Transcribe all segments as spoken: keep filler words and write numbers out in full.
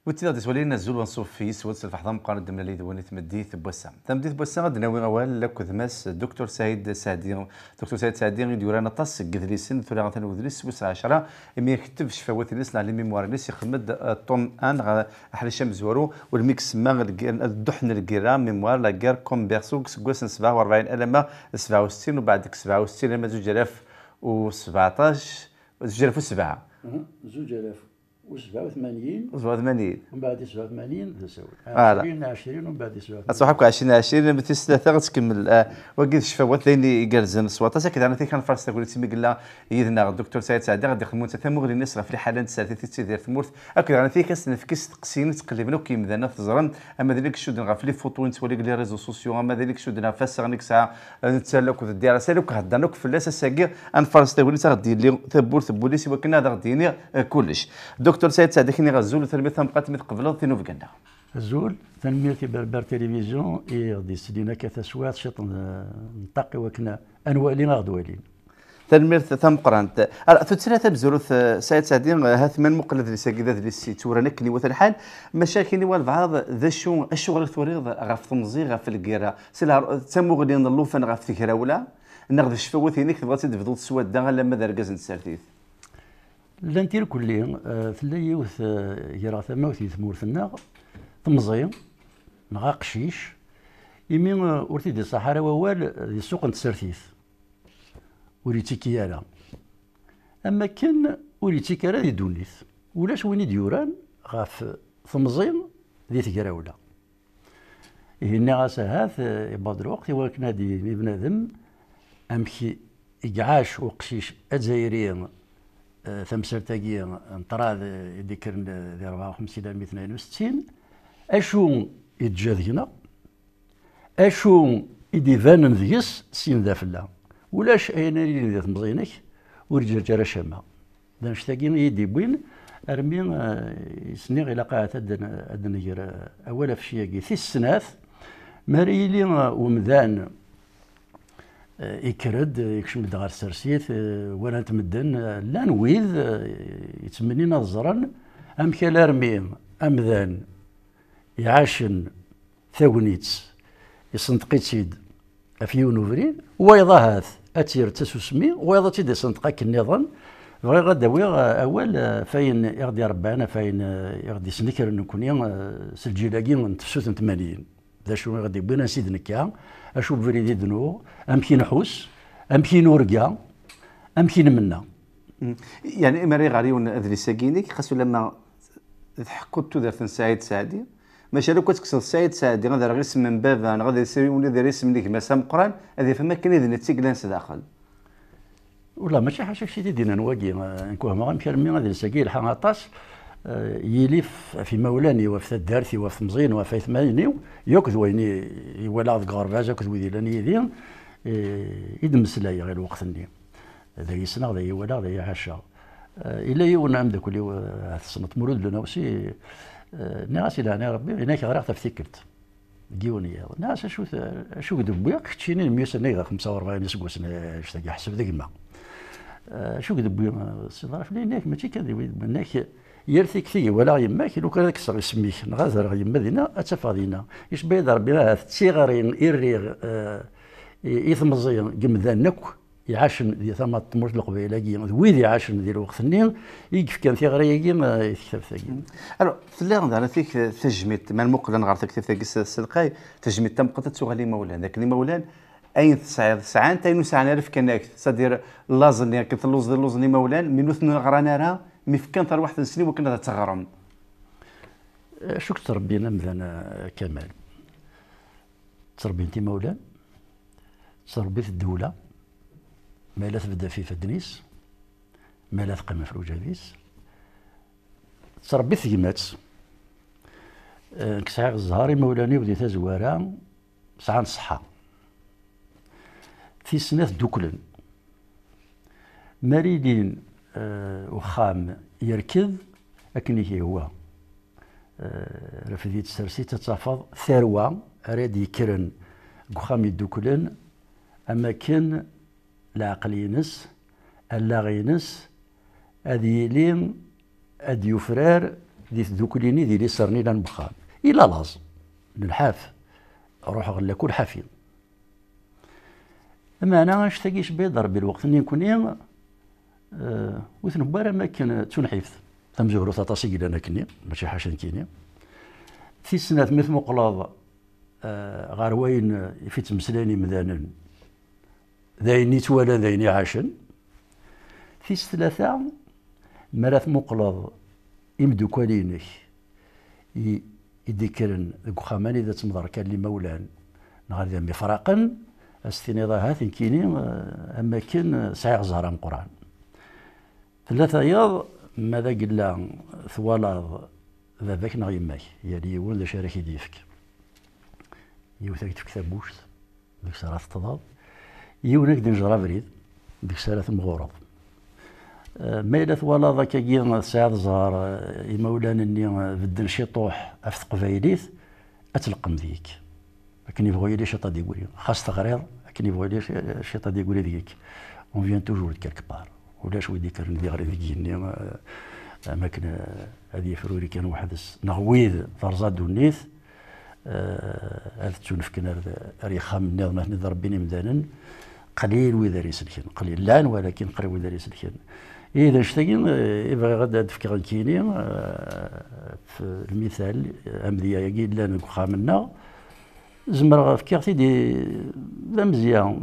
وتي تولي نزول ونصوف في سواد الفحضان مقارنة من اللي دواني تمديث بوسام تمديث بوسام غاد ناوي غوال لك ذماس دكتور سعيد سعدي دكتور سعيد سعدي يدورنا طاس قدريسن ثلاثة مثلا ودريس وسع عشرة ما يكتب شفاوات الناس على الميموار الناس يخمد طون ان احلى الشمس زورو والميكس ما الدحن الكيرام ميموار لا كير كوم بيرسو كوس سبعة وأربعين الما سبعة وستين وبعدك سبعة وستين لما زوج آلاف وسبعطاش زوج آلاف وسبعة زوج آلاف وسبعة وثمانين وسبعة وثمانين ومن بعد سبعة وثمانين تساوي آه عشرين عشرين ومن بعد سبعة وثمانين أصحابك عشرين عشرين لما تيس ثلاثة غتكمل آه وقيت شفاوات لين يقرزن صوات أكيد أنا تيكان فرس تقول تيمي قلا يدنا الدكتور سعيد سعدي غادي يخدمون تثمر الناس في الحالة تسالتي تيتي ديال ثمورت أكيد أنا تيكاس نفكس تقسيم تقلبنا وكيم ذا تزرن أما ذلك شو دنا في لي فوتو نتولي لي ريزو سوسيو أما ذلك شو دنا فاس غنيك ساعة نتسالك ودير سالك هدانك في اللاس ساكي أن فرس تقول غادي لي ثبور ثبولي سوا كنا غادي كلش دكتور سعيد سعدي كني غزول ثلمي ثم قاتمت قبل ثينوف قلنا الزول تنمير بربر تلفزيون اي غادي يسدينا كثسوات شط نطاقي وكنا انوالين غدوالين تنمير ثم قرانت ثلاثة بزروث سعيد سعدي هاثمان مقلد لساكي ذات لسي تورنا كني وث الحال مشاكل والبعض ذا شو الشغل الثوريض غاف تمزي غاف الكيرا سلا تمو غادي نلوفن غاف فكره ولا ناخذ الشفاوات هنيك تبغى تدفضوا السواد دا لما دركاز نتسارتيث لانتير كلي ثلا يوث يرا ثما ثمورثنا تمزي نغا قشيش يمين ورتي دي الصحراء ووال دي السوق نتسرثيث وريتي كيالا اما كان وريتي كيالا دي دونيث ولاش وين ديوران غاف ثمزين دي تقراولا هنا غاسا هاث بعض الوقت وكنا دي بنادم امشي إقعاش وقشيش الجزائريين ثمسرتاكي نطراد ذكر ذي أربعة وخمسين مئة اثنين وستين أشو يتجاد هنا أشو يديفان ذيس سين ذا فلا ولاش أين اللي ذات مزينك ورجال جرى شما دانش تاكين يدي بوين أرمي سنيغ إلى قاعة أدنا أدنا أولا في شياكي في السناث ماريلي ومذان يكرد يكشم دغار السرسيت ولا نتمدن لا نويذ يتمنينا الزرن ام كالارمي امذان يعاشن ثاونيتس يصندقيتيد في نوفرين ويضا هاث اتير تسوسمي ويضا تيد يصندقاك النظام بغي غدا وي اول فاين يغدي ربعنا فاين يغدي سنكر نكوني سجيلاكي نتفسوت ثمانين ذا شو غادي بينا نسيد نكا اشوف فريدي دنو امشي نحوس امشي نورقا امشي نمنا يعني مري غاريون ادري ساكينيك خاصو لما تحكوا تودرت سعيد سعدي ماشي لو كنت تكسر سعيد سعدي غادي غير اسم من باب انا غادي يسوي ولا داير اسم ليك مسام قران هذه فما كان يدنا تيكلانس داخل ولا ماشي حاجه شي دينا نواقي نكون ما غنمشي رمي غادي نساكي الحناطاس يلف في مولاني وفي الدارثي وفي مزين وفي ثمانيني يوكد ويني يولع ذ غرباج يوكد ويدي لاني يدين يدمس لاي غير الوقت ني ذا يسنغ ذا يولع ذا يعشا الا يونا عمدا كل سنه مرود لنا وسي ناس الى انا ربي هناك غير تفتكرت ديوني ناس شو شو قد بيك تشيني مية خمسة وأربعين سكوس اشتاق حسب ذيك ما شو قد بيك صداف لي هناك ماشي كذا هناك يرثي كثير ولا يماك لو كان كسر يسميك نغازر يما دينا اتفاضينا اش بيد ربي راه تصيغرين يريغ يثمزين قمذانك يعاشن دي ثما تمرت القبيله ويدي يعاشن ديال الوقت النين يقف كان في غريقي ما يكتب ثقي الو في اللي انا فيك تجميت ما المقلن غير تكتب ثقي السلقاي تجميت تم قطه تغلي مولان ذاك اللي مولان اين تسعة ساعات تاين ساعه نعرف كناك صدير لازن يعني كنت اللوز اللوز اللي مولان من وثن غرانا راه مي كان تاع واحد السنين وكنا تغرم شو تربينا مثلا كمال تربيتي مولان تربيت الدوله ما لا تبدا في فدنيس ما لا تقيم في الوجابيس تربيت ثقيمات كسعى الزهاري مولاني بديت زوارا ساعه نصحى في سنة دوكلن مريدين أه وخام يركض أكني هو أه رفديت السرسي تتفض ثروة أراد يكرن وخام يدوكلن أما كان العقلينس اللاغينس أدي يلين أدي يفرار دي ذوكليني دي لي صرني لان بخام الى لاز للحاف روح غلا كل حافين. اما انا اشتاقيش بيضر بالوقت اني نكون يا أه وثن بارا ما كان تنحيف ثم زهرو تاطاسي انا كني ماشي حاجه كيني في سنه مثل مقلاض أه غار وين في تمسلاني مذانا ذايني توالى ذايني عاشن في ثلاثه مرات مقلاض يمدو كوالينك يذكرن ذوك خاماني اذا تمضر كان لي مولان نهار ذا مفراقا استنيضا هاث كيني اما كان سايغ زهران قران ثلاثة أياض ماذا قلنا ثوالاض ذاك نغ يماك يعني يقول ذا شارك يديفك يوثاك تكتب بوشت ديك سارة تضاد يونك دين جرا بريد ديك سارة مغورض ما إلا ثوالاض كاكي سعاد زهر يمولان اني بدن شي طوح افت قبايليث اتلقم ذيك لكن يبغوا لي شي طاد يقولي خاص تغريض لكن يبغوا لي شي طاد يقولي ذيك اون فيان توجور كالك بار ولاش ودي كان ندير غير ذيك اماكن هذه فروري كان واحد نغويذ ضرزاد ونيث هذا تشوف كنا ريخام النظام نضرب بيني مدانا قليل وإذا يسلكن قليل لان ولكن قريب وإذا يسلكن إذا اشتاقين يبغى غدا تفكر كيني في المثال أمذية يقول لنا خامنا زمر فكرتي دي ذا مزيان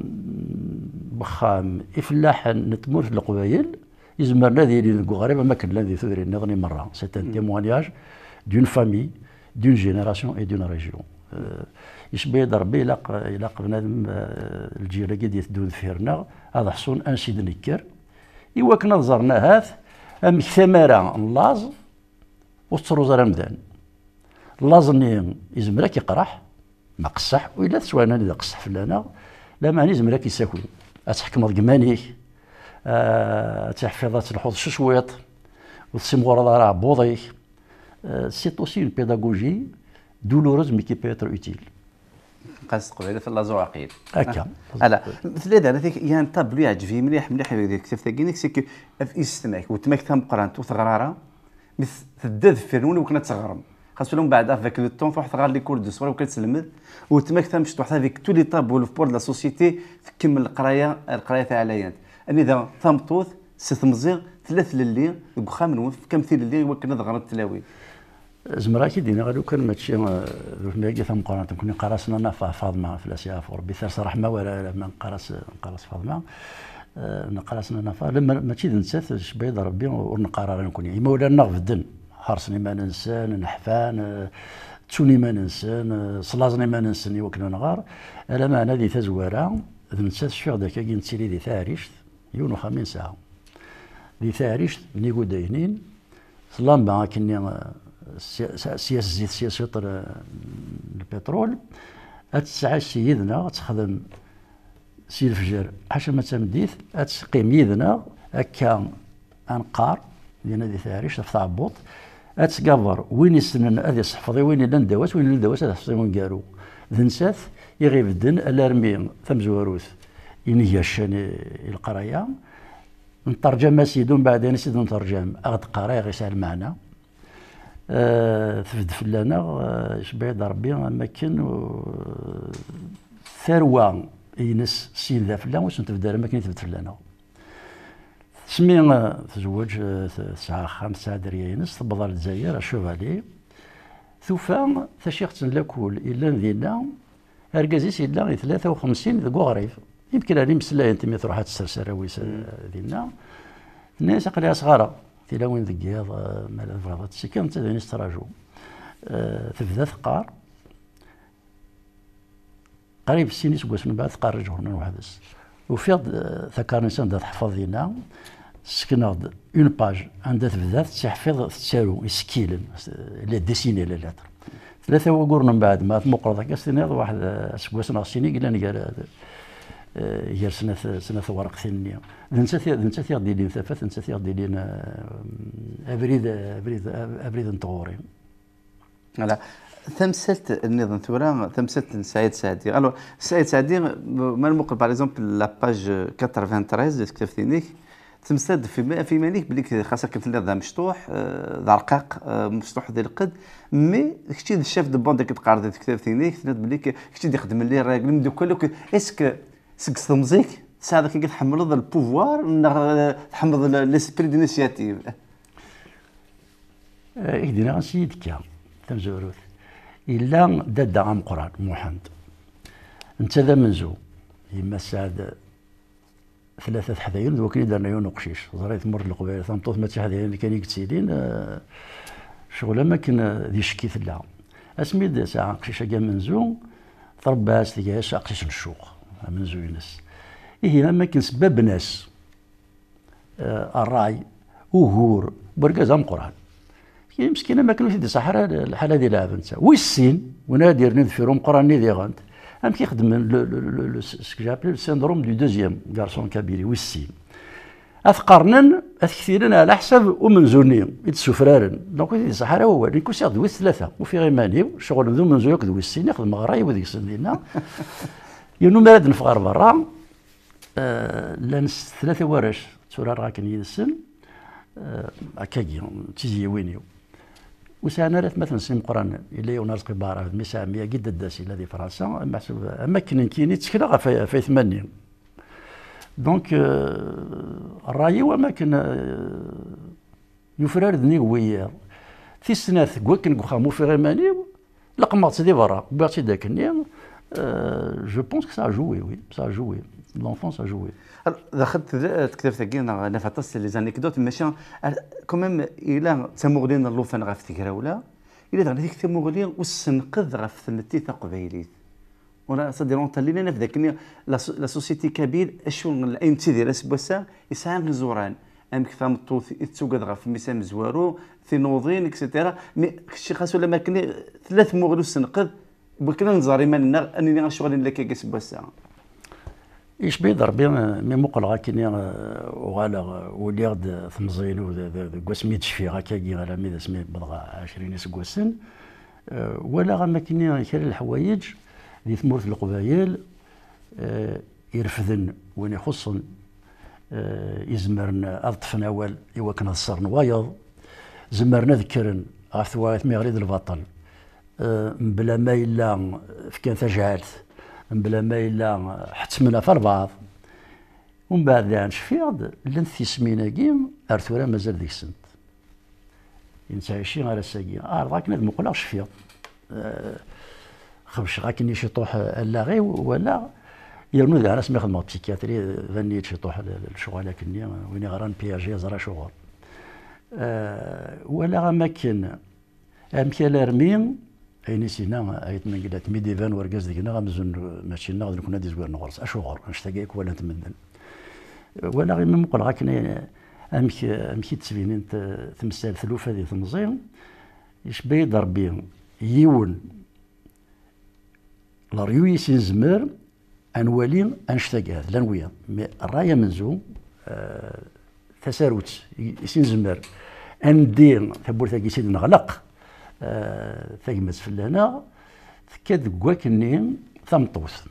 بخام إفلاح نتمر في القبايل يزمر نادي اللي غريبة ما كان الذي ثوري نظني مرة سيت ان تيموانياج دون فامي دون جينيراسيون اي دون ريجيون يشبه ضربي يلاق يلاق بنادم الجيرة قد يتدون فيرنا هذا حصون انشيد نكر إوا كنا نظرنا هاث أم ثمرة اللاز وتصرو رمضان اللاز ني يزمرك يقرح ما قصح وإلا تسوانا إذا قصح فلانا لا معني يزمرك يساكن أتحكم ضقمانيك أه تحفظات الحوض ششويط وتسيمغور راه بوضيك أه سي اوسي اون بيداغوجي دولوروز مي كي بي اتر اوتيل قاس قبيله في اللازو عقيل هكا لا مثل هذا هذيك يعني طاب يعجبني مليح مليح هذيك كتاب ثاقينك سي يستمعك وتماك ثم قرانت وثغراره مثل تداد فيرون وكنا تغرم خاصة لهم بعد افيك لو طون تروح تغار لي كور دو سوار وكنت تلمذ وتماك ثم شتو حتى فيك تو لي طاب ولو بور لا سوسيتي تكمل القرايه القرايه تاع عليان اني اذا ثم طوث ست مزيغ ثلاث للي وخام نوف كم ثيل اللي وكنا ضغر التلاوي زمراكي دينا غالو كان ماشي ماكي ثم قرانت كنا قراسنا انا فاطمه في الاسياف ربي ثار رحمه ولا ما نقرس نقرس فاطمه نقرسنا انا لما ماشي نسات شبيض ربي ونقرر نكون يما ولا نغ في الدن حرصني ما ننسان نحفان توني ما ننسان صلازني ما ننساني وكنا نغار الا ما انا دي تزواره نسات شفيغ داك كي نسيري دي ثاريشت يونو خمين ساعه دي ثاريشت نيكو داينين سلام با كني سياسة زيت سياسة البترول أتسعى سيدنا تخدم سي الفجر حاشا ما تمديث أتقيم يدنا أكا أنقار لأن هذه ثاريش تفتح بوط أتقبر وين يسنن هذه الصحفظي وين لن دواس وين لن دواس هذا حصي ونقارو ذنساث يغيب الدن الأرمي ثم زواروث إني الشان القرايا نترجم سيدون بعدين سيدون نترجم أغد قرايا غير سهل معنا أه تفد فلانا أه شبيض ربي أماكن ثروة ينس سين ذا فلان واش تبدا أماكن تفد فلانا سمي تزوج ساعة خمسة دريا ينس تبضى للجزائر شوفالي ثوفا ثشيخت لاكول إلا ذينا أركازيس إلا ثلاثة وخمسين ذو غريب يمكن أن يمسلا أنت مثل روحات السرسرة ويس ذينا الناس قليها صغارة تلاوين ذكياض مال فرضات السكان تدين يستراجو أه تبدا ثقار قريب السين يسقوس من بعد ثقار رجعونا وحدس وفي ثكار الانسان دا تحفظ لينا سكنا اون باج عندها تبدا تحفظ تسالو يسكيلن لي ديسيني لي لاتر ثلاثه وقرنا من بعد ما مقرضه كاستني واحد سقوس ناقصيني قال لنا قال هي سنة سنة ورق ثانية ننسى ننسى ديالين ثفات ننسى ديالين أبريد أبريد أبريد نطوري لا ثمثلت النظام ثورة ثمثلت سعيد سعدي الو سعيد سعدي ما المقل باغ اكزومبل لا باج ثمانية وثلاثين اللي كتبت ليك تمسد في في مانيك بليك خاصك كنت ذا مشطوح ذا رقاق مفتوح ذا القد مي كنتي الشاف دو بون ديك تقارد ديك كتاب ثينيك بليك كنتي يخدم لي الراجل من دوك اسك سكس تمزيك ساعه كي تحمل ذا البوفوار تحمل ليسبري دينيسياتيف إيدينا غنسيد كا تمزوروث إلا دادا عام قران محمد أنت ذا منزو يما سعد ثلاثة حذاين ذوك اللي درنا يون قشيش زريت مر القبيله ثمطوط ما حذاين اللي كانوا يكتسيلين شغله ما كان ذي شكي ثلا اسميد ساعه قشيشه كاع منزو تربى استياش قشيش الشوق منزو ينس إيه ما كان سبب ناس آه الراي وهور بركاز ام قران كي مسكينه ما كانوش يدي صحراء الحاله ديال لعبنتا ويسين ونادر نذفرهم قران نيدي غانت ام كيخدم لو سكو جابلي السيندروم دو دوزيام غارسون كابيري ويسين اثقرنن اثكثيرن على حسب ومنزوني يتسفرارن دونك يدي صحراء هو اللي كوسي ياخذ ويس ثلاثه وفي غير ماني شغل ذو منزو ياخذ ويسين ياخذ مغراي وديك السندينا يونو مراد نفغر برا آه لان ثلاثه ورش تورا راه كان يدسن هكاكي تيجي وينيو وسانا رات مثلا سيم قران الا يوناس قباره ميسا مية قد الداسي الذي فرنسا محسوب اماكن كاين تسكلا في في ثمانين دونك الراي واماكن يفرر دني ويا في السنات كوكن خامو في غيماني لقمات دي برا بغاتي داك النيم جو بونس كو سا جوي وي سا جوي l'enfance a joué. دخلت كتبت كينا انا فاتصل لي زانيكدوت ماشي كوميم الى تمغلين اللوفان غاف تكراولا الى دغنا ديك تمغلين وسنقذ غاف ثمتي تقبيليت وانا صدي لونطا اللي انا في ذاك لا سوسيتي كبير اشو الاين تيدير اسبوسا يسعى زوران ام كفام الطوث تسوقد غاف ميسام زوارو في نوضين اكسيتيرا مي شي خاص ولا ما كان ثلاث مغلو سنقذ بكنا نزاري مالنا انني غنشغل لك كاسبوسا إيش بيد ربي مي مقل غاكيني وغالا وليغد ثمزين وكواس ميت شفي غاكاكي غالا ميدا سمي بضغا عشرين سكواسن ولا غا كاينين كاين الحوايج اللي ثمورت القبايل يرفذن وين يخصن يزمرن ألطفن أول إوا كان الصرن وايض زمرنا ذكرن غاثوات مي غريد البطل بلا ما إلا كان تجعلت بلا ما إلا حتمنا في البعض ومن بعد يعني شفيض لن ثيسمينا كيم أرثورا مازال ديك السنت ينتعيشين على الساقي اه ضاك ناد مقلا شفيض آه خبش غاكني شي طوح اللاغي ولا يرنو ذا رسمي يخدموا بسيكياتري ذنيت شي طوح الشغل كني وين غران بياجي زرا شغل آه ولا غماكن امكال رمين اين سينا ايت من قلت ميدي فان ورقاز ديكنا غامزون ماشي ناغد كنا دي زوار نغرس اشغر نشتاقيك ولا نتمدن ولا غير من مقل غاكني امكي امكي تسبينين تمثال ثلوفه ديال تمزين اش بيض ربي يون لاريو يسين زمر انوالي انشتاق هذا لانويا مي الرايه منزو آه تساروت يسين زمر اندير ثبورتا كيسيد نغلق آه ثقمز في لهنا كاد كواكني ثمطوس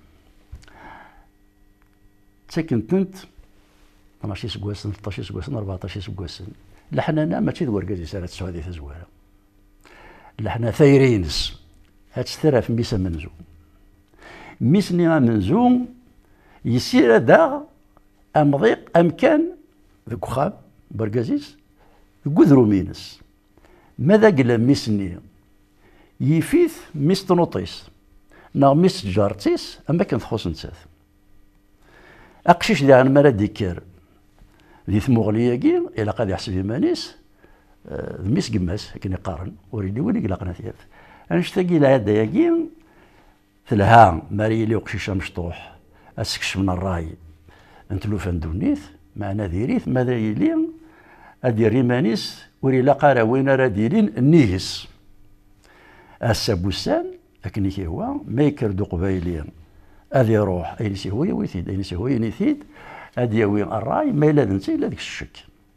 تسكنتنت اثناش سكواسن ثلاثطاش سكواسن أربعطاش سكواسن لحنا ماشي ذ ورقازي سالة السعودية تزوارة لحنا ثايرينس هاد سترا في ميسا منزو ميسني منزو يسير دا ام ضيق ام كان ذوك خاب برقازيس قدرو مينس ماذا قال ميسني يفيث ميس تنوطيس نا ميس جارتيس اما كان تخص نساث اقشيش دي عن مرا ديكار ذي ثموغلياكي الى قاد يحسب يمانيس آه ميس قماس كان يقارن وريدي ولي قلقنا ثياب انشتاقي لها داياكي ثلها ماري لي قشيشه مشطوح اسكش من الراي انتلو فندونيث معنا ذيريث ماذا يلي ادير يمانيس وري لا قارا وين راه دايرين النيهس السبوسان لكن كي هو ما يكردو قبايليا هذا يروح اين سي هو ويثيد اين سي هو يثيد هذا يوي الراي ما الا نسي الا ديك الشك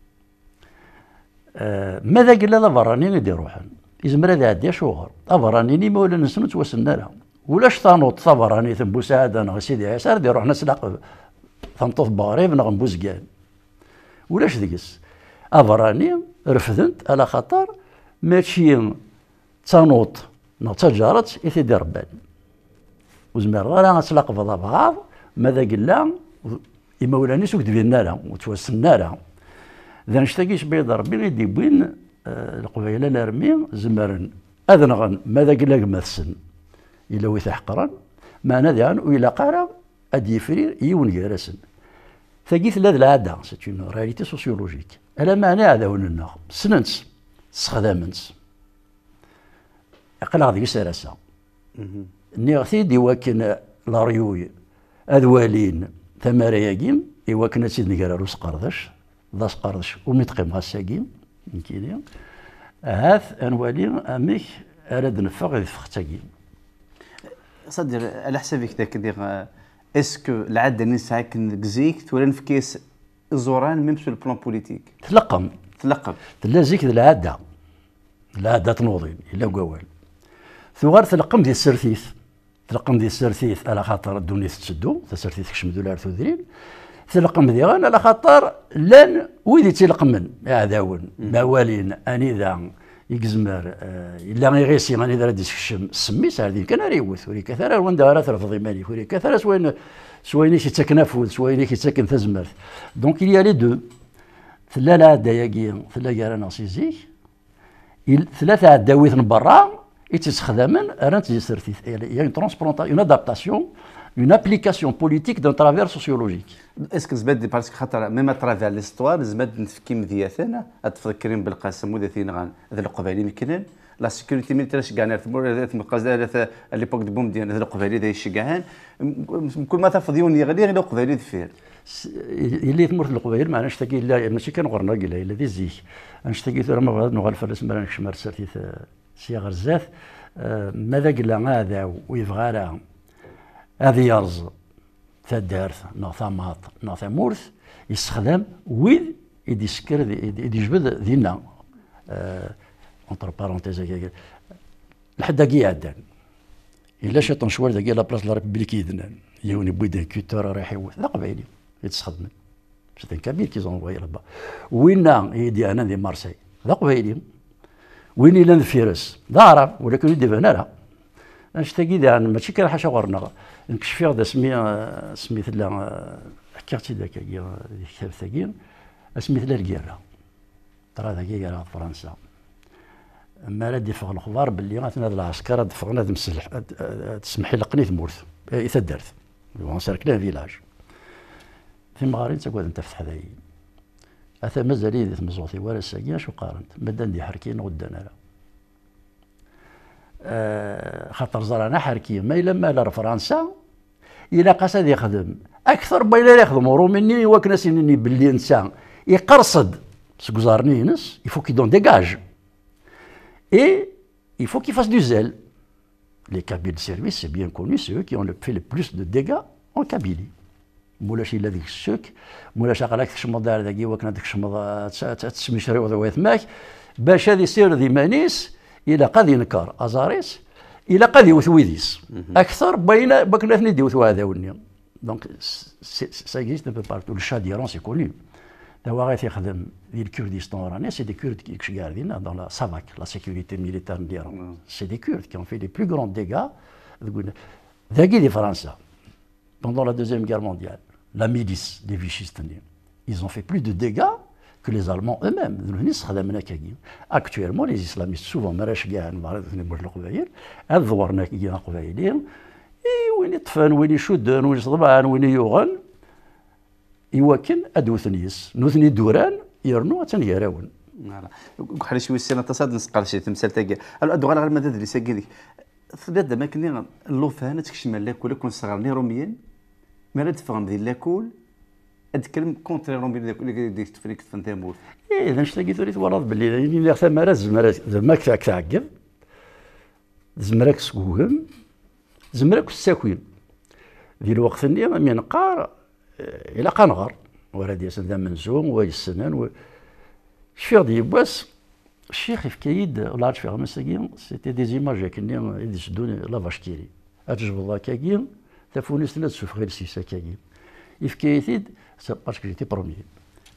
آه ماذا قال لا براني ندير روحا يزمر هذا عندي شهر براني ما ولا نسنو توسلنا لها ولاش تنوض ثبراني ثم سعاده انا سيدي عسار دير روحنا سلاق ثنطوف بغريب نغ بوزكان ولاش دقس افراني رفدنت على خاطر ماشي تنوط نو تجارت يثدي ربان وزمر راه تلاقى بعض ماذا قلنا إما ولاني سوك دبينا لها وتوسلنا لها إذا نشتاقيش بيض ربي غيدي بين القبيله الارمي زمرن اذنغن ماذا قلنا مثسن الا ويث حقرا ما نذان وإلا قارا ادي فرير يون يرسن ثقيث لا العاده سي اون رياليتي سوسيولوجيك الا معنى هذا وننا سننت استخدامنت اقل هذه سراسه نيغتي دي واكن لاريوي اذوالين ثمارة ياقيم إوا كنا تسيد نقرارو سقردش ذا سقردش ومتقيم غاساقيم يمكن هاث أنوالي أميك أراد نفاق ذي فختاقيم صدر على حسابك ذاك دير اسكو العادة نسعى كنكزيك تولا نفكيس زوران ميم سو البلان بوليتيك تلقم تلقم تلا زيك العادة العادة تنوضين إلا قوال ثوار تلقم ديال السرثيث تلقم ديال السرثيث على خاطر الدنيا تسدو السرثيث كشمدو لها ثودرين تلقم ديال على خاطر لان ويدي تلقمن عداون موالين انذا يكزمر الا غيغيسي غادي دار ديسكشم سميس هذه كان ريوث وري كثر وين دار ترفض مالي وري كثر سوين سوين شي تسكن فود سوين شي تسكن تزمر دونك il y a les deux ثلا لا داياكي ثلا كارانا سيزيك ثلاثه عداويث من برا يتستخدمن رانت يسرتي il y a une transplantation une adaptation une application politique d'un travers sociologique. Est-ce que زبد باسكو خاطر ميم اترافير ليستوار زبد نفكي مذياثنا تفكرين بالقاسم وذاثين غان هذا القبائلي مكنن لا سيكوريتي ميليتير شكانا تمر مقازا à l'époque de بوم ديال هذا القبائلي ذا يشكاهن كل ما تفضيون يغلي غير القبائلي دفير اللي تمر القبائل ما نشتكي لا ماشي كان غرنا قيلا الا ذي زيك نشتكي ثرا ما بغا نغال فلس مرا نكشمر سرتي سياغ الزاف ماذا قلنا هذا ويبغى راه هذه يرز تدارث نو ثماط نو ثمورث يستخدم ويد يدي سكر يدي يجبد دينا اونتر بارونتيز لحد كي عدان الا شاط نشوار داكي لا بلاص لا ريبوبليك يدنان يوني بويدان كيتور راح يوث لا قبايلي يتستخدم سيت ان كابيل كي زونفوي لابا وين يدي انا دي مارسي لا قبايلي وين الا فيرس دار ولكن يدي هنا نشتاقي ذا ماشي كان حاجه غرنا نكشف فيها ذا سمي سميت لا حكيتي ذاك الكتاب ثقيل سميت لا الكيرا ترى ذاك كيرا فرنسا اما لا ديفغ الاخبار باللي غاتنا هذا العسكر دفغنا تمسلح تسمح لي قنيت مورث يتدرت اون سيركل فيلاج في المغاربه تقعد انت فتح ذاي اثا مازال يدي مزوطي ولا ساقيا شو قارنت مادام دي حركين غدانا لا أه خاطر زرانا حركيه ما الا مال فرنسا الى قاصد يخدم اكثر بين يخدم روماني وكناسيني باللي انسان يقرصد سكوزارني ينس يفو كي دون ديغاج اي يفو كي فاس دو زيل لي كابيل دو سيرفيس سي بيان كوني سو كي اون في لو بلوس دو ديغا اون كابيلي مولاش الا ديك السوك مولاش قالك تشمض دار داكي وكنا ديك الشمض تسمي شريو ذويت ماك باش هذه يصير ذي مانيس إلا قد ينكر أزاريس إلا قد يوث ويديس أكثر بين بكنا اثنين يوثوا هذا ونيا دونك سا اكزيست ان بو بارتو لو شا ديران سي كوني هو غادي يخدم ديال الكردستان راني سي دي كورد كي قاعدين دون لا سافاك لا سيكوريتي ميليتير ديالهم سي دي كورد كي اون في لي بلو غران ديغا ذاكي دي فرنسا pendant la deuxième guerre mondiale la milice des vichistes ils ont fait plus de dégâts que les Allemands eux-mêmes. Actuellement, les islamistes, souvent, مراش كاع نبارد نبر القبائل، الظورنا كي قبائلين، وين يطفن وين يشدن وين يصطبعن وين يوغن، يوكن أدوثنيس، نوثني دوران يرنو تنيراون. فوالا. حال شي وسيله تصاد نسقال شي تمثال تاكي. الدوغال غير مدد اللي ساكي ثلاث ما كني اللوفانه تكشم لاك ولا كون صغرني روميين ما لا تفهم ديال لاكول اتكلم كونتري رومبي اللي ديك تفريك فنتامور ايه اذا نشتاقي ثوريت وراد باللي اللي ثمره زمره زعما كتاك تعقب زمرك سكوهم زمرك الساكوين ديال الوقت اللي ما نقار الى قنغر ولا ديال سنه منزوم ويسنن و شفير دي بواس الشيخ في كايد لارج في مساكين سيتي دي زيماج كني يدشدوني لا فاش كيري اتجبد كاكين تفوني ثلاث شوف غير سيسا كاكين في كايد c'est parce que j'étais premier.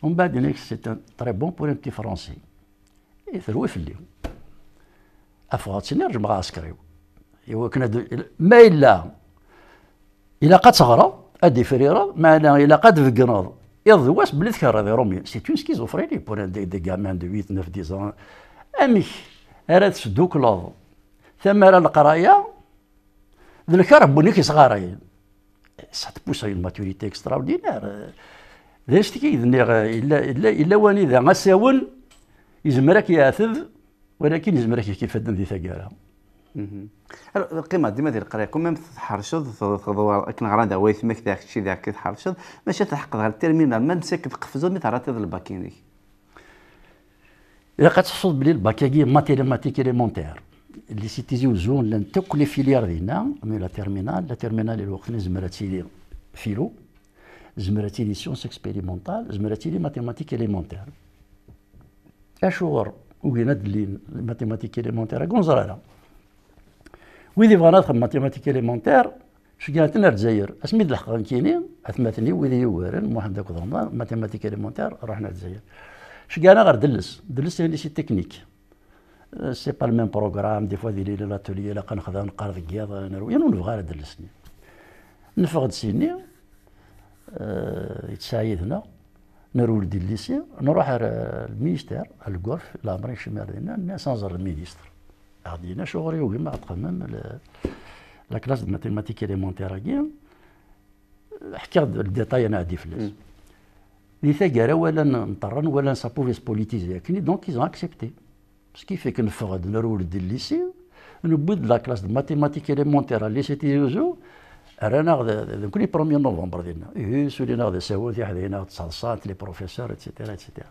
ومن بعد هناك سي ان تري بون بور ان بتي فرونسي يثروي في الليل افغاتسي نرجع مع عسكري ايوا كنا ما الا الا قد تغرى ادي فريرة معنا الا قد فقناض يضواس بلي ذكر هذا رومي سي اون سكيزوفريني بور دي دي غامان دو ثمانية تسعة عشرة ans اميك راه تسدو كلاض ثم راه القرايه ذا الكرب بنيك صغارين ça te pousse à une maturité extraordinaire. ذا شتي الا الا الا واني ذا غساون يزمرك ياثذ ولكن يزمرك كيف دن ذي ثقاله. القيمه ديما ديال القرايه كون ميم تحرشض تضوار كن غران ذا ويثمك ذاك الشيء ذاك كتحرشض ماشي تحقق غير التيرمينال ما مسك تقفزو مي تعرف هذا الباكيني. الا كتحصل بلي الباكاكي ماتيماتيك اليمونتير اللي سي تيزيو زون لان توك لي فيليار ديالنا مي لا تيرمينال لا تيرمينال الوقت زمرتي لي فيلو زمرتي لي سيونس اكسبيريمونتال زمرتي لي ماتيماتيك اليمونتير اشور وين هاد لي ماتيماتيك اليمونتير كونزرالا ويدي فانات ماتيماتيك اليمونتير شكات نار الجزائر اسميت الحق كاينين اثماتني ويدي يوارن محمد داك ضمان ماتيماتيك اليمونتير رحنا الجزائر شكانا غير دلس دلس يعني شي تكنيك سي با الميم بروغرام دي فوا ديري لي لاتولي لا كنخدم نقرا ديال نروي انا نبغى دلسني نفقد سيني أه يتسايدنا نرول دي الليسي نروح المينيستير الكورف الامرين الشمال ديالنا الناس نزور المينيستر عندنا شغلي وكما تقمم لا كلاس دو ماتيماتيك اليمونتير كي حكى الديتاي انا عندي فلاس لي ثقاره ولا نطرن ولا سابوفيس بوليتيزي كني دونك ils ont accepté ce qui fait que نفقد نرول دي الليسي نبود لا كلاس دو ماتيماتيك اليمونتير الليسي تيزو رانا كل بروميير نوفمبر ديالنا اي سولينا غدا ساوات حدانا تسعة ساعات لي بروفيسور اتسيتيرا اتسيتيرا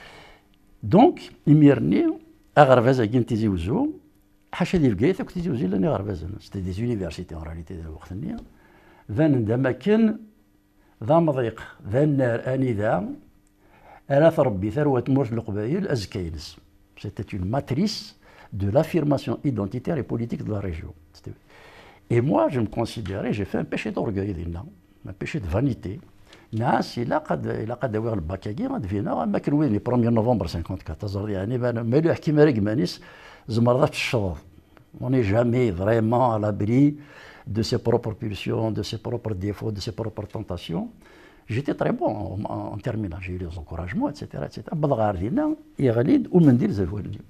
دونك يميرني اغرفازا كي تيزيوزو حاشا ديال بكايت كنت تيزيوزي لاني غرفازا سيتي دي زونيفرسيتي اون رياليتي ديال الوقت نيا ذان دمكن ذا مضيق ذا النار اني ذا انا ربي ثروه مورت القبائل ازكاينس سيتي اون ماتريس دو لافيرماسيون ايدونتيتير اي بوليتيك دو لا ريجيون. Et moi, je me considérais, j'ai fait un péché d'orgueil, un péché de vanité. الناس إلا قد إلا قد داوي الباكاكي غادفينا ما كان وين لي بروميير نوفمبر خمسة وخمسين يعني مالو يحكي مالك مانيس زمرضات الشظ. On n'est jamais vraiment à l'abri de ses propres pulsions, de ses propres défauts, de ses propres tentations. J'étais très bon en, en terminale, j'ai eu les encouragements, et cetera et cetera. بضغار ديالنا يغليد ومندير زوالني.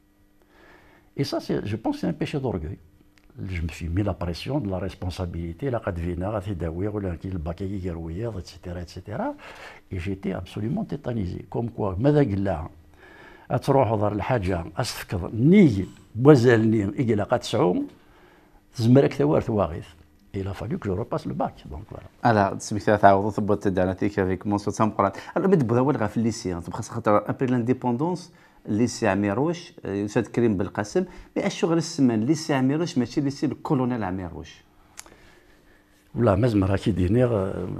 Et ça, je pense que c'est un péché d'orgueil. Je me suis mis la pression de la responsabilité, la cadvina, la tidaouir, le bakagi garouir, et cetera, et cetera. Et j'étais absolument tétanisé. Comme quoi, madagla, atrouh dar الحاجة أسفكر نيجي بوزالني إجي لقات سعوم زمرك ثوار ثواغيث. Il a fallu que je repasse le bac. Donc voilà. Alors, c'est ça تعوض ثبت دانتيك avec mon soutien قرات. Alors بدبر أول غا في الليسي. تبقى خاطر après l'indépendance ليسي عميروش يساد كريم بالقاسم مي الشغل السمان ليسي عميروش ماشي ليسي الكولونيل عميروش ولا مازال راه كي دينيغ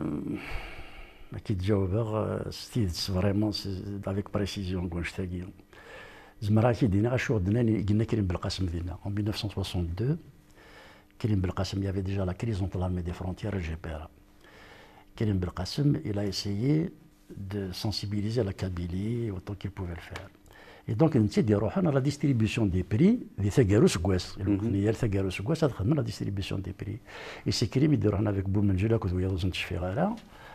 ما كيتجاوبغ ستيد فريمون افيك بريسيزيون كون شتاكي زعما كي دينيغ الشغل دناني قلنا كريم بالقاسم ديالنا en mille neuf cent soixante-deux كريم بالقاسم يافي ديجا لا كريز اونتر لارمي دي فرونتيير الجي بي ار كريم بالقاسم il a essayé de sensibiliser la Kabylie autant qu'il pouvait le faire. Et donc, la distribution des prix, les Thagarous Gouas, il y a le Thagarous Gouas, la distribution des prix. Et c'est qu'il y a avec Boumenjela, que vous avez besoin de faire là.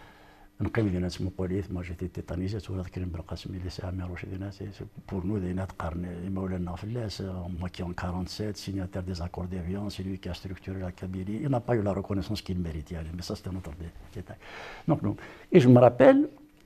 Moi, j'étais tétanisé, tu vois, Karim Belqasem, il est Améroche, pour nous, il y a un carnet, moi qui en quarante-sept, signataire des accords d'Évian, c'est lui qui a structuré la Kabylie. Il n'a pas eu la reconnaissance qu'il méritait, mais ça, c'est un autre détail. Donc, non. Et je me rappelle,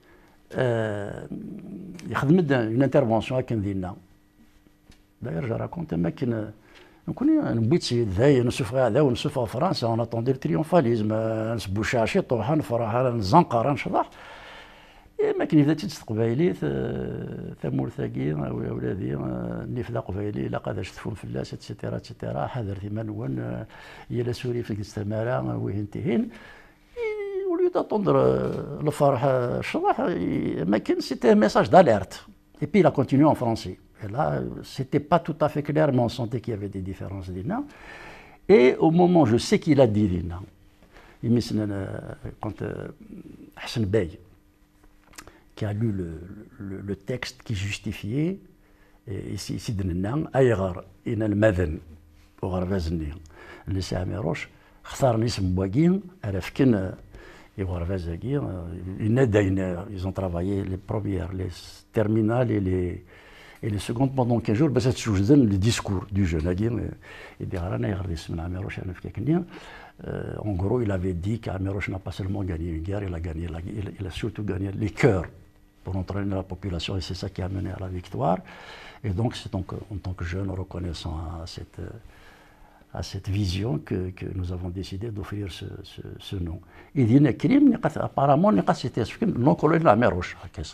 يخدم une intervention هكا ديالنا داير جا راكونت ما كان نكون نبيت سيد ذاي نشوف هذا ونشوف فرنسا اون اتوندي التريومفاليزم نسبوشاشي طوحه نفرح نزنقر نشطح ما كاين اذا تيت قبايلي ثمور ثاقي ولادي نفدا قبايلي لا قاداش تفون فلاس اتسيتيرا اتسيتيرا حذر ثمان وين هي لا سوري في الاستماره وين تهين وليت اتوندر الفرح الشطح ما كان سيتي ميساج داليرت et puis il a continué en français. Et là, c'était pas tout à fait clair, mais on sentait qu'il y avait des différences. Et au moment, je sais qu'il a dit, quand Hassan Bey, qui a lu le, le, le texte qui justifiait ici سيدنا أيغر إن المذن وغرفازني اللي ساميروش اختار اسم بواكين عرفكن يغرفازاكي ينادينا ils ont travaillé les premières les terminales et les et les secondes pendant quinze jours باش تشوجدن le discours du jeune هاكي يدير رانا يغرد اسم عميروش أنا فكاكني en gros il avait dit qu'Amiroche n'a pas seulement gagné une guerre il a gagné la, il, il a surtout gagné les cœurs pour entraîner la population et c'est ça qui a mené à la victoire. Et donc c'est donc en tant que jeune reconnaissant à cette, à cette vision que, que nous avons décidé d'offrir ce, ce, ce nom. Il dit que apparemment c'était non colonel la Méroche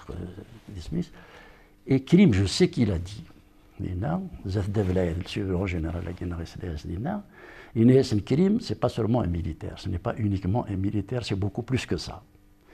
et Krim je sais qu'il a dit le général Inès Krim c'est pas seulement un militaire, ce n'est pas uniquement un militaire, c'est beaucoup plus que ça.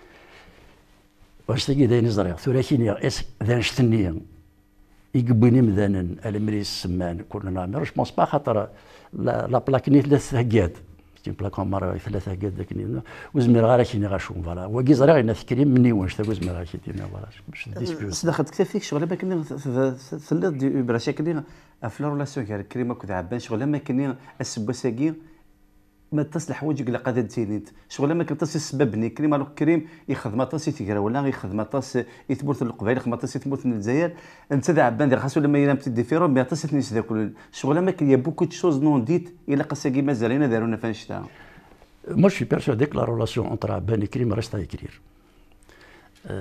واش تلقي داين زرير ثلاثين اس ذا نشتني يقبني مذانا المريس السمان كلنا ما جو بونس با خاطر لا بلاكني ثلاث هكاد تي بلاكون مره ثلاث هكاد ذاك وزمير غير كيني غاشوم فوالا وكي زرير انا فكري مني واش تا وزمير غير كيتينا فوالا باش ديسبيوت صدقت كثير فيك شغل ما كنا ثلاث دي براشا كنا في لا رولاسيون كاع كريمه كنت عبان شغل ما كنا السباساكي ما تصلح حوايج قلا قادر تينيت شغل ما كنتصل السبب كريم الوغ كريم يخدم طاس يتقرا ولا يخدم طاس يتبورث القبائل يخدم طاس يتبورث الجزائر انت ذا عبان دير خاصو لما ينام تدي فيرو بيان طاس تنيس ذاك شغل ما كاين بوكو دو شوز نون ديت الا قاساكي مازالين دارونا فانشتا Moi, je suis persuadé que la relation entre Abben et Krim reste à écrire. Euh,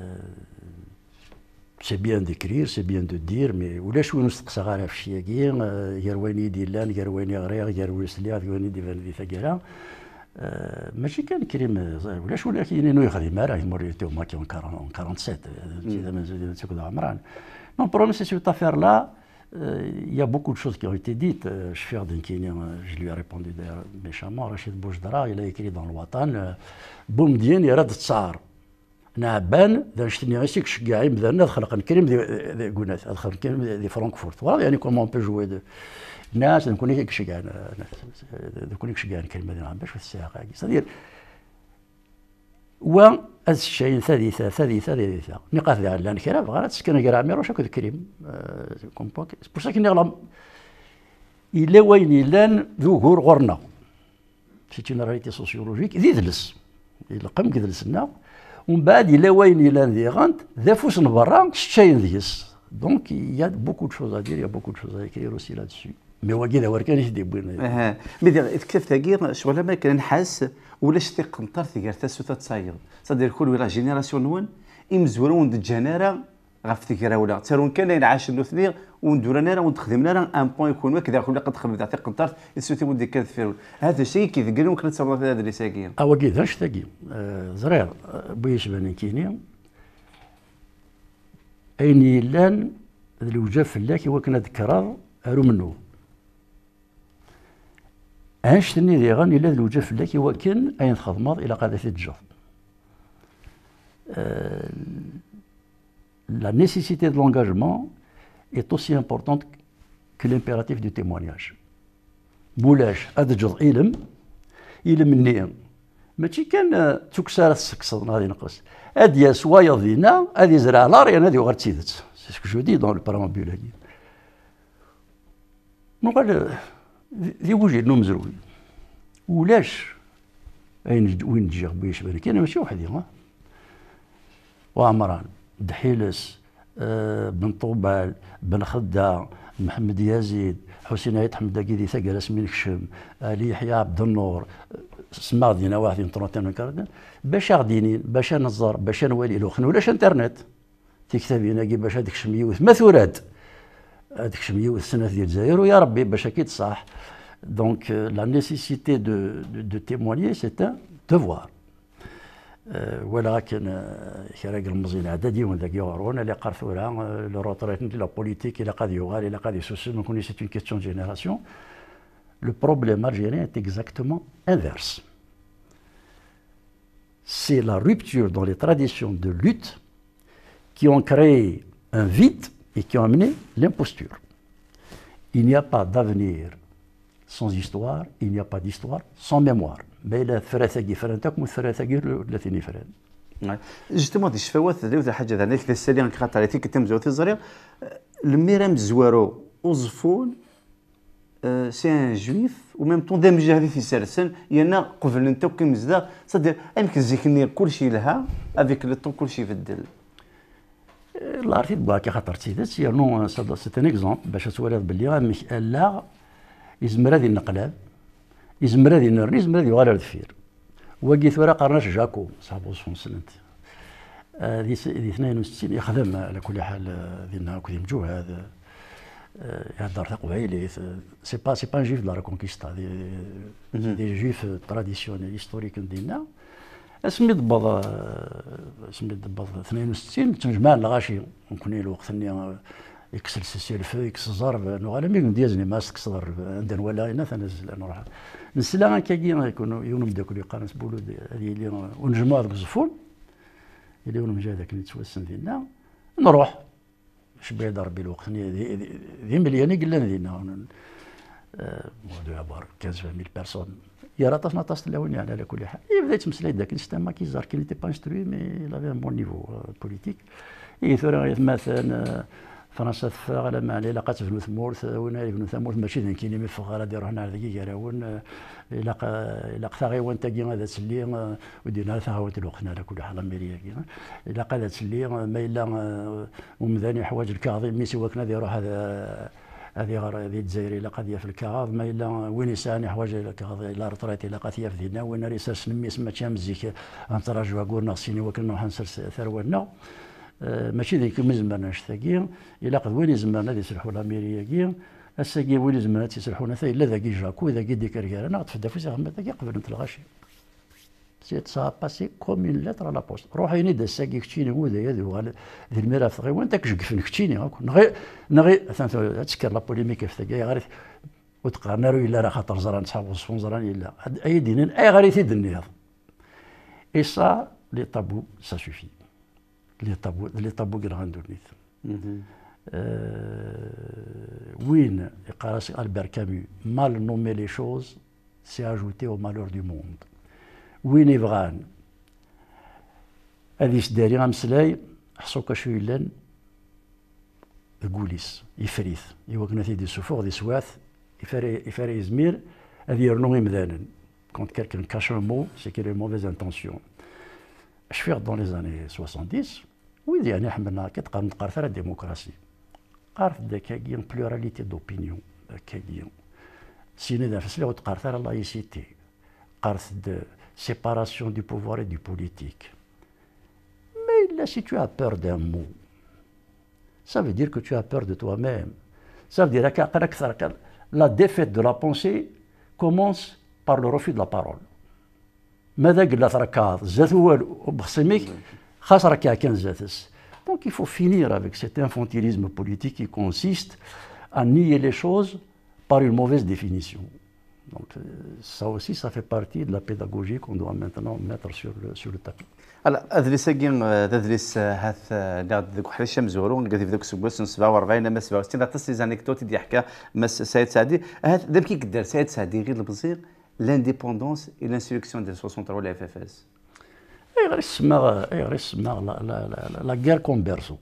c'est bien d'écrire, c'est bien de dire, mais ولاش وين نستقصى غير في الشياكي يرواني ديلان يرواني غريغ يروي سليات يرواني ديفان دي ثقيله ماشي كان كريم ولاش ولا كاينين يخدم راه موريتو ما كان سبعة وأربعين مازال تكون عمران. Non, le problème c'est cette affaire-là. Il y a beaucoup de choses qui ont été dites. Chfer Denkini, je lui ai répondu d'ailleurs méchamment. Rachid Boujdara, il a écrit dans le Watan Boumdien يراد التصار. نعبان ذا نشتني غيسيك شكاعي مثلا خلق نكريم ذي قناث خلق نكريم ذي فرانكفورت واضح يعني كومون بو جوي دو الناس نكون هيك شكاع نكون هيك شكاع نكلمه ذي باش في السياق صدير و هذا الشيء ثالثة ثالثة ثالثة نقاط ذي على نكرا بغا تسكن كرا ميروش هكذا كريم كوم بوك بور سا كي نغلام إلا وين لان ذو غور غورنا سيت اون رياليتي سوسيولوجيك ذي دلس إلا قم كدلس لنا ومن بعد إلا وين لان ذي غانت ذا فوس برا شتاين ذيس دونك يا بوكو دو شوز ا دير يا بوكو دو شوز ا اكرير اوسي لا دسو مي هو كذا وركان يدي بوين اها مي تكتف تاكير شغل ما كان نحاس ولا شتي قنطر تيغار تاسو تصاير صدير كل ولا جينيراسيون نون يمزورون د الجناره غف تيغرا ولا ترون كان ينعاش النثني وندورنا راه وندخدمنا راه ان بوين يكون كذا ولا قد خدمت تاع قنطر يسوتي ودي كذا هذا الشيء كيف قالوا كنت تصور في هذا اللي ساكين اوا كذا شتاكي زرير بيش بان كيني ايني لان الوجه فلاكي وكنا ذكرى ارو منو عشتني ذي غني لا الوجه فلاكي وكن اين خدمات الى قاعده في الجو la nécessité de l'engagement est aussi importante que l'impératif du témoignage. مولاش هذا جزء علم علم النيم ماشي كان تكسر السكسر غادي نقص هادي سوايا دينا هادي زرع لاريان هادي غير تسيدت سي سكو جو دي دون لو برامبول هادي نقول ذي وجه نو مزروي ولاش اين وين تجي بيش بالك انا ماشي وحدي ها وعمران دحيلس آه بن طوبال بن خدة محمد يزيد حسين عيد حمد كيدي ثقل اسمين كشم علي يحيى عبد النور سما دينا واحد طروتين كاردن باش غاديين باش نزار باش نوالي لوخن ولاش انترنت تكتبينا كي باش هذيك شميوث مثورات هذيك شميوث السنه ديال الجزائر ويا ربي باش اكيد صح دونك لا نيسيسيتي دو دو تيمونيي سي ان دوفوار ولكن كراك المزين عددي وين ذاك يغرون اللي قرثوره لو روتريت لا بوليتيك الى قاد يغال الى قاد يسوسي ما كوني سي اون كيستيون جينيراسيون لو بروبليم algérien est exactement inverse. C'est la rupture dans les traditions de lutte qui ont créé un vide et qui ont amené l'imposture. Il n'y a pas d'avenir sans histoire, il n'y a pas d'histoire sans mémoire. Mais la فرثاقي فرنتك والثلاثاقي الذين فرن. جوستومون دي الشفاوات ذي وذا حاجه ذا كذا السالي كخاطر تي كتم زوتي زريا الميرام زوارو وزفون سي ان جويف وميم طون دام جا هذه في سرسن يانا قبل انت وكمزدا صدر يمكن زيكني كل شيء لها افيك لو طون كل شيء يبدل الله عرفتي بلاكي خاطر تيدات يانو سي ان اكزومبل باش توريض باللي لا يزمر هذه النقلاب يزمر هذه النرني يزمر هذه غير دفير وقيت ورا قرناش جاكو صاحبو صفون سنت هذه اثنين وستين يخدم على كل حال ذينا كذي مجوه هذا يهضر قبايلي سي با سي با ان جويف دو لا ريكونكيستا دي دي جويف تراديسيونيل هيستوريك ديالنا اسمي دبض اسمي دبض اثنين وستين تنجمع الغاشي ممكن الوقت اني يكسر سيسي الفو يكسر الزرب انه على ميكون ديازني ما تكسر عندنا ولا هنا تنزل نروح نسلا كاكي يكونوا يونم داك اللي قارنت بولود هذه اللي ونجمع ذاك الزفون اللي يونم جا ذاك اللي توسن فينا نروح باش بعيد ربي الوقت ذي ملياني قلنا دينا موضوع عبار خمسة آلاف بيرسون يا راه طفنا طاس الاولاني على كل حال بدا يتمسلي ذاك السيستم ما كيزار كي نيتي با انستروي مي لا في ان بون نيفو بوليتيك اي ثورة مثلا فرنسا تفاغ على ما علاقات في ثمورث وين في ثمورث ماشي ذاك كاين في غادي رحنا على ذيك راون علاقه علاقه غير وانت كي هذا تسلي ودينا ثهوت الوقت على كل حال امريكا علاقه هذا تسلي ما الا ومذاني حوايج الكاظم مي سوا كنا يروح هذا هذه غير هذه الجزائري لا قضيه في الكاظ ما الا وين يساني حوايج الكاظ لا رطريتي لا قضيه في دينا وين ريسيرش نمي سما تشام زيك انتراجوا قولنا سيني وكنا حنسر ثروتنا ماشي ذيك مزمرنا شتاكي الا قد وين زمرنا يسرحوا الامريكيين الساكي وين زمرنا تيسرحونا حتى الا ذاك جاكو ذاك ديكارير انا تفدا في زعما ذاك قبل انت الغاشي سي سا باسي كوم اون لتر على بوست روحي ني دا الساكي كتشيني هو ذا ذو ذي الميراث غير وانت كشقفن كتشيني نغي نغي تذكر لا بوليميك في ذاك غير وتقارنا الا راه خاطر زران صحاب وصفون زران الا اي دينين اي غير تيد النيض اي سا لي طابو سا سوفي لي طابو لي طابو كي غندورنيت وين يقرا البير كامو مال نومي لي شوز سي اجوتي او مالور دو موند وين يبغان هذه سداري غمسلاي حصوكا شويه لان الكوليس يفريث يوكنا دي سوفور دي سواث يفاري يفاري يزمير هذه يرنو يمدانا كونت كالكن كاش ان مو سي كي لي موفيز انتونسيون اش فيغ دون لي زاني سوسون وين يعني حملنا كتقارن تقارث على الديمقراطيه قارث داكاكي بلوراليتي دوبينيون داكاكي سيني دا فسلا وتقارث على لايسيتي قارث de séparation du pouvoir et du politique. Mais là, si tu as peur d'un mot, ça veut dire que tu as peur de toi-même. Ça veut dire que la défaite de la pensée commence par le refus de la parole. ماذا قلت ركاض ذات هو بخصمك خاص ركا كان ذاتس. Donc il faut finir avec cet infantilisme politique qui consiste à nier les choses par une mauvaise définition. Donc ça aussi, ça fait partie de la pédagogie qu'on doit maintenant mettre sur le, sur le tapis. هلا ادريس كين تدريس هاث ناد ذوك حل الشمس زورون قال في ذوك سبوس سبعة وأربعين ما سبعة وستين تصلي انكدوتي دي حكا مس سيد سعدي هذا دابا كي قدر سيد سعدي غير البصير لانديبوندونس اي لانسيركسيون ديال ثلاثة وستين ولا اف اف اس اي غير اسمها اي غير اسمها لا لا لا غير كومبيرسو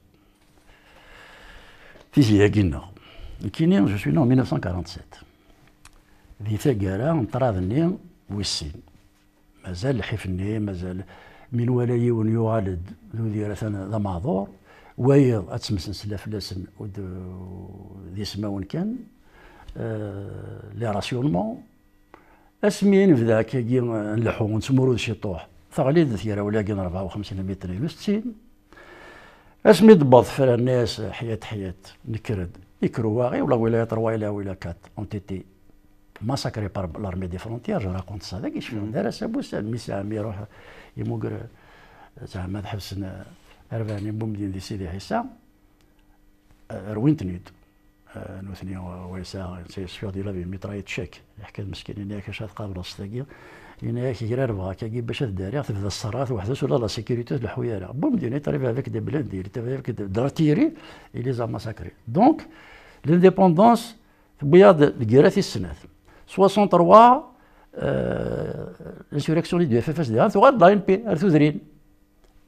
تيجي كينا كيني جو سوي نو ألف وتسعمائة وسبعة وأربعين ذي ثقارة نطراذني ويسين مازال الحفني مازال من ولاي ونيوالد ذو ذي ذا معذور ويض اتسمسن سلافلاسن ذي سماون كان آه لي راسيونمون اسمين في ذاك كي نلحو نسمرو الشطوح ثغلي ذي ولا كان أربعة وخمسين متر وستين اسمي ضبط في الناس حياة حياة نكرد يكرو واغي ولا ولايات روايلا ولا كات اونتيتي massacré par l'armée des frontières, je raconte ça. Dès que je suis en Dara Sabous, الميسي عم يروح يموقر زعما حبسنا أربعين بومدين دي سيدي عيسى روينتنيد نوثني ويسا سيسفير دي لافي ميتراي تشيك يحكي المسكين إنها كاشات قابل أصدقيا إنها كي غير بغا كي باش تداري تبدا الصراط وحدث ولا لا سيكوريتي الحويره بومدين يتريف افيك دي بلاندي يتريف افيك دارتيري إلي زا ماساكري دونك لانديبوندونس بياض الكيراثي السنات soixante et trois l'insurrection du F F S D ثوغاد لا ان بي ارثوذرين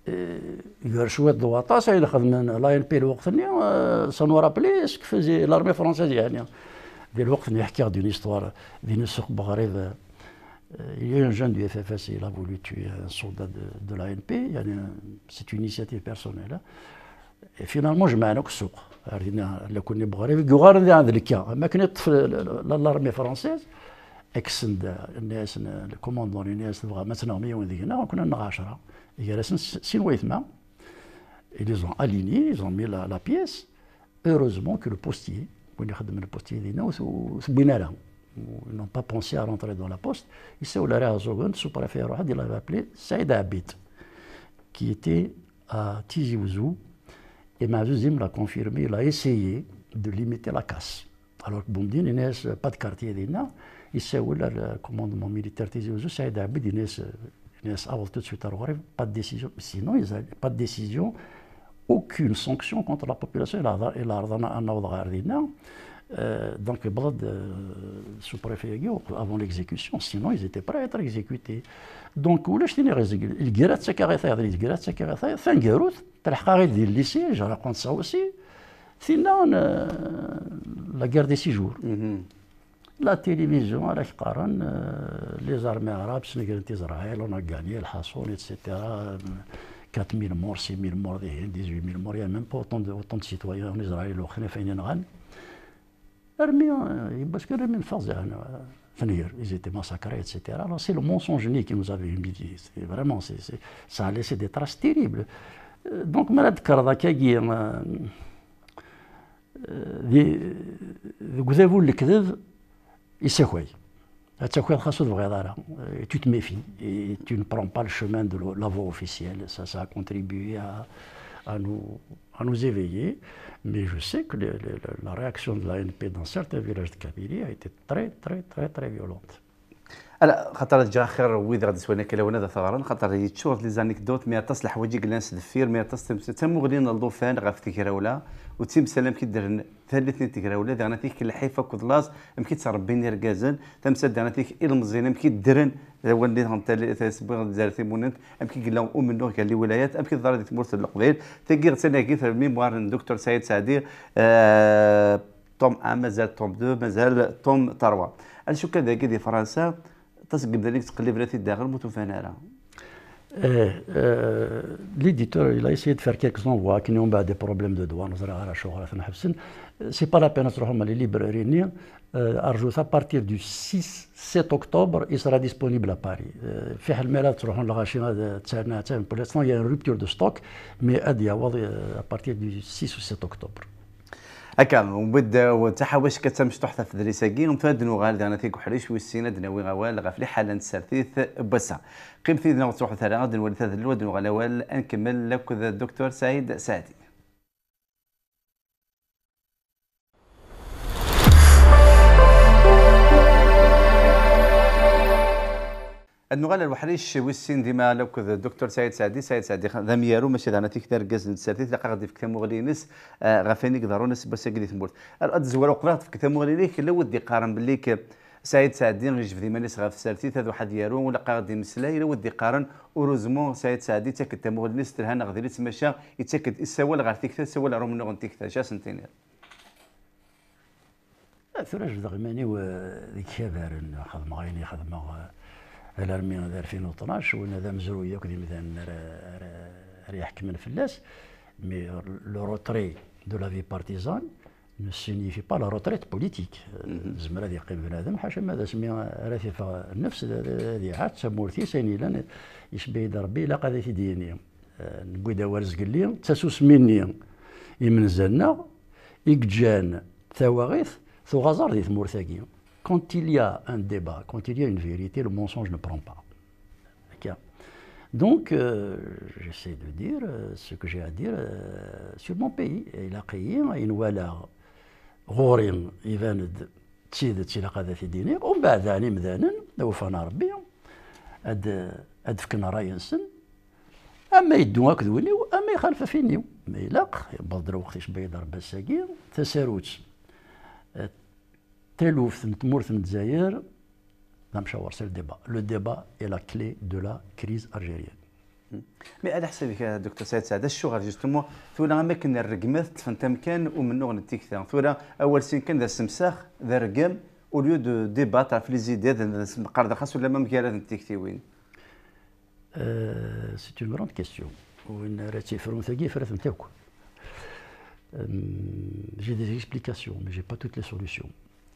يدير شويه دواطاس اللي خدم لا ان بي الوقت اللي سانو رابلي اسك فازي لارمي فرونسيز يعني ديال الوقت اللي يحكي دون هيستوار ديال السوق بغريب. Il y a un jeune du F F S, il a voulu tuer un soldat de, de l'A N P, c'est une initiative personnelle. Et finalement, je mets un souk. اللي كنا بغريب يغار هذا الكا ما كانت لارمي فرونسيز اكسند الناس الكوموندون الناس تبغى مثلا مية ذينا كنا نغاشرة جالسين سين ويثما. Ils ont aligné, ils ont mis la, la pièce. Heureusement que le postier, وين يخدم البوستيي ديالنا وثبينا لهم. Ils n'ont pas pensé à rentrer dans la poste. Il s'est ouvert à Zogon, sous-préfet Rohad, il avait appelé Saïd Abid, qui était à Tizi Ouzou. Et Mazouzim l'a confirmé, il a essayé de limiter la casse. Alors que Boumdine, il n'y a pas de quartier d'Ina. Il s'est ouvert le commandement militaire Tizi Ouzou, Saïd Abid, il n'y a tout de suite à Rohad, pas de décision. Sinon, il n'y a pas de décision, aucune sanction contre la population. Il a ordonné à Naoudra Ardina. Euh, donc, le euh, sous-préfet avant l'exécution, sinon ils étaient prêts à être exécutés. Donc, où est-ce qu'il y a le guérat de Sakaratha, le guérat de Sakaratha, c'est un guérat, tu as dit le lycée, je raconte ça aussi. Sinon, euh, la guerre des six jours. Mm-hmm. La télévision, à euh, les armées arabes, Israël, on a gagné, le Hasson, et cetera. quatre mille morts, six mille morts, dix-huit mille morts, il n'y a même pas autant de, autant de citoyens en Israël, au Khnefein. Parce que ils étaient massacrés, et cetera. Alors c'est le mensonge qui nous avait humiliés. Vraiment, c'est, c'est, ça a laissé des traces terribles. Donc, Malad Kardakagi, vous avez le kdev, il s'est quoi. Tu te méfies et tu ne prends pas le chemin de la voie officielle. Ça, ça a contribué à, à, nous, à nous éveiller. Mais je sais que le, le, la réaction de l'A N P dans certains villages de Kabylie a été très, très, très, très violente. لا خاطر جا خير ويد غادي سوينا كلاونا ذا ثغران خاطر يتشور لي زانيكدوت مي تصل حوايج كلاس دفير مي تصل تم غاديين الضوفان غاف تكراولا وتيم سلام كيدير ثالث تكراولا دانا تيك الحيفه كودلاز يمكن تربيني ركازن تم سدانا تيك المزينه يمكن درن ولدي نتا تسبغ زارتي مونت يمكن قال لهم ام النور قال لي ولايات يمكن ضار ديك تمرت القبيل تيغير تناكي في الميموار الدكتور سعيد سعدي آه توم واحد مازال توم اثنين مازال توم ثلاثة شو كذا كي فرنسا L'éditeur, il a essayé de faire quelques envois qui n'ont pas des problèmes de douane. C'est pas la peine de se rendre les librairies. À partir du six sept octobre, il sera disponible à Paris. Pour l'instant, il y a une rupture de stock, mais à partir du six ou sept octobre. هكا وبدا وتحاوش كتمش تحت في دريساكي ومتفاد نوغال دانا تيك حريش ويسينا دناوي غوال غفلي حالا نسرتيث بسا قيمتي دنا وتروح ثلاثه غادي نولي ثلاث الواد نوغال نكمل لك الدكتور سعيد سعدي. النغال الوحريش ويسين ديما لوك الدكتور سعيد سعدي سعيد سعدي ذا ميارو ماشي ذا نتيك دار كاز نتسالتي تلقى غادي في كتاب مغلينس غافيني يقدروا ناس بس قدي تمورت الاد زوار وقرات في كتاب مغلينيك لا ودي قارن باللي سعيد سعدي غيجي في ديما ناس غاف سالتي هذا واحد يارو ولا غادي مسلاي لا ودي قارن اوروزمون سعيد سعدي تا كتاب مغلينس تلهنا غادي تمشى يتاكد السوا لا غادي تكتا سوا لا روم نغ تكتا جا سنتينير ثلاث دغماني وديك شابار خدمه غيني خدمه الارمي ألفين واثناش وانا ذا مزرويه كدي مثلا ريح كمن فلاس مي لو روتري دو لا في بارتيزان ne signifie pas la retraite politique. زعما هذه يقيم بنادم حاشا ماذا سميها رثيفه النفس هذه عاد سمورتي سيني لان يشبه يد ربي لا قضيه دينيه نقول ورزق لي تسوس مني يمنزلنا يكجان ثواغيث ثو غزار دي ثمورثاكي. Quand il y a un débat, quand il y a une vérité, le mensonge ne prend pas. Okay. Donc, euh, j'essaie de dire euh, ce que j'ai à dire euh, sur mon pays. Il a créé une wala غورين يفاند تشيد تشيلاقا ذات ديني ومن بعد ثاني مذانا وفانا ربي اد اد فكنا راي نسن اما يدو هكذوني واما يخالف فيني ما يلاق بدر وقتاش بيضر بساكي تساروت تلوف تمورث الجزائر نمشاور سير الديبا لو ديبا اي لا كلي دو لا كريز الجيريان مي على حسابك يا دكتور سعيد سعد الشغل جوستومون ثولا اماكن الرقمات تفنت مكان ومن نوع التيكتا ثولا اول سين كان ذا السمساخ ذا رقم اوليو دو ديبات في لي زيدات قرض خاص ولا ما مكان التيكتي وين سي اون غراند كيستيون وين راتي فرونساكي فرات نتاوك j'ai des explications mais j'ai pas toutes les solutions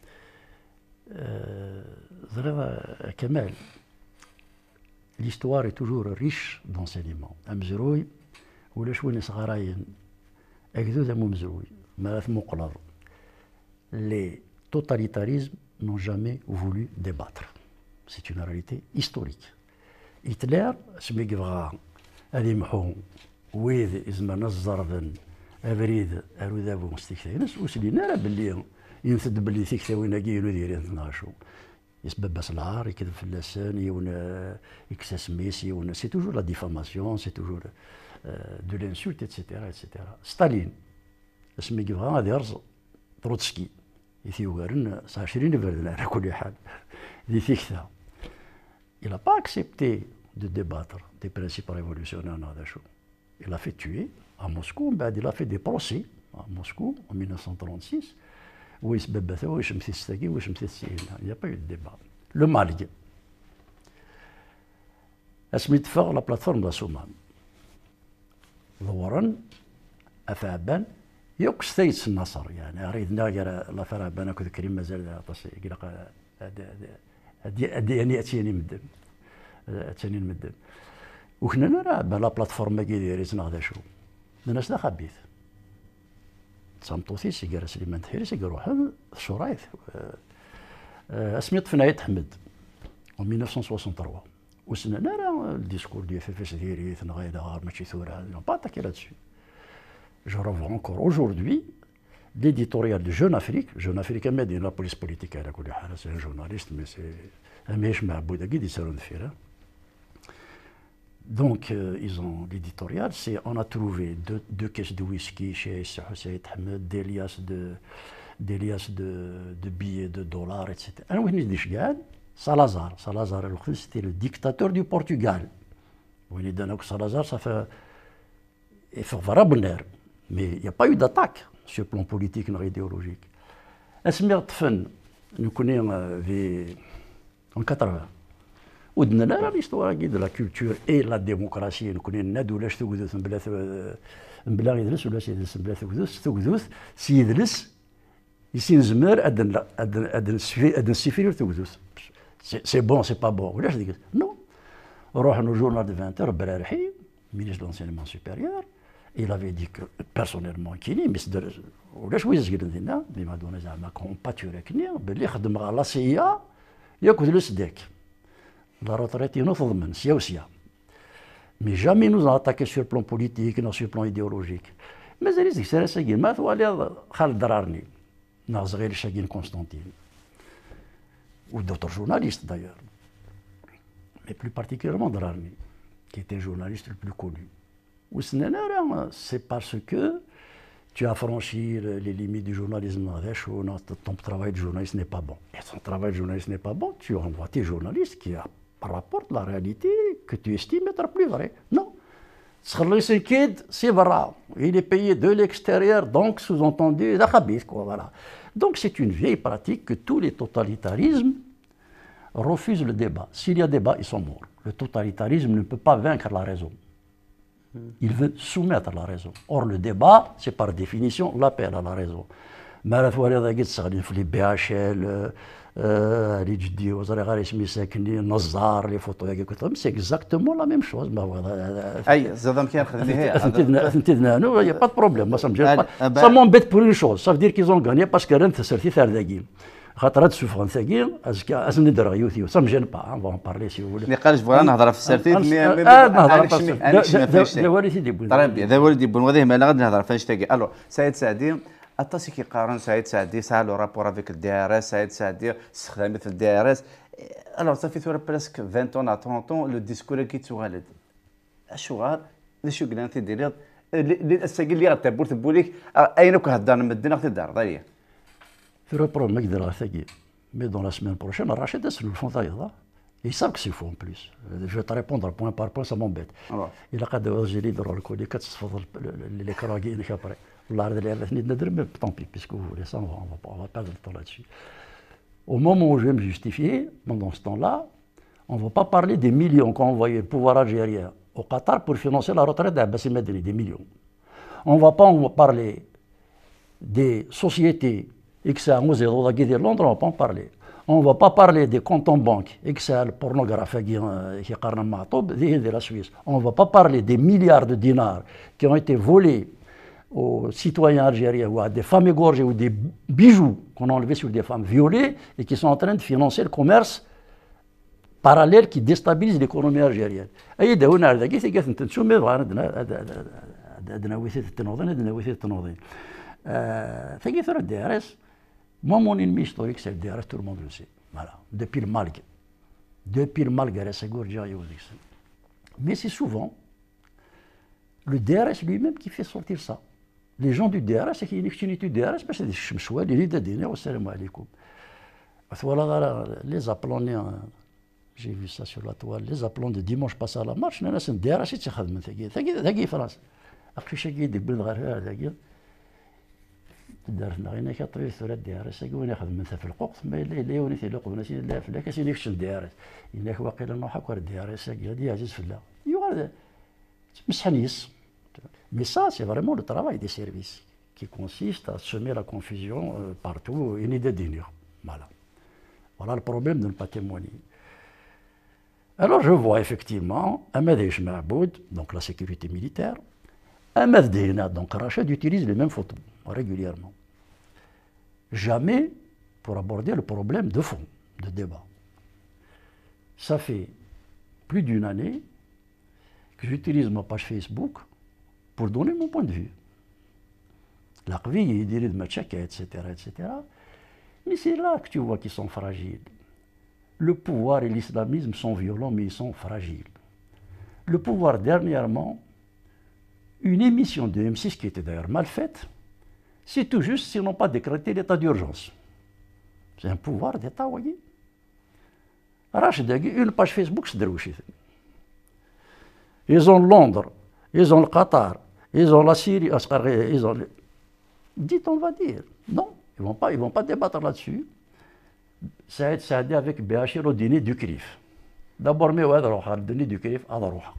ضرب كمال l'histoire est toujours riche d'enseignements. أمزروي ولا شوين صغاراين أكذو ذا ممزروي ماث مقلر. Les totalitarismes n'ont jamais voulu débattre. C'est une réalité historique. Hitler سمي كبغا هذي محو ويذ إزمان الزرذن أبريد أرودابو مستكثينس وسلينا راه باللي ينثد باللي تيكثاوين كيلو ديرين تناشو. يسبب العار يكذب في اللسان يونا يكسس ميسي يونا سي توجور لا ديفاماسيون سي توجور دو لانسولت اتسيتيرا اتسيتيرا ستالين اسمي كيفغا غادي يرز تروتسكي يثيوغارن عشرين بردنا على كل حال دي فيكتا il a pas accepté de débattre des principes révolutionnaires هذا شو il a fait tuer à Moscou بعد il a fait des procès à Moscou en mille neuf cent trente-six ويس بابثا ويش مثيستاكي ويش مثيستينا يا با يو ديبا لو مالي اسمي تفاغ لا بلاتفورم دا سومان ظورا افابان يوكس ثيتس النصر يعني اريدنا لا فرابان اكو ذكري مازال طاسي قلق ادي يعني اتيني مدن اتيني مدن وكنا نرى لا بلاتفورم كي دايرين هذا شو الناس دا خبيث صمتوثي سيقرا سليمان تحيري سيقرا روحها شرايث اسمي طفنايت حمد en mille neuf cent soixante-trois وسنا نرى الديسكور ديال فيفاش ديري ثنغايدا غار ماشي ثورة non pas attaquer là-dessus je revois encore aujourd'hui l'éditorial de Jeune Afrique Jeune Afrique مادين لا بوليس بوليتيك على كل حال سي جورناليست مي سي ماهيش معبود اكيد يسالون فيها. Donc, euh, ils ont l'éditorial, c'est on a trouvé deux, deux caisses de whisky chez Hussein Ahmed, des liasses de, des liasses de, de billets de dollars, et cetera. Alors, on dit Salazar, Salazar, c'était le dictateur du Portugal. On dit Salazar, ça fait favorable, mais il n'y a pas eu d'attaque sur le plan politique et idéologique. Esmer Tfen, nous connaissons en quatre-vingts. ودنا لا ليستوار كي لا كولتور اي لا ديموكراسي نكون نادو لاش تقدوث بلا بلا يدرس ولا سيدرس بلا تقدوث تقدوث سيدرس يسين زمر ادن ادن ادن ادن سيفير تقدوث سي بون سي با بون ولاش ديك نو روح نو جورنال دو vingt heures برارحي مينيستر دونسينمون سوبيريور il avait dit que personnellement كيني مس ولاش ويز قلنا مي ما دونا زعما كومباتور كني باللي خدم على لا سي ياكل السداك La retraite, il nous faut demain, c'est aussi. Mais jamais nous a attaqué sur le plan politique, non sur le plan idéologique. Mais c'est ce que c'est ça qui m'a fait aller Khaled Dararni, Nazrel Chagin Constantine, ou d'autres journalistes d'ailleurs, mais plus particulièrement Dararni, qui était le journaliste le plus connu. Ou c'est parce que tu as franchi les limites du journalisme, ton travail de journaliste n'est pas bon. Et ton travail de journaliste n'est pas bon, tu envoies tes journalistes qui rapportent la réalité que tu estimes être plus vraie. Non. C'est vrai. Il est payé de l'extérieur, donc sous-entendu, voilà. Donc c'est une vieille pratique que tous les totalitarismes refusent le débat. S'il y a débat, ils sont morts. Le totalitarisme ne peut pas vaincre la raison. Il veut soumettre la raison. Or, le débat, c'est par définition l'appel à la raison. Mais la fois, les B H L, les Judi, les photos, c'est exactement la même chose. Aïe, Zadam qui a il n'y a pas de problème. Moi, ça me gêne pas. Ça m'embête pour une chose. Ça veut dire qu'ils ont gagné parce que rien ne s'est fait. خاطر هاد السفران ثقيل از ندرى يوثيو سا مجن با نفون بارلي سي ولي اللي قالش بغا نهضر في السرتيت مي نهضر في السرتيت ذا والدي ديبون طريب ذا والدي ديبون وهذه ما غادي نهضر فاش تاقي الو سعيد سعدي الطاسي كيقارن سعيد سعدي سالو رابور افيك الدي ار اس سعيد سعدي استخدامه في الدي ار اس الو صافي ثورا بريسك vingt ans à trente ans لو ديسكور كي تغالد الشغال شو قلنا انت ديري الساقي اللي غتبور تبوليك اين كهضر مدنا غتدار ضايع في روبرو ما يقدر ثقيل مي دون لا سيمين بروشين راشد اسلو الفون تايضا Ils savent que c'est faux en plus. Je vais te répondre point par point, ça m'embête. Il a قد وجلي دروا لكم اللي كتصفض l'écran كاينك après. والله عرض لي على ثنين ندير mais tant pis puisque vous voulez ça, on va, on va, on va perdre le temps là-dessus. Au moment où je vais me justifier, pendant ce temps-là, on ne va pas parler des millions qu'a envoyé le pouvoir algérien au Qatar pour financer la retraite d'Abbas Madani, des millions. On ne va pas en parler des sociétés X A, Moselle, de Londres, on ne va pas en parler. On ne va pas parler des comptes en banque, Excel, pornographe, qui de la Suisse. On ne va pas parler des milliards de dinars qui ont été volés aux citoyens algériens ou à des femmes égorgées ou des bijoux qu'on a enlevés sur des femmes violées et qui sont en train de financer le commerce parallèle qui déstabilise l'économie algérienne. Et d'ailleurs, هذا كي ثقافة تنشومي عندنا عندنا وثيقة التنظيم عندنا وثيقة التنظيم. ثقافة الدي ار اس. Moi, mon ennemi historique, c'est le D R S, tout le monde le sait. Voilà, depuis le Malg. Depuis le Malg, mais c'est souvent le D R S lui-même qui fait sortir ça. Les gens du D R S, c'est qu'il y a une activité du D R S, c'est des chemchouas, des leaders d'Inner, au salam alaikum. Voilà, les appelants, j'ai vu ça sur la toile, les appelants de dimanche passé à la marche, c'est un D R S qui s'est fait. C'est France. Après, chaque des bulles de دارتنا غير كطريق ثلاث دي ار اس وين ياخذ منها في القوق ثم اللي وني في القوق نسي لا فلا كاسين يكشن دي ار اس انك واقيلا نروح هكا دي ار اس هادي عزيز فلا يو مسحنيس mais ça c'est vraiment le travail des services qui consiste à semer la confusion euh, partout une idée d'ignorance. Voilà. Voilà le problème de ne pas témoigner. Alors je vois effectivement Ahmed Eish Maaboud, donc la sécurité militaire, Ahmed Dehna, donc Rachid utilise les mêmes photos régulièrement. Jamais pour aborder le problème de fond, de débat. Ça fait plus d'une année que j'utilise ma page Facebook pour donner mon point de vue. La vie, il dirait de ma tchèque, et cetera, et cetera. Mais c'est là que tu vois qu'ils sont fragiles. Le pouvoir et l'islamisme sont violents, mais ils sont fragiles. Le pouvoir, dernièrement, une émission de M six qui était d'ailleurs mal faite, c'est tout juste s'ils n'ont pas décrété l'état d'urgence. C'est un pouvoir d'État, vous voyez. Rachid, une page Facebook, c'est dérouché. Ils ont Londres, ils ont le Qatar, ils ont la Syrie, ils ont... Dites, on va dire. Non, ils ne vont pas, ils vont pas débattre là-dessus. Saïd Saadi avec B H R au dîner du C R I F. D'abord, mais ouais, le dîner du C R I F, à la roue.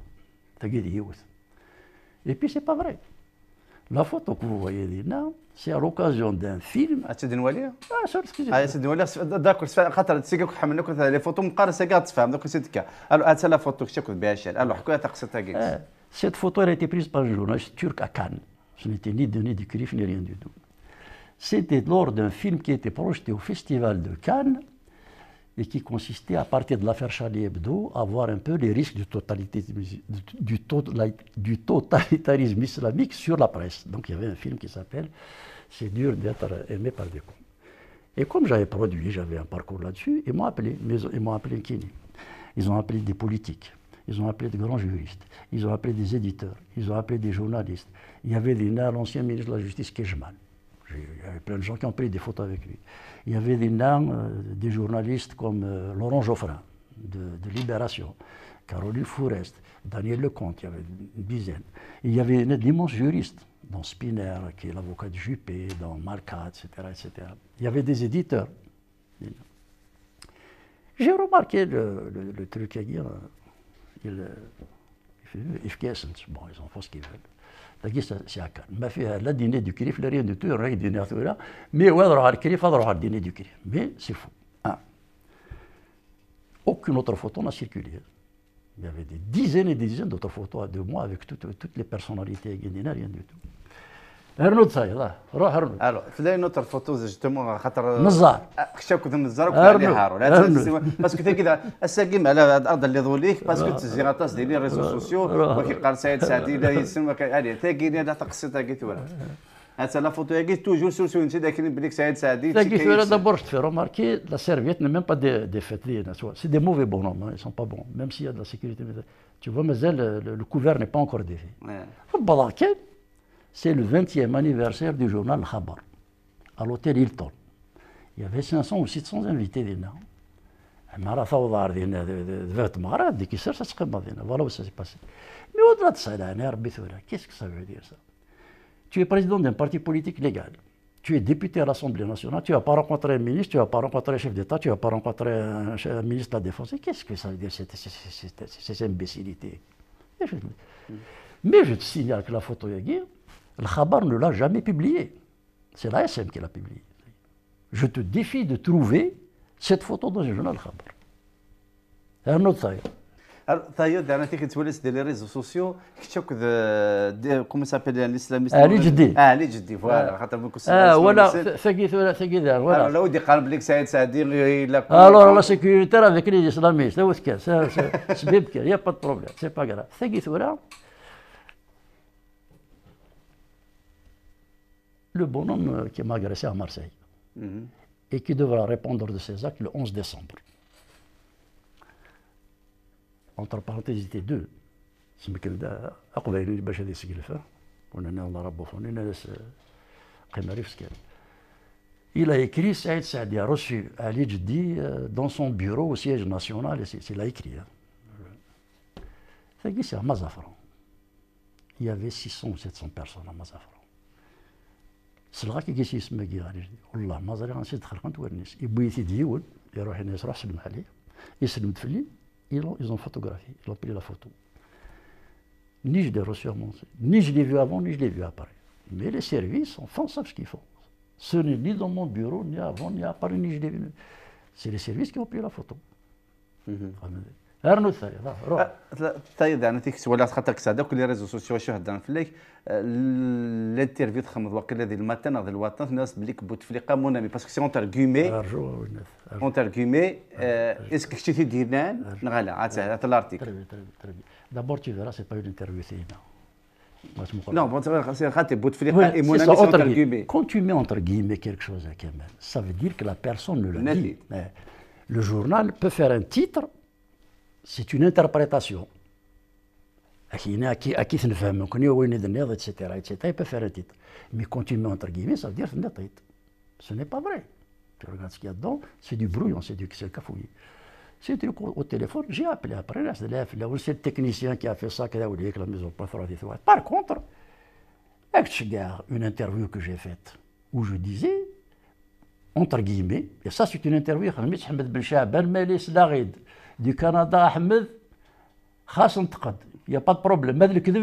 Et puis, c'est pas vrai. La photo que vous voyez là, c'est à l'occasion d'un film. Ah, c'est Denoualia? Ah, c'est ce que j'ai dit. Ah, c'est Denoualia. D'accord, c'est خاطر تسيقك حملنا كنت les photos مقارسة قاعد تفهم donc c'est cas. Alors, هذا la photo que je connais bien cher. Alors, quoi تقصدها كيف؟ Cette photo elle a été prise par un journaliste turc à Cannes. Ce n'était ni donné du C R I F ni rien du tout. C'était lors d'un film qui était projeté au Festival de Cannes et qui consistait, à partir de l'affaire Charlie Hebdo, à voir un peu les risques du totalitarisme, du, du totalitarisme islamique sur la presse. Donc il y avait un film qui s'appelle « C'est dur d'être aimé par des cons ». Et comme j'avais produit, j'avais un parcours là-dessus, ils m'ont appelé, mais ils m'ont appelé Kini. Ils ont appelé des politiques, ils ont appelé de grands juristes, ils ont appelé des éditeurs, ils ont appelé des journalistes. Il y avait des l'ancien ministre de la Justice Kejman. Il y avait plein de gens qui ont pris des photos avec lui. Il y avait des noms, euh, des journalistes comme euh, Laurent Geoffrin, de, de Libération, Caroline Fourest, Daniel Lecomte, il y avait une dizaine. Il y avait d'immenses juristes, dont Spinner, qui est l'avocat de Juppé, dans Marcat, et cetera, et cetera. Il y avait des éditeurs. J'ai remarqué le, le, le truc à dire, il, il fait bon, ils en font ce qu'ils veulent. C'est à Cannes. ما فيها لا dîner du C R I F, لا rien du tout, rien dîner à tout là. Mais ouais, alors le C R I F, alors le dîner du C R I F. Mais c'est faux. Un. Aucune autre photo n'a circulé. Il y avait des dizaines et des dizaines d'autres photos de moi avec toutes, toutes les personnalités guinéennes, rien du tout. هرنود صاير روح هرنود. الو فلاي نوتر فوتو جوستومون خاطر نزار خشاك النزار وكان عليه هارو لا باسكو تا كذا الساقيم على الارض اللي ظوليك باسكو تزيغاطاس ديال لي ريزو سوسيو وكيقال سعيد سعدي لا يسمى كان تا كاين هذا تقصيتها قلت ولا هذا لا فوتو هي توجور سور سور انت داك بليك سعيد سعدي تا قلت ولا دابور في روماركي لا سيرفيت ني ميم با دي دي فيت لينا سي دي موفي بونوم ils sont pas bons même s'il y a de la sécurité tu vois مازال le couvert n'est pas encore défait بالك c'est le vingtième anniversaire du journal Khabar, à l'hôtel Hilton. Il y avait cinq cents ou six cents invités dedans. ما راه فوضى دينا ذات مغرب ديك يسير تقيم دينا فوالا و سا سي باسي مي ودرا تسالاني ربي ثورا كيسك سا فو دير سا Tu es président d'un parti politique légal. Tu es député à l'Assemblée nationale. Tu n'as pas rencontré un ministre, tu n'as pas rencontré un chef d'État, tu n'as pas rencontré un, un ministre de la Défense. Qu'est-ce que ça veut dire, cette, cette, cette, cette imbécilité? Mais je te signale que la photo Yagir, le Khabar ne l'a jamais publiée. C'est la S M qui l'a publiée. Je te défie de trouver cette photo dans le journal Khabar. Un autre taille. طيب انا تيك توليت ديال لي ريزو سوسيو كتشوك كومون سابيل الاسلاميست علي جدي اه علي جدي فوالا خاطر من كنت اه ولا ثقيت ولا ثقيت ولا لا ودي قال بليك سعيد سعدي الا الوغ لا سيكوريتي افيك لي اسلاميست هو كاس سبيبك يا با بروبليم سي با غرا ثقيت ولا le bonhomme qui m'a agressé à Marseille et qui devra répondre de ses actes le onze décembre. Entre parenthèses, il était deux. Il a écrit, Saïd Saadi a reçu Ali Jdi dans son bureau au siège national, il a écrit. C'est à Mazafran. Il y avait six cents ou sept cents personnes à Mazafran. C'est là qu'il y a six cents personnes. والله ما زال غنسيت خلقت ورنيس يبغي يديون يروح الناس يروح يسلم عليه يسلم تفلي. Ils ont, ils ont photographié, ils ont pris la photo. Ni je l'ai reçu à mon ni je l'ai vu avant, ni je l'ai vu après. Mais les services, enfin, savent ce qu'ils font. Ce n'est ni dans mon bureau, ni avant, ni après, ni je l'ai vu. C'est les services qui ont pris la photo. Arnaud Thaïd, روح. Thaïd, أنا تيك ولا خاطرك ساعة كل ريزو سوسيو شو هدان فيك الانترفيو تخمض وقيلا ذي الماتن هذا الوطن الناس بليك بوتفليقة مونامي باسكو سي اونتر كيمي اونتر كيمي اسكو كشتي ديرنان نغالا عاد هذا الارتيكل. Très bien, très bien, très bien. D'abord tu verras, c'est pas une interview, c'est une. Non, bon, c'est خاطر بوتفليقة et مونامي c'est entre guillemets. Quand tu mets entre guillemets quelque chose à Kemal, ça veut dire que la personne ne l'a dit. Le journal peut faire un titre. C'est une interprétation. À qui qui se fait, on connaît où il est de et cetera, et cetera. Il peut faire un titre. Mais quand tu mets entre guillemets, ça veut dire que c'est un titre. Ce n'est pas vrai. Tu regardes ce qu'il y a dedans, c'est du brouillon, c'est du cafouillis. C'était au téléphone, j'ai appelé après, là, c'est le technicien qui a fait ça, qui a oublié que la maison pas fera des toilettes. Par contre, une interview que j'ai faite, où je disais, entre guillemets, et ça c'est une interview, Ahmed Ben Chaban, Melis Larid, du Canada, Ahmed, خاص نتقد. Il n'y a pas de problème.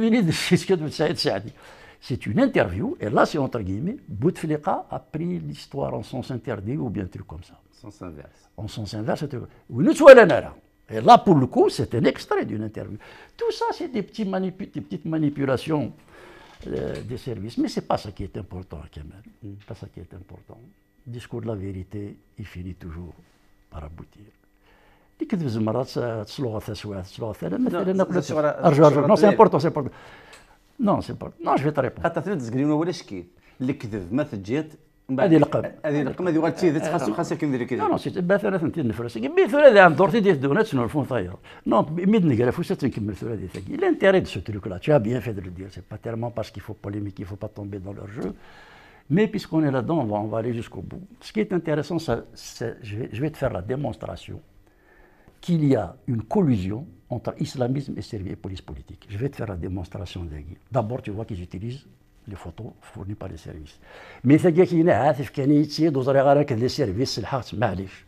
C'est une interview, et là c'est entre guillemets, Bouteflika a pris l'histoire en sens interdit ou bien un truc comme ça. Sens inverse. En sens inverse, et là pour le coup, c'est un extrait d'une interview. Tout ça, c'est des, petits manipu des petites manipulations euh, des services, mais ce n'est pas ça qui est important, Kemal. Mm. Pas ça qui est important. Le discours de la vérité, il finit toujours par aboutir. كذب زمرات تصلوها ثسوات تصلوها ثلاثة مثلا نقول ارجع ارجع نو سي امبورطون سي امبورطون نو سي امبورطون نو جو في تريبون حتى ثلاث زقريون ولا شكي اللي كذب ما تجيت هذه لقب هذه لقب هذه غاتي خاصو خاصك كندير كذا نو سي مثلا انت نفرس كبي ثلاثه عند دورتي ديال دونات شنو الفون طاير نو ميد نقرا فوش تنكمل ثلاثه ثقي l'intérêt de ce truc là tu as bien fait de le dire c'est pas tellement parce qu'il faut polémiquer il faut pas tomber dans leur jeu mais puisqu'on est là-dedans on va, on va aller jusqu'au bout ce qui est intéressant ça, c'est, je, vais, je vais te faire la démonstration qu'il y a une collusion entre islamisme et service et police politique. Je vais te faire la démonstration d'Agui. D'abord, tu vois qu'ils utilisent les photos fournies par les services. Mais c'est qu'il y a des services, les services, c'est le معليش.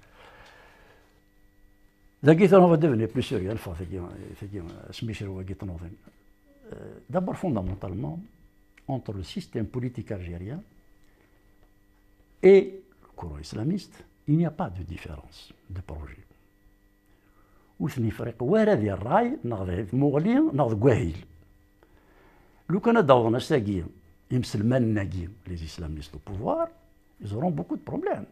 on va devenir plus sérieux. D'abord, fondamentalement, entre le système politique algérien et le courant islamiste, il n'y a pas de différence de projet. وثني فريق ولا ديال الراي ناخذ مغلي ناخذ قواهيل لو كان داونا ساقيين يمسلمان ناقيين les islamistes au pouvoir ils auront beaucoup de problèmes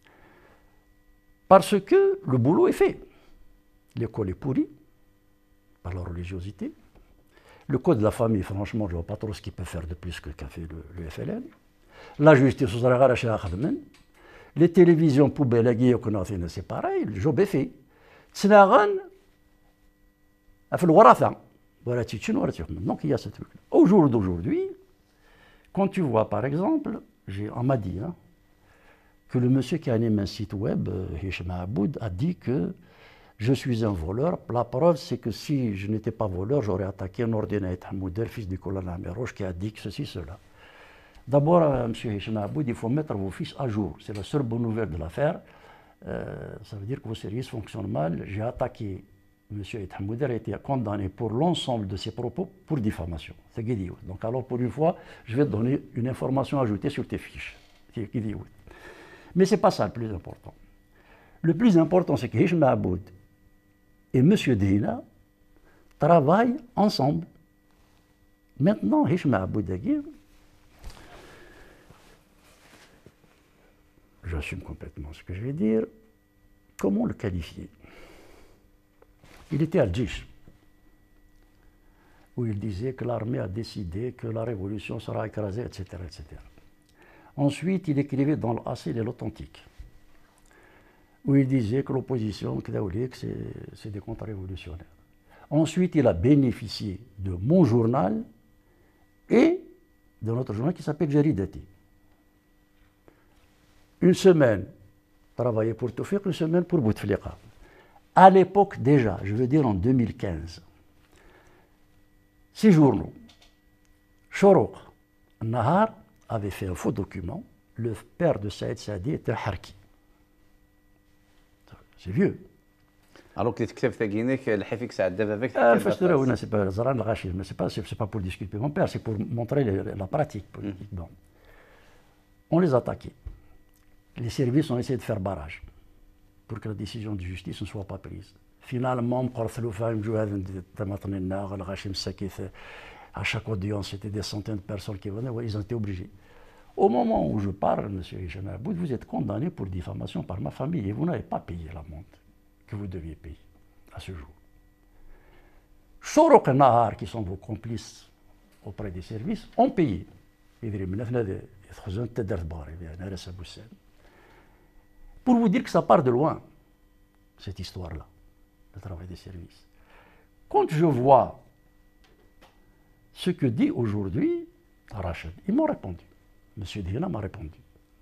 parce que le boulot est fait l'école est pourrie par la religiosité le code de la famille franchement je ne vois pas trop ce qu'il peut faire de plus que qu'a fait le, le F L N la justice les télévisions poubelles c'est pareil le job est fait تسناغن في الوراثة ولا تيتشن ولا تيخدم donc il y a ce truc au jour d'aujourd'hui quand tu vois par exemple j'ai on m'a dit hein, que le monsieur qui anime un site web Hicham Aboud a dit que je suis un voleur. La preuve, c'est que si je n'étais pas voleur, j'aurais attaqué un ordinaire Hamouder, fils du colonel Améroche, qui a dit que ceci, cela. D'abord, euh, M. Hicham Aboud, il faut mettre vos fils à jour. C'est la seule bonne nouvelle de l'affaire. Euh, ça veut dire que vos services fonctionnent mal. J'ai attaqué M. Hamouder, a été condamné pour l'ensemble de ses propos pour diffamation. C'est Guédioud. Donc, alors, pour une fois, je vais te donner une information ajoutée sur tes fiches. C'est Guédioud. Mais ce n'est pas ça le plus important. Le plus important, c'est que Hicham Aboud et M. Dina travaillent ensemble. Maintenant, Hicham Aboud Aguirre, j'assume complètement ce que je vais dire, comment le qualifier? Il était à Al-Jish, où il disait que l'armée a décidé que la révolution sera écrasée, et cetera, et cetera. Ensuite, il écrivait dans l'Assil et l'Authentique, où il disait que l'opposition, que c'est des contre-révolutionnaires. Ensuite, il a bénéficié de mon journal et de notre journal qui s'appelle Jaridati. Une semaine, travaillé pour Tawfiq, une semaine pour Bouteflika. À l'époque déjà, je veux dire en deux mille quinze, ces journaux, Chorouk, Nahar, avait fait un faux document. Le père de Saïd Saadi était Harki. C'est vieux. Alors que tu écris ta Guinée, le Hafik Saad avec c'est pas Zaran al-Rachid, mais ce n'est pas pour discuter mon père, c'est pour montrer la pratique politique. Mm. On les attaquait. Les services ont essayé de faire barrage pour que la décision de justice ne soit pas prise. Finalement, à chaque audience, c'était des centaines de personnes qui venaient, ils ont été obligés. Au moment où je parle, M. Hicham Aboud, vous êtes condamné pour diffamation par ma famille et vous n'avez pas payé l'amende que vous deviez payer à ce jour. Chorouk et Nahar, qui sont vos complices auprès des services, ont payé. Pour vous dire que ça part de loin, cette histoire-là, le travail des services. Quand je vois ce que dit aujourd'hui Rachid, ils m'ont répondu. M. Dina m'a répondu.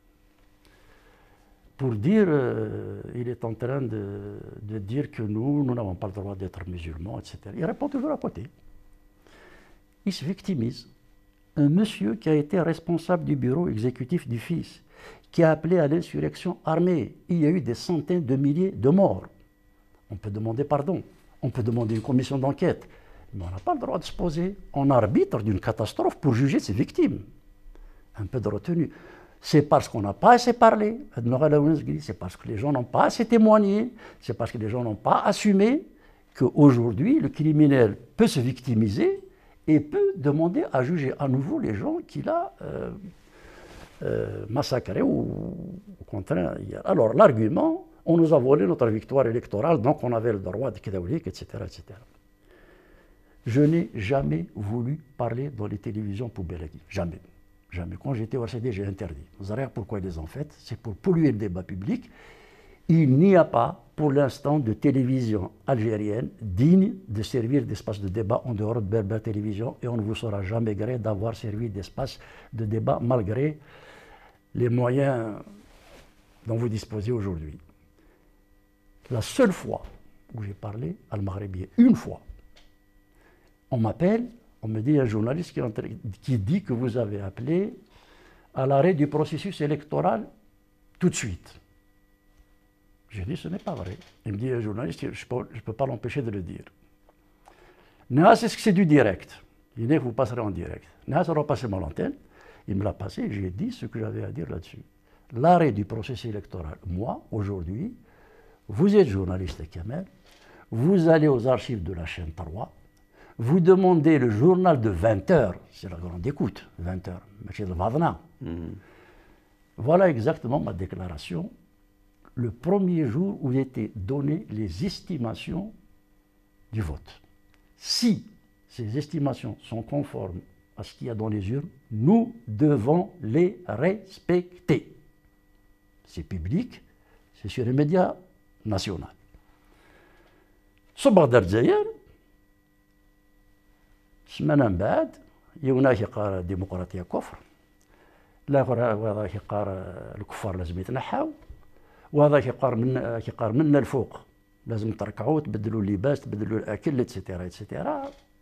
Pour dire, euh, il est en train de, de dire que nous, nous n'avons pas le droit d'être musulmans, et cetera. Il répond toujours à côté. Il se victimise. Un monsieur qui a été responsable du bureau exécutif du fils, qui a appelé à l'insurrection armée. Il y a eu des centaines de milliers de morts. On peut demander pardon, on peut demander une commission d'enquête, mais on n'a pas le droit de se poser en arbitre d'une catastrophe pour juger ses victimes. Un peu de retenue. C'est parce qu'on n'a pas assez parlé, c'est parce que les gens n'ont pas assez témoigné, c'est parce que les gens n'ont pas assumé qu'aujourd'hui, le criminel peut se victimiser et peut demander à juger à nouveau les gens qu'il a euh, euh, massacrés ou, ou contraints hier. Alors, l'argument, on nous a volé notre victoire électorale, donc on avait le droit de Kédaoulik, et cetera, et cetera. Je n'ai jamais voulu parler dans les télévisions pour Belagui. Jamais. Jamais. Quand j'étais au R C D, j'ai interdit. Vous savez pourquoi ils les ont faites? C'est pour polluer le débat public. Il n'y a pas, pour l'instant, de télévision algérienne digne de servir d'espace de débat en dehors de Berber Télévision, et on ne vous saura jamais gré d'avoir servi d'espace de débat malgré les moyens dont vous disposez aujourd'hui. La seule fois où j'ai parlé à Al-Maghribi, une fois, on m'appelle, on me dit, il y a un journaliste qui, entre, qui dit que vous avez appelé à l'arrêt du processus électoral tout de suite. J'ai dit, ce n'est pas vrai. Il me dit, un journaliste, je ne peux, peux pas l'empêcher de le dire. Néa, c'est ce que c'est du direct. Il dit que vous passerez en direct. Néa, ça va passer mon antenne. Il me l'a passé, j'ai dit ce que j'avais à dire là-dessus. L'arrêt du processus électoral, moi, aujourd'hui, vous êtes journaliste Kamel, vous allez aux archives de la chaîne trois, vous demandez le journal de vingt heures, c'est la grande écoute, vingt heures, M. Vadna. Mm-hmm. Voilà exactement ma déclaration, le premier jour où étaient données les estimations du vote. Si ces estimations sont conformes à ce qu'il y a dans les urnes, nous devons les respecter. C'est public, c'est sur les médias nationaux. صبغ دار الجزائر سمانة من بعد يونا كيقار الديمقراطية كفر الآخر وهذا كيقار الكفار لازم يتنحاو وهذا كيقار من كيقار منا الفوق لازم تركعوا تبدلوا اللباس تبدلوا الاكل اتسيتيرا اتسيتيرا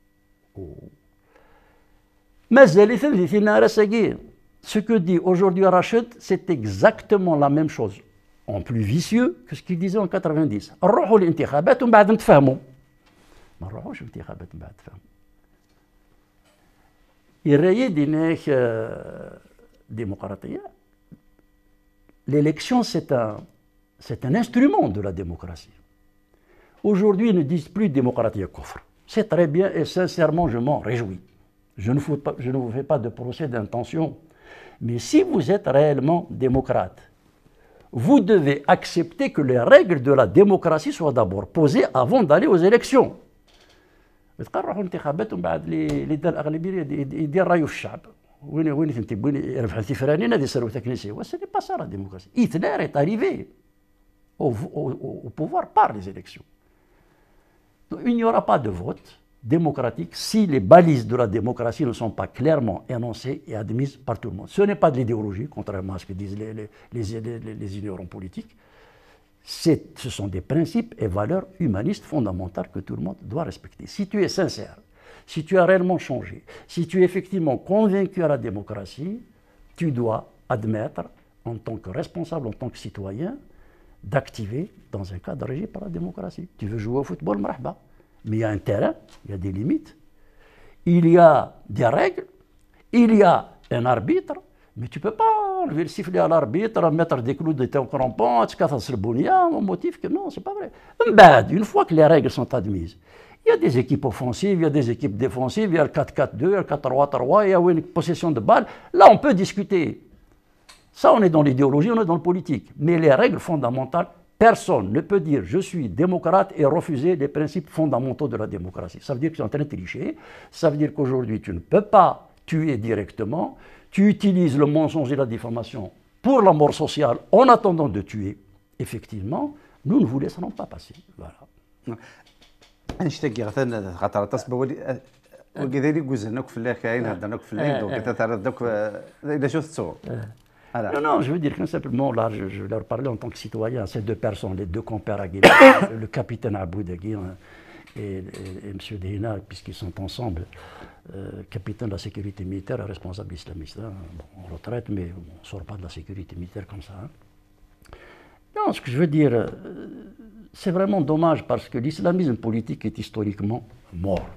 مازال ثلاثين نهار ساكي. Ce que dit aujourd'hui Rachid, c'est exactement la même chose, en plus vicieux que ce qu'il disait en quatre-vingt-dix. نروحوا للانتخابات ومن بعد نتفاهموا. ما نروحوش للانتخابات ومن بعد نتفاهموا. الراية ديناك démocratie. L'élection, c'est un, c'est un instrument de la démocratie. Aujourd'hui, ils ne disent plus démocratie et kofr. C'est très bien et sincèrement, je m'en réjouis. Je ne, pas, je ne vous fais pas de procès d'intention. Mais si vous êtes réellement démocrate, vous devez accepter que les règles de la démocratie soient d'abord posées avant d'aller aux élections. تقرحوا الانتخابات ومن بعد اللي دار الاغلبيه يدير رايه في الشعب. وين وين انت وين يربح انت فرانين هذه ثروتك نسي سي با سا لا ديموكراسي. Hitler est arrivé au, au, au pouvoir par les élections. Donc, il n'y aura pas de vote démocratique si les balises de la démocratie ne sont pas clairement énoncées et admises par tout le monde. Ce n'est pas de l'idéologie, contrairement à ce que disent les, les, les, les, les ignorants politiques. Ce sont des principes et valeurs humanistes fondamentales que tout le monde doit respecter. Si tu es sincère, si tu as réellement changé, si tu es effectivement convaincu à la démocratie, tu dois admettre, en tant que responsable, en tant que citoyen, d'activer dans un cadre régi par la démocratie. Tu veux jouer au football, marhaba. Mais il y a un terrain, il y a des limites, il y a des règles, il y a un arbitre, mais tu ne peux pas enlever le sifflet à l'arbitre, mettre des clous de ton crampon, te casser le bounia, au motif que non, c'est pas vrai. Bad, une fois que les règles sont admises, il y a des équipes offensives, il y a des équipes défensives, il y a le quatre quatre deux, le quatre trois trois, il y a une possession de balle. Là, on peut discuter. Ça, on est dans l'idéologie, on est dans le politique. Mais les règles fondamentales, personne ne peut dire je suis démocrate et refuser les principes fondamentaux de la démocratie. Ça veut dire que tu es en train de tricher. Ça veut dire qu'aujourd'hui, tu ne peux pas tuer directement. Tu utilises le mensonge et la diffamation pour la mort sociale en attendant de tuer. Effectivement, nous ne vous laisserons pas passer. Voilà. نشتكي غثنا خاطر تصبوا ولي وكذلك جوزناك في الله كاين هضرناك في الله دونك تتردك اذا شفت الصور. Non, non, je veux dire que simplement, là, je, je leur parlais en tant que citoyen, ces deux personnes, les deux compères à Guinée, le capitaine Aboud Agui et, et, et M. Dehina, puisqu'ils sont ensemble, euh, capitaine de la sécurité militaire et responsable islamiste. Hein. Bon, en retraite, mais on ne sort pas de la sécurité militaire comme ça. Hein. Non, ce que je veux dire, euh, c'est vraiment dommage parce que l'islamisme politique est historiquement mort.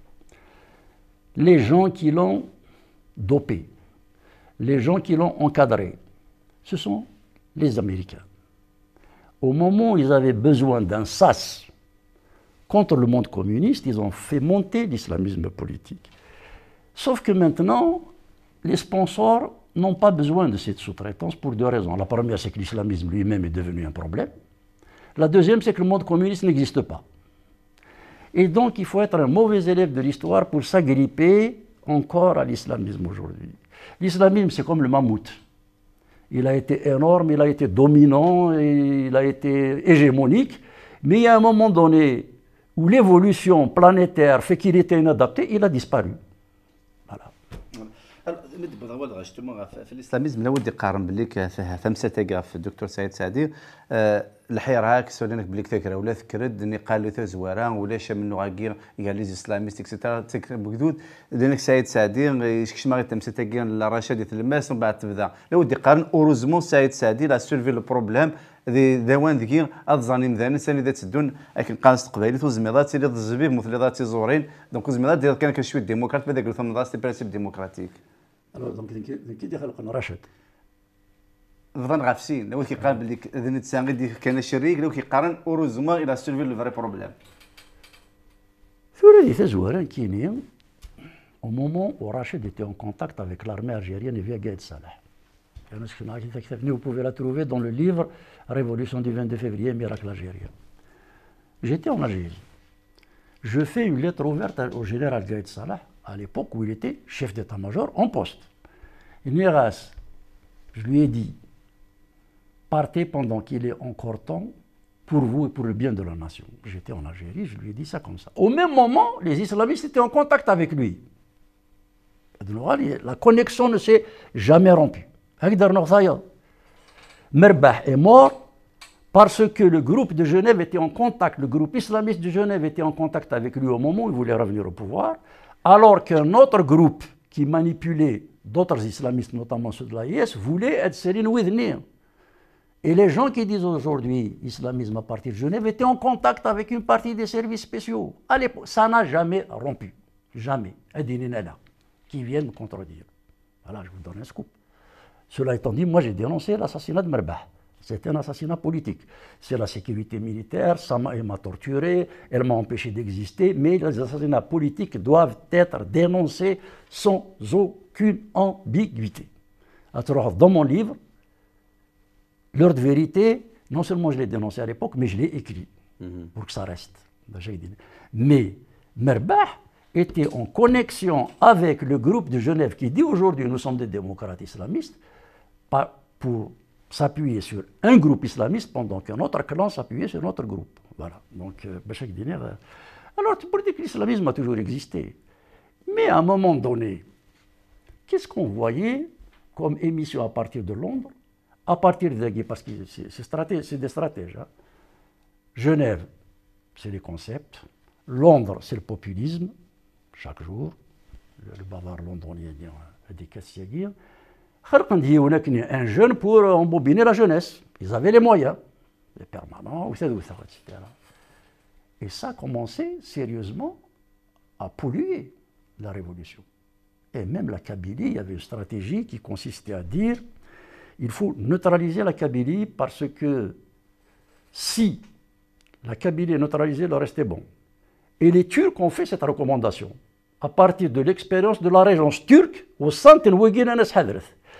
Les gens qui l'ont dopé, les gens qui l'ont encadré, ce sont les Américains. Au moment où ils avaient besoin d'un sas contre le monde communiste, ils ont fait monter l'islamisme politique. Sauf que maintenant, les sponsors n'ont pas besoin de cette sous-traitance pour deux raisons. La première, c'est que l'islamisme lui-même est devenu un problème. La deuxième, c'est que le monde communiste n'existe pas. Et donc, il faut être un mauvais élève de l'histoire pour s'agripper encore à l'islamisme aujourd'hui. L'islamisme, c'est comme le mammouth. Il a été énorme, il a été dominant, il a été hégémonique, mais il y a un moment donné où l'évolution planétaire fait qu'il était inadapté, il a disparu. Voilà. في الاسلاميزم لو ودي قارن بليك فيها ثمسه تقاف الدكتور سعيد سعدي الحير هاك سولينك بليك فكره ولا ذكرت اني قال له زوارا ولا شا منو غاكير قال لي اسلاميست اكسيتيرا تكتب بكدود لانك سعيد سعدي يشكش ما ثمسه تقاف لا رشاد الماس ومن بعد تبدا لو ودي قارن اوروزمون سعيد سعدي لا سولفي لو بروبليم ذي ذوان ذكي اظني مثلا سني ذات تدون لكن قانص قبيله وزميضات اللي الزبيب مثليضات زورين دونك زميضات ديال كان كشوي ديمقراط بهذاك الثمن سي برينسيپ ديمقراطيك. Alors, donc, كي دخل قلنا رشد ظن غافسين لو كيقارن بلي اذن تسانغي دي كان شريك لو كيقارن اوروزما الى سولفي لو فري بروبليم. في هذه تزوارين كاينين au moment où Rachid était en contact avec l'armée algérienne via Gaïd Salah. Vous pouvez la trouver dans le livre Révolution du vingt-deux février, Miracle algérien. J'étais en Algérie. Je fais une lettre ouverte au général Gaïd Salah, à l'époque où il était chef d'état-major en poste. Niras, je lui ai dit, partez pendant qu'il est encore temps pour vous et pour le bien de la nation. J'étais en Algérie, je lui ai dit ça comme ça. Au même moment, les islamistes étaient en contact avec lui. La connexion ne s'est jamais rompue. Merbah est mort parce que le groupe de Genève était en contact, le groupe islamiste de Genève était en contact avec lui au moment où il voulait revenir au pouvoir, alors qu'un autre groupe qui manipulait d'autres islamistes, notamment ceux de l'A I S, voulait être Céline Withner. Et les gens qui disent aujourd'hui islamisme à partir de Genève étaient en contact avec une partie des services spéciaux. À l'époque, ça n'a jamais rompu. Jamais. Adinina qui viennent me contredire. Voilà, je vous donne un scoop. Cela étant dit, moi j'ai dénoncé l'assassinat de Merbah. C'est un assassinat politique. C'est la sécurité militaire, ça m'a, elle m'a torturé, elle m'a empêché d'exister, mais les assassinats politiques doivent être dénoncés sans aucune ambiguïté. Alors, dans mon livre, L'heure de vérité, non seulement je l'ai dénoncé à l'époque, mais je l'ai écrit mm-hmm. pour que ça reste. Mais Merbah était en connexion avec le groupe de Genève qui dit aujourd'hui nous sommes des démocrates islamistes pour s'appuyer sur un groupe islamiste pendant qu'un autre clan s'appuyait sur notre groupe. Voilà. Donc, euh, alors, pour dire que l'islamisme a toujours existé. Mais à un moment donné, qu'est-ce qu'on voyait comme émission à partir de Londres? À partir de parce que c'est, c'est, c'est des stratèges. Hein. Genève, c'est les concepts. Londres, c'est le populisme, chaque jour. Le, le bavard londonien a des cassiaguires. Un jeune pour embobiner la jeunesse. Ils avaient les moyens, les permanents, et cetera. Et ça a commencé sérieusement à polluer la révolution. Et même la Kabylie, il y avait une stratégie qui consistait à dire il faut neutraliser la Kabylie parce que si la Kabylie est neutralisée, le reste est bon. Et les Turcs ont fait cette recommandation à partir de l'expérience de la régence turque au centre de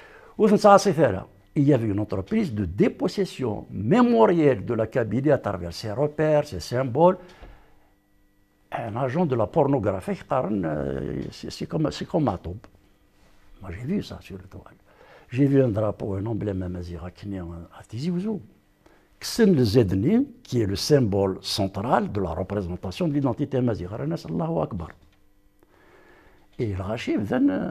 il y avait une entreprise de dépossession mémorielle de la Kabylie à travers ses repères, ses symboles. Un agent de la pornographie, c'est comme, c'est comme Matoub. Moi j'ai vu ça sur le toile. J'ai vu un drapeau, un emblème amazigh à Tizi Ouzou. Ksen le Zedni, qui est le symbole central de la représentation de l'identité amazigh. Allahu Akbar. Et le Rachid,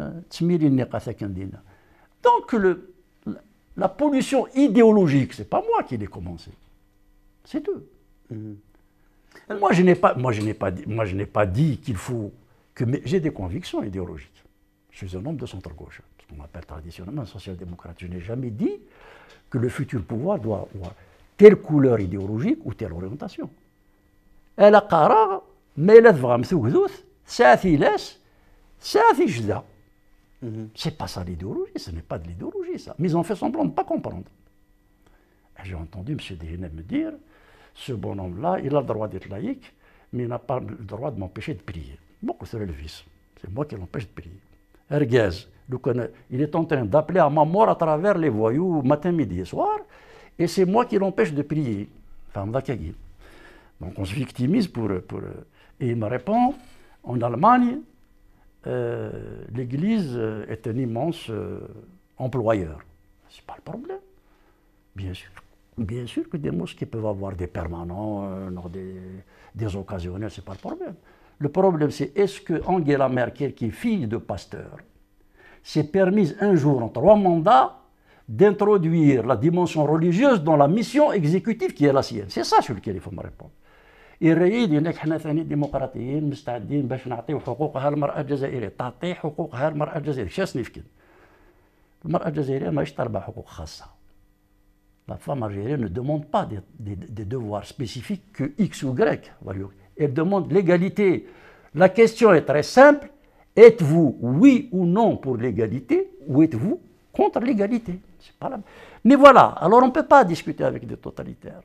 donc le, la pollution idéologique, ce n'est pas moi qui l'ai commencé. C'est eux. Mm-hmm. Moi, je n'ai pas, moi, je n'ai pas dit, moi, je n'ai pas dit qu'il faut que... J'ai des convictions idéologiques. Je suis un homme de centre-gauche. On appelle traditionnellement un social-démocrate. Je n'ai jamais dit que le futur pouvoir doit avoir telle couleur idéologique ou telle orientation. Elle a قرار ما إلا تبغى مثوث ساعتي لاس ساعتي جدا. C'est pas ça l'idéologie, ce n'est pas de l'idéologie ça. Mais ils ont fait semblant de ne pas comprendre. J'ai entendu M. Desgenais me dire, ce bonhomme-là, il a le droit d'être laïque, mais il n'a pas le droit de m'empêcher de prier. Bon, c'est le vice. C'est moi qui l'empêche de prier. Erguez, il est en train d'appeler à ma mort à travers les voyous matin, midi et soir, et c'est moi qui l'empêche de prier. Enfin, donc on se victimise pour, pour... Et il me répond, en Allemagne, euh, l'Église est un immense euh, employeur. C'est pas le problème. Bien sûr. Bien sûr que des mosquées peuvent avoir des permanents, euh, des, des occasionnels, c'est pas le problème. Le problème, c'est est-ce que Angela Merkel, qui est fille de pasteur, s'est permise un jour, en trois mandats, d'introduire la dimension religieuse dans la mission exécutive qui est la sienne. C'est ça sur lequel il faut me répondre. الرئيد هناك حنا ثاني ديمقراطيين مستعدين باش نعطيو حقوقها المرأة الجزائرية، تعطي حقوقها المرأة الجزائرية، شاسني في كده. المرأة الجزائرية ماهيش تربح حقوق خاصة. La femme algérienne ne demande pas des, des, des devoirs spécifiques que X ou Y. Elle demande l'égalité. La question est très simple. Êtes-vous oui ou non pour l'égalité ou êtes-vous contre l'égalité? C'est pas la... Mais voilà, alors on ne peut pas discuter avec des totalitaires.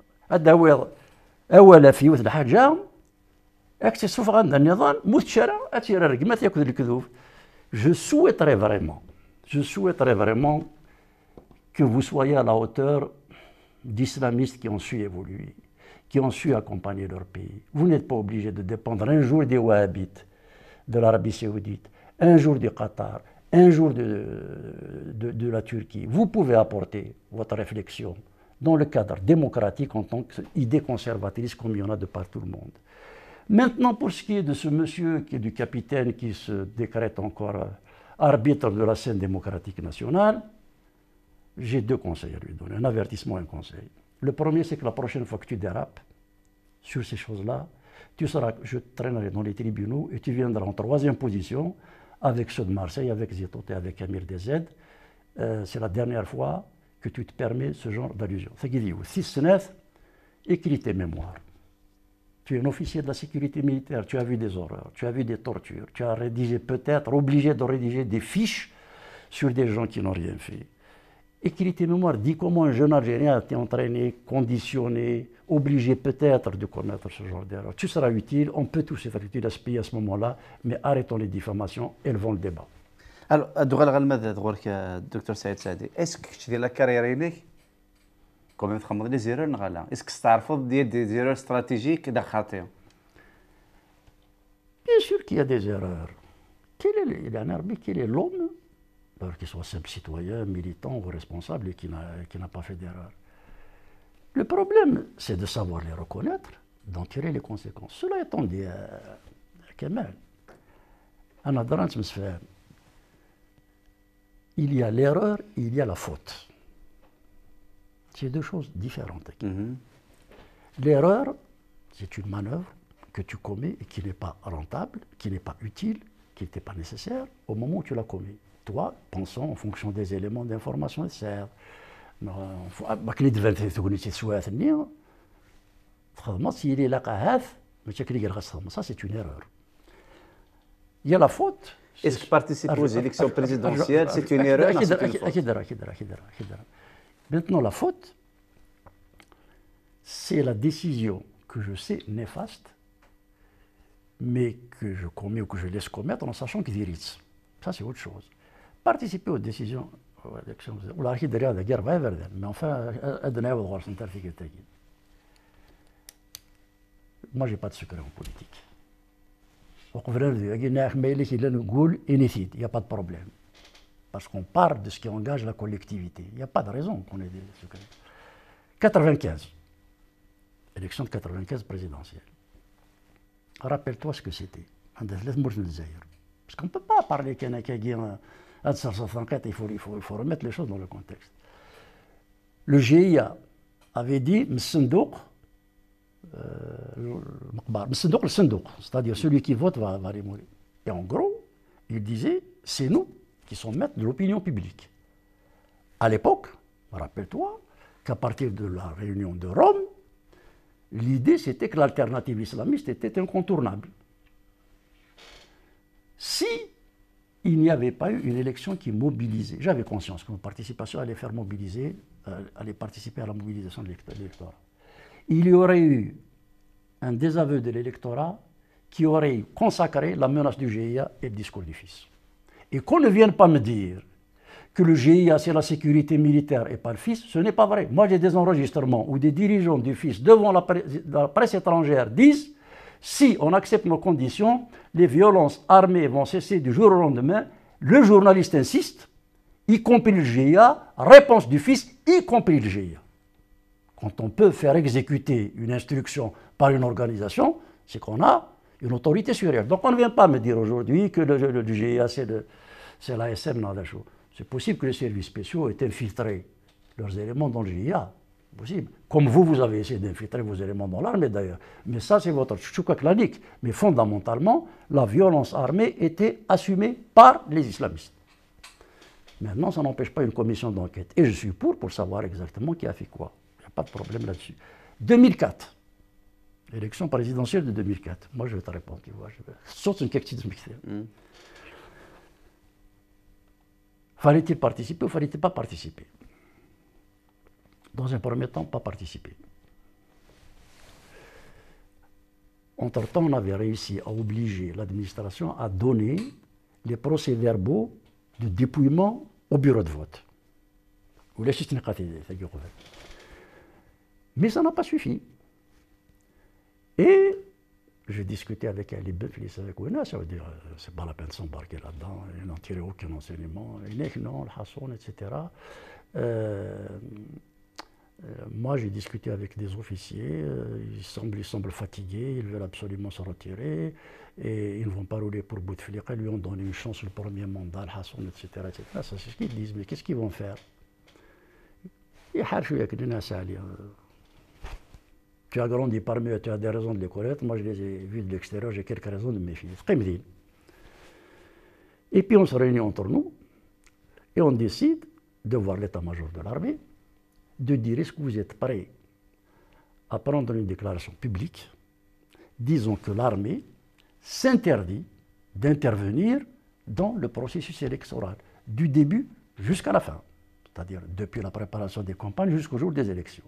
أول في وث الحاجة أكتي سوف عندنا النظام مستشرى أتيرا رقمات يأكل الكذوب. Je souhaiterais vraiment, je souhaiterais vraiment que vous soyez à la hauteur d'islamistes qui ont su évoluer, qui ont su accompagner leur pays. Vous n'êtes pas obligé de dépendre un jour des Wahhabites, de l'Arabie Saoudite, un jour du Qatar, un jour de, de, de la Turquie. Vous pouvez apporter votre réflexion dans le cadre démocratique en tant qu'idée conservatrice comme il y en a de partout le monde. Maintenant, pour ce qui est de ce monsieur qui est du capitaine qui se décrète encore arbitre de la scène démocratique nationale, j'ai deux conseils à lui donner, un avertissement et un conseil. Le premier, c'est que la prochaine fois que tu dérapes sur ces choses-là, tu seras, je te traînerai dans les tribunaux et tu viendras en troisième position avec ceux de Marseille, avec Zitote et avec Amir Dezed. Euh, c'est la dernière fois que tu te permets ce genre d'allusion. C'est qu'il dit, si ce n'est, écris tes mémoires. Tu es un officier de la sécurité militaire, tu as vu des horreurs, tu as vu des tortures, tu as rédigé peut-être, obligé de rédiger des fiches sur des gens qui n'ont rien fait. Écris tes mémoires, dis comment un jeune Algérien a été entraîné, conditionné, obligé peut-être de commettre ce genre d'erreur. Tu seras utile, on peut tous être utiles à ce pays à ce moment-là, mais arrêtons les diffamations, élevons le débat. Alors, الدغال غالماذا دغورك الدكتور سعيد سعدي اسك كنت ديال لا كاريرينيك كوميم تخمض لي زيرور نغالا اسك تعرفوا ديال دي زيرور استراتيجيك دا خاطئه Bien sûr qu'il y a des erreurs. Quel est, il en a, mais quel est l'homme, alors qu'il soit simple citoyen, militant ou responsable, et qui n'a, qui n'a pas fait d'erreur? Le problème, c'est de savoir les reconnaître, d'en tirer les conséquences. Cela étant dit, Kemal, il y a l'erreur, il y a la faute. C'est deux choses différentes. Mm-hmm. L'erreur, c'est une manœuvre que tu commets et qui n'est pas rentable, qui n'est pas utile, qui n'était pas nécessaire au moment où tu l'as commis. Toi, pensons en fonction des éléments d'information nécessaires. Ça, c'est une erreur. Il y a la faute. Est-ce que participer aux élections présidentielles, c'est une erreur? Maintenant, la faute, c'est la décision que je sais néfaste, mais que je commets ou que je laisse commettre en sachant qu'il risque. Ça, c'est autre chose. Participer aux décisions, aux élections, mais enfin, moi, je n'ai pas de secret en politique. Il n'y a pas de problème. Parce qu'on parle de ce qui engage la collectivité. Il n'y a pas de raison qu'on ait des secrets. quatre-vingt-quinze. Élection de quatre-vingt-quinze présidentielle. Rappelle-toi ce que c'était. Parce qu'on ne peut pas parler qu'il y a quelqu'un il faut, il, faut, il faut remettre les choses dans le contexte. Le G I A avait dit Msendouk, c'est-à-dire celui qui vote va, va mourir. Et en gros, il disait c'est nous qui sommes maîtres de l'opinion publique. À l'époque, rappelle-toi qu'à partir de la réunion de Rome, l'idée c'était que l'alternative islamiste était incontournable. Si il n'y avait pas eu une élection qui mobilisait, j'avais conscience que ma participation allait faire mobiliser, euh, allait participer à la mobilisation de l'électorat. Il y aurait eu un désaveu de l'électorat qui aurait consacré la menace du G I A et le discours du fils. Et qu'on ne vienne pas me dire que le G I A c'est la sécurité militaire et pas le fils, ce n'est pas vrai. Moi j'ai des enregistrements où des dirigeants du fils devant la, pre la presse étrangère disent si on accepte nos conditions, les violences armées vont cesser du jour au lendemain. Le journaliste insiste, y compris le G I A, réponse du fils, y compris le G I A. Quand on peut faire exécuter une instruction par une organisation, c'est qu'on a une autorité sur elle. Donc on ne vient pas me dire aujourd'hui que le, le, le G I A c'est l'A S M. C'est possible que les services spéciaux aient infiltré leurs éléments dans le G I A. Possible. Comme vous, vous avez essayé d'infiltrer vos éléments dans l'armée d'ailleurs. Mais ça, c'est votre chouka clanique. Mais fondamentalement, la violence armée était assumée par les islamistes. Maintenant, ça n'empêche pas une commission d'enquête. Et je suis pour, pour savoir exactement qui a fait quoi. Il n'y a pas de problème là-dessus. deux mille quatre. Élection présidentielle de deux mille quatre. Moi, je vais te répondre, tu vois. Sauf une question de mixture. Fallait-il participer ou fallait-il pas participer? Dans un premier temps, pas participer. Entre-temps, on avait réussi à obliger l'administration à donner les procès-verbaux de dépouillement au bureau de vote. Mais ça n'a pas suffi. Et j'ai discuté avec Ali Benflis, avec Ouena, ça veut dire, c'est pas la peine de s'embarquer là-dedans, ils n'en tiraient aucun enseignement, non, le Hasson, et cetera. Euh, Euh, moi, j'ai discuté avec des officiers, euh, ils, semblent, ils semblent fatigués, ils veulent absolument se retirer, et ils ne vont pas rouler pour Bouteflika, lui ont donné une chance le premier mandat, le Hasson, et cetera, et cetera. Ça, c'est ce qu'ils disent, mais qu'est-ce qu'ils vont faire? Tu as grandi parmi eux, tu as des raisons de les connaître. Moi, je les ai vus de l'extérieur, j'ai quelques raisons de me méfier. Et puis, on se réunit entre nous et on décide de voir l'état-major de l'armée, de dire est-ce que vous êtes prêts à prendre une déclaration publique disant que l'armée s'interdit d'intervenir dans le processus électoral, du début jusqu'à la fin, c'est-à-dire depuis la préparation des campagnes jusqu'au jour des élections.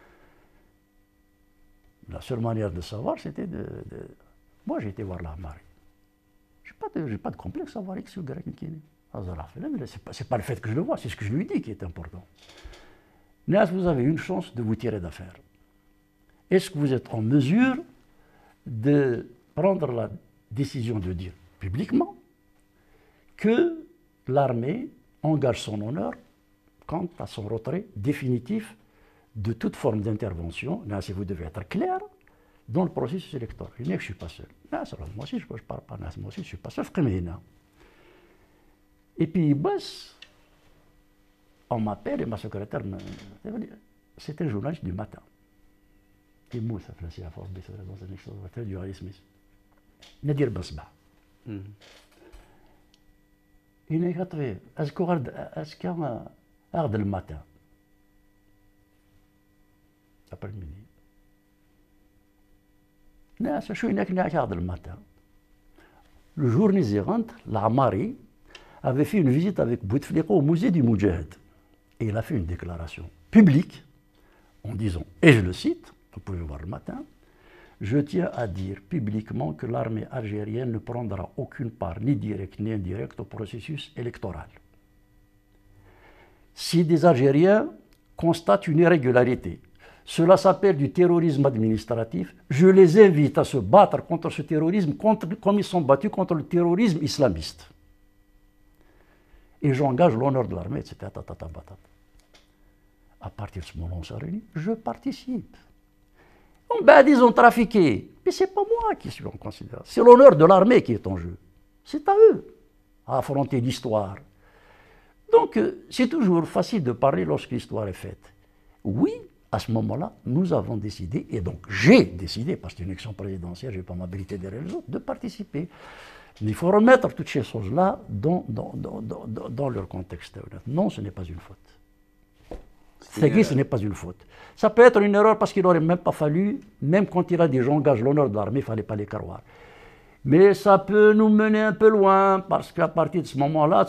La seule manière de savoir, c'était de, de... Moi, j'ai été voir la marée. Je n'ai pas, pas de complexe à voir X ou Y qui est. Ce n'est pas, pas le fait que je le vois, c'est ce que je lui dis qui est important. Mais est-ce que vous avez une chance de vous tirer d'affaire? Est-ce que vous êtes en mesure de prendre la décision de dire publiquement que l'armée engage son honneur quant à son retrait définitif de toute forme d'intervention, là, si vous devez être clair, dans le processus électoral. Je dis que je ne suis pas seul. Là, moi aussi, je ne parle pas, moi aussi, je ne suis pas seul. Et puis, boss, on m'appelle et ma secrétaire me... C'était un journaliste du matin. Et moi, ça fait à force de baisser dans un extraordinaire du Harry Smith. Nadir Basba. Il est quatre est-ce qu'il y a un le matin? Après-midi. Non, je suis le matin. Le jour suivant, la Mari avait fait une visite avec Bouteflika au musée du Moudjahid. Et il a fait une déclaration publique en disant, et je le cite, vous pouvez voir le matin, je tiens à dire publiquement que l'armée algérienne ne prendra aucune part, ni directe ni indirecte, au processus électoral. Si des Algériens constatent une irrégularité, cela s'appelle du terrorisme administratif, je les invite à se battre contre ce terrorisme contre, comme ils sont battus contre le terrorisme islamiste. Et j'engage l'honneur de l'armée, et cetera. À partir de ce moment où on s'est réunis, je participe. Ben, ils ont trafiqué. Mais ce n'est pas moi qui suis en considération. C'est l'honneur de l'armée qui est en jeu. C'est à eux à affronter l'histoire. Donc, c'est toujours facile de parler lorsque l'histoire est faite. Oui, à ce moment-là, nous avons décidé, et donc j'ai décidé, parce que c'est une élection présidentielle, je ne vais pas m'habiliter derrière les autres, de participer. Mais il faut remettre toutes ces choses-là dans, dans, dans, dans, dans leur contexte. Non, ce n'est pas une faute. C'est ce n'est pas une faute. Ça peut être une erreur parce qu'il n'aurait même pas fallu, même quand il a des gens engagent l'honneur de l'armée, il ne fallait pas les carroir. Mais ça peut nous mener un peu loin, parce qu'à partir de ce moment-là,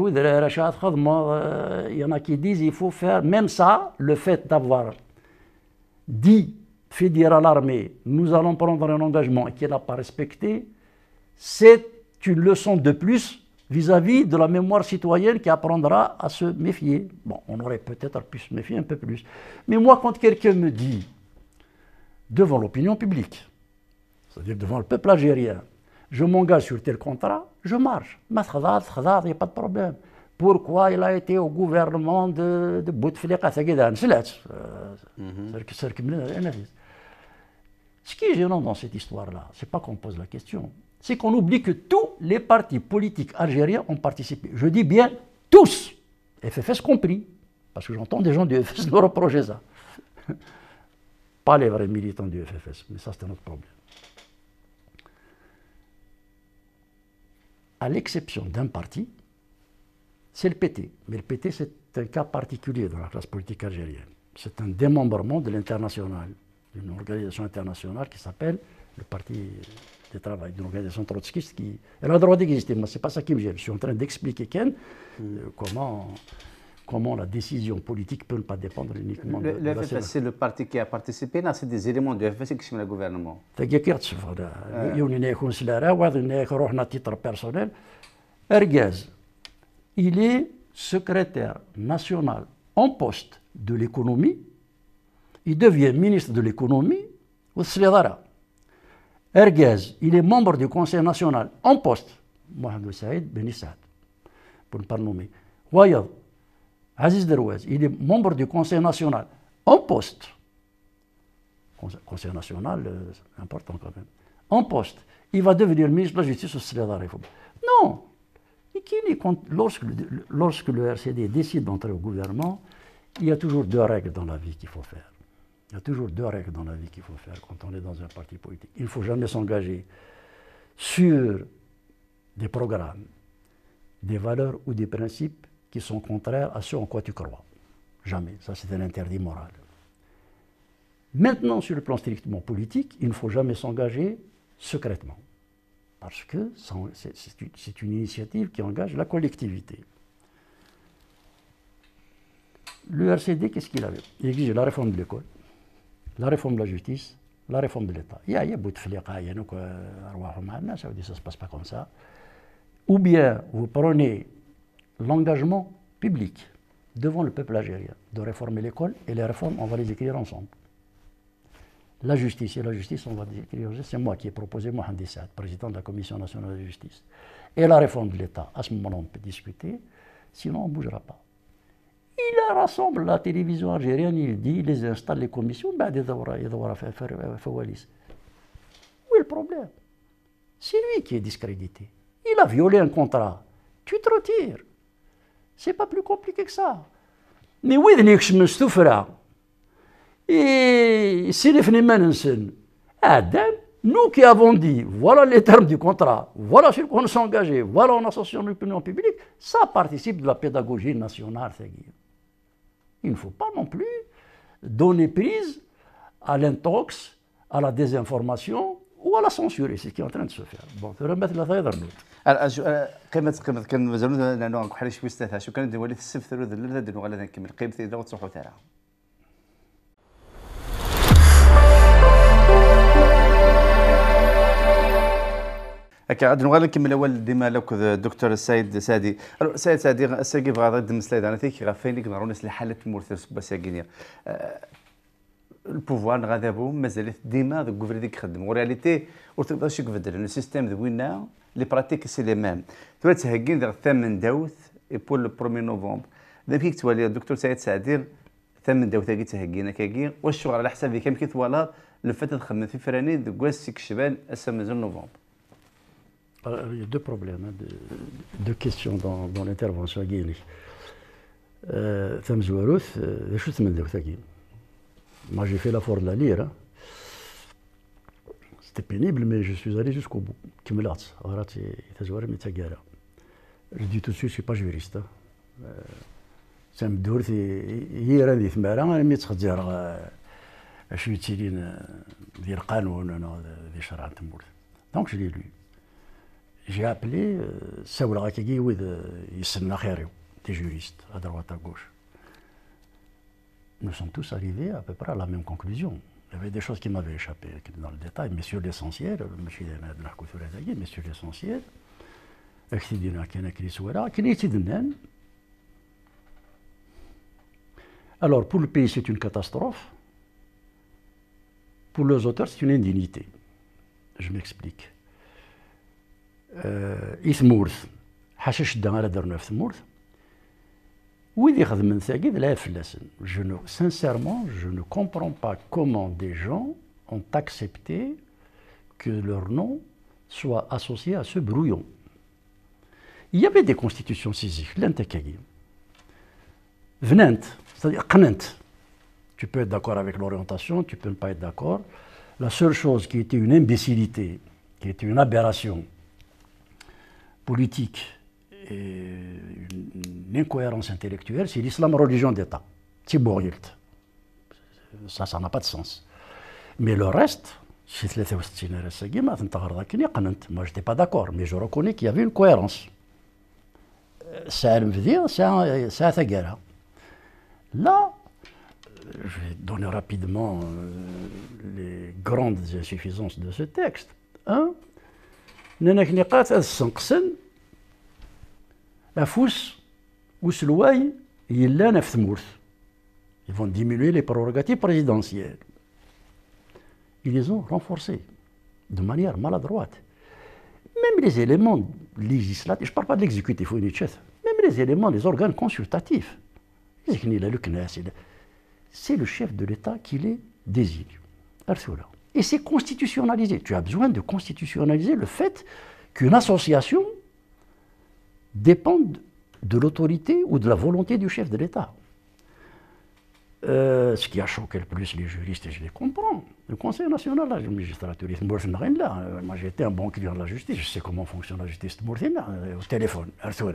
il y en a qui disent qu'il faut faire, même ça, le fait d'avoir dit, fait dire à l'armée, nous allons prendre un engagement et qu'il n'a pas respecté, c'est une leçon de plus vis-à-vis de la mémoire citoyenne qui apprendra à se méfier. Bon, on aurait peut-être pu se méfier un peu plus. Mais moi, quand quelqu'un me dit, devant l'opinion publique, c'est-à-dire devant le peuple algérien, je m'engage sur tel contrat, je marche. Il n'y a pas de problème. Pourquoi il a été au gouvernement de, de Bouteflika? Ce qui est gênant dans cette histoire-là, ce n'est pas qu'on pose la question, c'est qu'on oublie que tous les partis politiques algériens ont participé. Je dis bien tous, F F S compris, parce que j'entends des gens du F F S me reprocher ça. Pas les vrais militants du F F S, mais ça c'est un autre problème. À l'exception d'un parti, c'est le P T. Mais le P T, c'est un cas particulier dans la classe politique algérienne. C'est un démembrement de l'international, d'une organisation internationale qui s'appelle le Parti du Travail, d'une organisation trotskiste qui... Elle a le droit d'exister, mais ce n'est pas ça qui me gêne. Je suis en train d'expliquer, Ken, mm. euh, comment, comment la décision politique peut ne pas dépendre uniquement le, de, le de F F S, c'est le parti qui a participé, là, c'est des éléments du F F S qui sont le gouvernement. Il y a un titre personnel. Ergaz, il est secrétaire national en poste de l'économie, il devient ministre de l'économie au Sledara. Ergaz, il est membre du Conseil national en poste, Mohamed Saïd Ben Saad, pour ne pas le nommer. Wayad, Aziz Derouaz, il est membre du Conseil national en poste. Conseil national, euh, c'est important quand même. En poste. Il va devenir ministre de la Justice au Sledara. Non! Lorsque le, lorsque le R C D décide d'entrer au gouvernement, il y a toujours deux règles dans la vie qu'il faut faire. Il y a toujours deux règles dans la vie qu'il faut faire quand on est dans un parti politique. Il ne faut jamais s'engager sur des programmes, des valeurs ou des principes qui sont contraires à ce en quoi tu crois. Jamais. Ça, c'est un interdit moral. Maintenant, sur le plan strictement politique, il ne faut jamais s'engager secrètement. Parce que c'est une initiative qui engage la collectivité. Le R C D, qu'est-ce qu'il avait? Il exigeait la réforme de l'école, la réforme de la justice, la réforme de l'État. Il y a, il y a Bouteflika, il y a nous, ça veut dire ça ne se passe pas comme ça. Ou bien vous prenez l'engagement public devant le peuple algérien de réformer l'école, et les réformes, on va les écrire ensemble. La justice et la justice, on va les écrire. C'est moi qui ai proposé, Mohamed Saad, président de la Commission nationale de justice. Et la réforme de l'État, à ce moment-là, on peut discuter, sinon on ne bougera pas. Il rassemble la télévision algérienne, il dit, il les installe, les commissions, ben, il doit faire Fawalis. Où est le problème? C'est lui qui est discrédité. Il a violé un contrat. Tu te retires. C'est pas plus compliqué que ça. Mais oui, il y a et c'est les phénomènes. Nous qui avons dit, voilà les termes du contrat, voilà sur quoi on s'est engagé, voilà en association de l'opinion publique, ça participe de la pédagogie nationale. Il ne faut pas non plus donner prise à l'intox, à la désinformation ou à la censure. C'est ce qui est en train de se faire. Bon, tu remettre la taille d'Arnaud. قيمة قيمة كان مازالوا لأنه بحال شوي استثناء شو كان دولة السبت ثلث لا دنو غلا نكمل قيمة إذا وتصحوا تاعها. هكا غادي نغادي نكمل الاول ديما لوك الدكتور السيد سادي السيد سادي الساقي بغا غادي نسلايد انا تيك غا فين نقدروا نسل حاله المرتس بساكينيا البوفوار غادابو مازال ديما ذوك الكوفري ديك خدم ورياليتي وتقدرش يكبدل لو سيستيم ذوينا لي براتيك سي لي ميم تو تهكين داك الثامن داوث اي بور لو بروميي نوفمبر دا فيك توالي الدكتور سيد سعدير ثامن داوث كي تهكينا كاكي والشغل على حسابي كم كيتوالا لو فات تخدم في فراني دوك سيك الشبان اسا مازال نوفمبر. Il y a deux problèmes, hein, deux, deux questions dans, dans l'intervention. Euh, Moi j'ai fait l'effort de la lire. Hein. C'était pénible, mais je suis allé jusqu'au bout. Je dis tout de suite, je ne suis pas juriste. Ça me doit hier اللي ثمارة أنا ميت خدير شو يتسيلين ديال القانون ديال شرع تمور. Donc je l'ai lu. J'ai appelé Saoula Rakegi ou Yissena Khairou, des juristes à droite à gauche. Nous sommes tous arrivés à peu près à la même conclusion. Il y avait des choses qui m'avaient échappé dans le détail, mais sur l'essentiel, mais sur l'essentiel, alors pour le pays c'est une catastrophe, pour les auteurs c'est une indignité. Je m'explique. إثمورث حاشاش دا على درنا في ثمورث ويدي خدمن ثاقي لا فلاسن. Je ne sincèrement je ne comprends pas comment des gens ont accepté que leur nom soit associé à ce brouillon. Il y avait des constitutions saisies, l'antakagi. Venant, c'est-à-dire qnant. Tu peux être d'accord avec l'orientation, tu peux ne pas être d'accord. La seule chose qui était une imbécilité, qui était une aberration politique et une incohérence intellectuelle, c'est l'islam religion d'État. C'est bourrilt. Ça, ça n'a pas de sens. Mais le reste, moi je n'étais pas d'accord, mais je reconnais qu'il y avait une cohérence. Ça veut dire, c'est un guerre. Là, je vais donner rapidement les grandes insuffisances de ce texte. Un, نانك نقاط السنقسن أفوس وسلواي يلانا في ثمورث. Ils vont diminuer les prérogatives présidentielles. Ils les ont renforcées de manière maladroite. Même les éléments législatifs, je ne parle pas de l'exécutif ou du chef, même les éléments des organes consultatifs. C'est le chef de l'État qui les désigne. Et c'est constitutionnalisé. Tu as besoin de constitutionnaliser le fait qu'une association dépende de l'autorité ou de la volonté du chef de l'État. Euh, ce qui a choqué le plus les juristes, et je les comprends, le Conseil national de la magistrature, moi j'ai été un bon client de la justice, je sais comment fonctionne la justice au téléphone,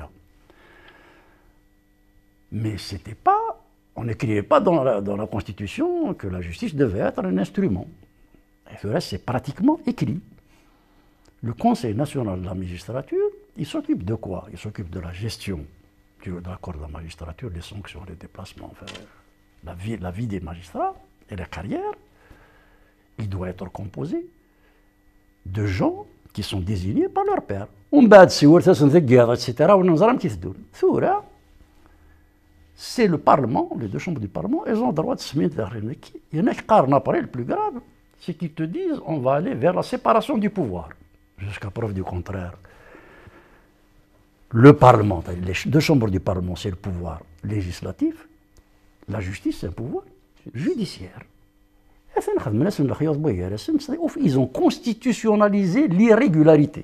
mais c'était pas, on n'écrivait pas dans la, dans la Constitution que la justice devait être un instrument. Et le reste, c'est pratiquement écrit. Le Conseil national de la magistrature, il s'occupe de quoi? Il s'occupe de la gestion de l'accord de la magistrature, des sanctions, des déplacements, enfin, la vie, la vie des magistrats et la carrière. Il doit être composé de gens qui sont désignés par leur père. C'est le Parlement, les deux chambres du Parlement, elles ont le droit de se mettre derrière une équipe. Il y en a qui parlent après, le plus grave, c'est qu'ils te disent on va aller vers la séparation du pouvoir. Jusqu'à preuve du contraire. Le Parlement, les deux chambres du Parlement, c'est le pouvoir législatif. La justice, c'est un pouvoir judiciaire. Ils ont constitutionnalisé l'irrégularité.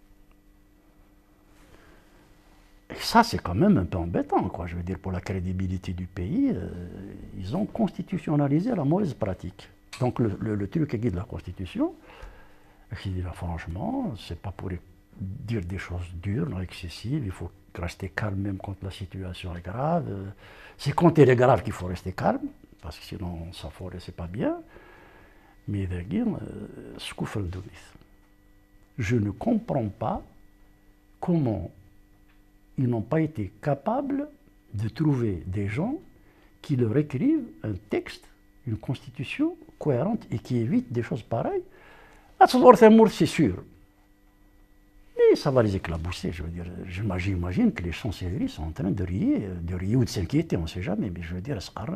Et ça, c'est quand même un peu embêtant, quoi. Je veux dire, pour la crédibilité du pays, euh, ils ont constitutionnalisé la mauvaise pratique. Donc, le, le, le truc qui guide la Constitution, je dis là, franchement, c'est pas pour dire des choses dures, non excessives, il faut rester calme même quand la situation est grave. C'est quand elle est grave qu'il faut rester calme, parce que sinon, ça forêt, c'est pas bien. Mais je ne comprends pas comment ils n'ont pas été capables de trouver des gens qui leur écrivent un texte, une constitution cohérente et qui évite des choses pareilles. C'est sûr. Mais ça va les éclabousser, je veux dire. J'imagine que les chancelleries sont en train de rier, de rier ou de s'inquiéter, on ne sait jamais, mais je veux dire,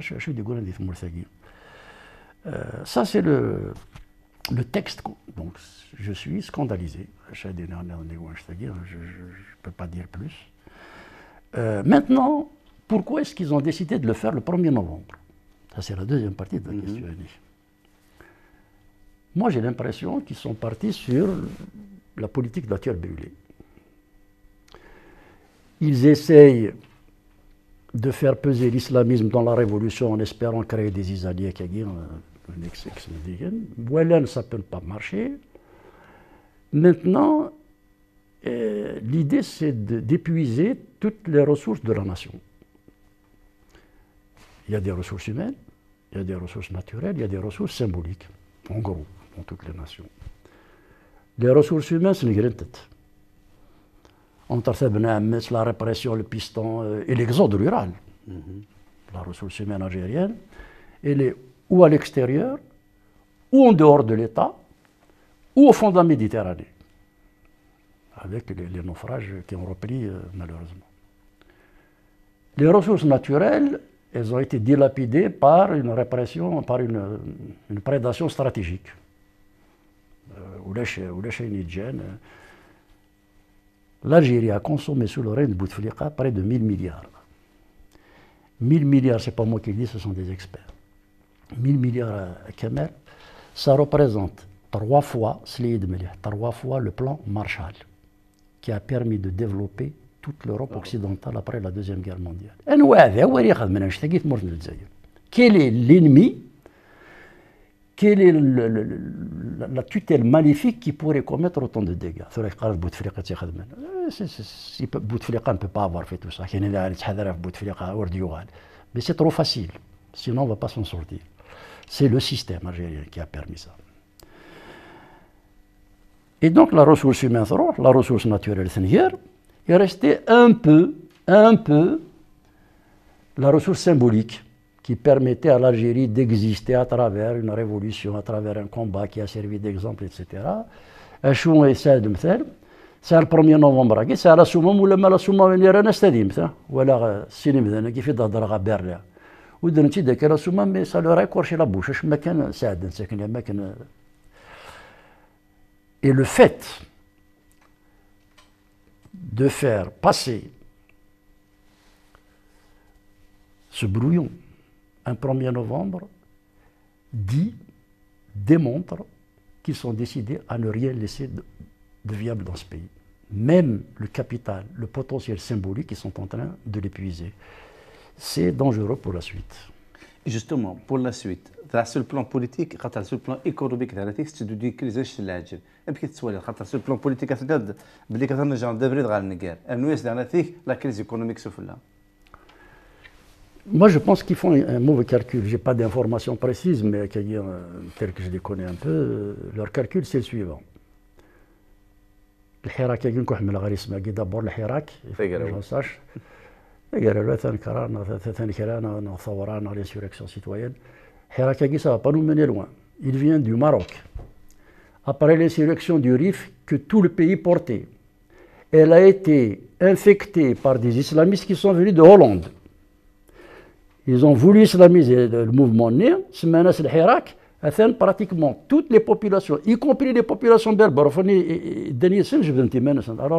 euh, ça c'est le, le texte. Donc je suis scandalisé. Je ne peux pas dire plus. Euh, maintenant, pourquoi est-ce qu'ils ont décidé de le faire le premier novembre? Ça c'est la deuxième partie de la question. Mm-hmm. Moi, j'ai l'impression qu'ils sont partis sur la politique de la terre brûlée. Ils essayent de faire peser l'islamisme dans la révolution en espérant créer des isaliers qui voilà, ça ne peut pas marcher. Maintenant, euh, l'idée, c'est d'épuiser toutes les ressources de la nation. Il y a des ressources humaines, il y a des ressources naturelles, il y a des ressources symboliques, en gros, dans toutes les nations. Les ressources humaines, c'est une grande tête. Entre la répression, le piston et l'exode rural. Mm-hmm. La ressource humaine algérienne, elle est ou à l'extérieur, ou en dehors de l'État, ou au fond de la Méditerranée, avec les, les naufrages qui ont repris euh, malheureusement. Les ressources naturelles, elles ont été dilapidées par une répression, par une, une prédation stratégique. L'Algérie a consommé sous le règne de Bouteflika près de mille milliards. mille milliards, ce n'est pas moi qui le dis, ce sont des experts. mille milliards à Kemer, ça représente trois fois, trois fois le plan Marshall, qui a permis de développer toute l'Europe occidentale après la Deuxième Guerre mondiale. Quel est l'ennemi? Quelle est le, le, le, la tutelle maléfique qui pourrait commettre autant de dégâts? Bouteflika ne peut pas avoir fait tout ça. Mais c'est trop facile. Sinon, on ne va pas s'en sortir. C'est le système algérien qui a permis ça. Et donc, la ressource humaine, la ressource naturelle, est restée un peu, un peu, la ressource symbolique qui permettait à l'Algérie d'exister à travers une révolution, à travers un combat qui a servi d'exemple, et cetera. C'est le premier novembre, c'est la souma ou la souma من يرانا استديم ولا السينما كيف يضرب برا ودرتي ذاك la souma mais ça leur a écorché la bouche ما كان سعد ساكن ما كان. Et le fait de faire passer ce brouillon un premier novembre dit, démontre qu'ils sont décidés à ne rien laisser de, de viable dans ce pays. Même le capital, le potentiel symbolique, ils sont en train de l'épuiser. C'est dangereux pour la suite. Justement, pour la suite, sur le plan politique, sur le plan économique, c'est de dire que les gens l'agent. Et puis, sur le plan politique, c'est de dire que les gens devraient aller en guerre. Et nous, c'est la crise économique se fait là. Moi, je pense qu'ils font un mauvais calcul. Je n'ai pas d'informations précises, mais tel que je les connais un peu, leur calcul, c'est le suivant. الحراك يجي نكون حمل غير اسمه كي دابور الحراك ما نصاش قالوا له ثاني كران ثاني كران ثوران على l'insurrection citoyenne الحراك يجي ça va pas nous mener loin. Il vient du Maroc. Après l'insurrection du Rif que tout le pays portait, elle a été infectée par des islamistes qui sont venus de Hollande. Ils ont voulu islamiser le mouvement né, سمانا الحراك. Pratiquement toutes les populations, y compris les populations berbères, alors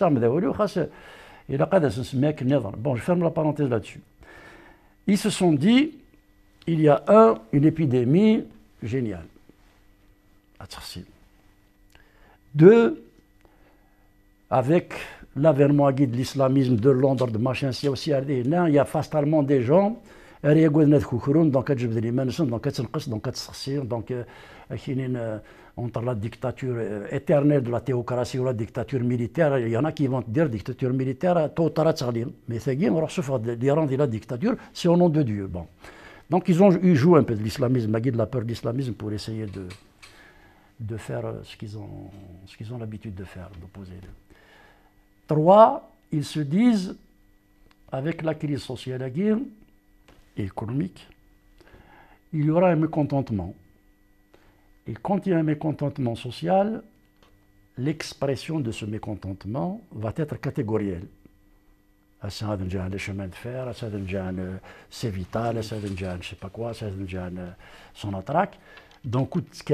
bon, je ferme la parenthèse là-dessus. Ils se sont dit, il y a un, une épidémie géniale. Deux, avec l'avènement de l'islamisme, de Londres, de machin, c'est aussi, il y a fatalement des gens. Donc, entre la dictature éternelle de la théocratie ou la dictature militaire, il y en a qui vont dire dictature militaire, mais c'est l'Iran dit la dictature, c'est au nom de Dieu. Bon. Donc ils ont ils jouent un peu de l'islamisme, de la peur de l'islamisme pour essayer de, de faire ce qu'ils ont, ce qu'ils ont l'habitude de faire, d'opposer. Trois, ils se disent, avec la crise sociale à guerre, et économique, il y aura un mécontentement. Et quand il y a un mécontentement social, l'expression de ce mécontentement va être catégorielle. Ça va être les chemins de fer, ça va être c'est vital, ça va être je ne sais pas quoi, ça va être son attaque. Donc,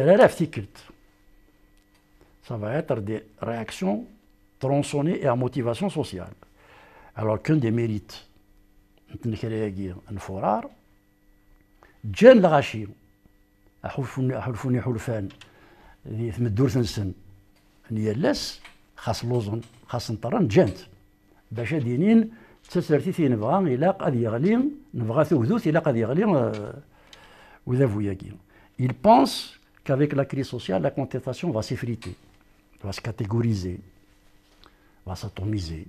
ça va être des réactions tronçonnées et à motivation sociale. Alors qu'un des mérites الفرار جان الغاشي حلفوني حلفوني حلفان ذي ثمدور ثنسن نيالاس خاص لوزن خاص نطران جانت باش دينين تسرتي نبغى إلا قد يغلي نبغى ثوذوث إلا قد يغلي وذا فوياكي. Il pense qu'avec la crise sociale, la contestation va s'effriter, va se catégoriser, va s'atomiser.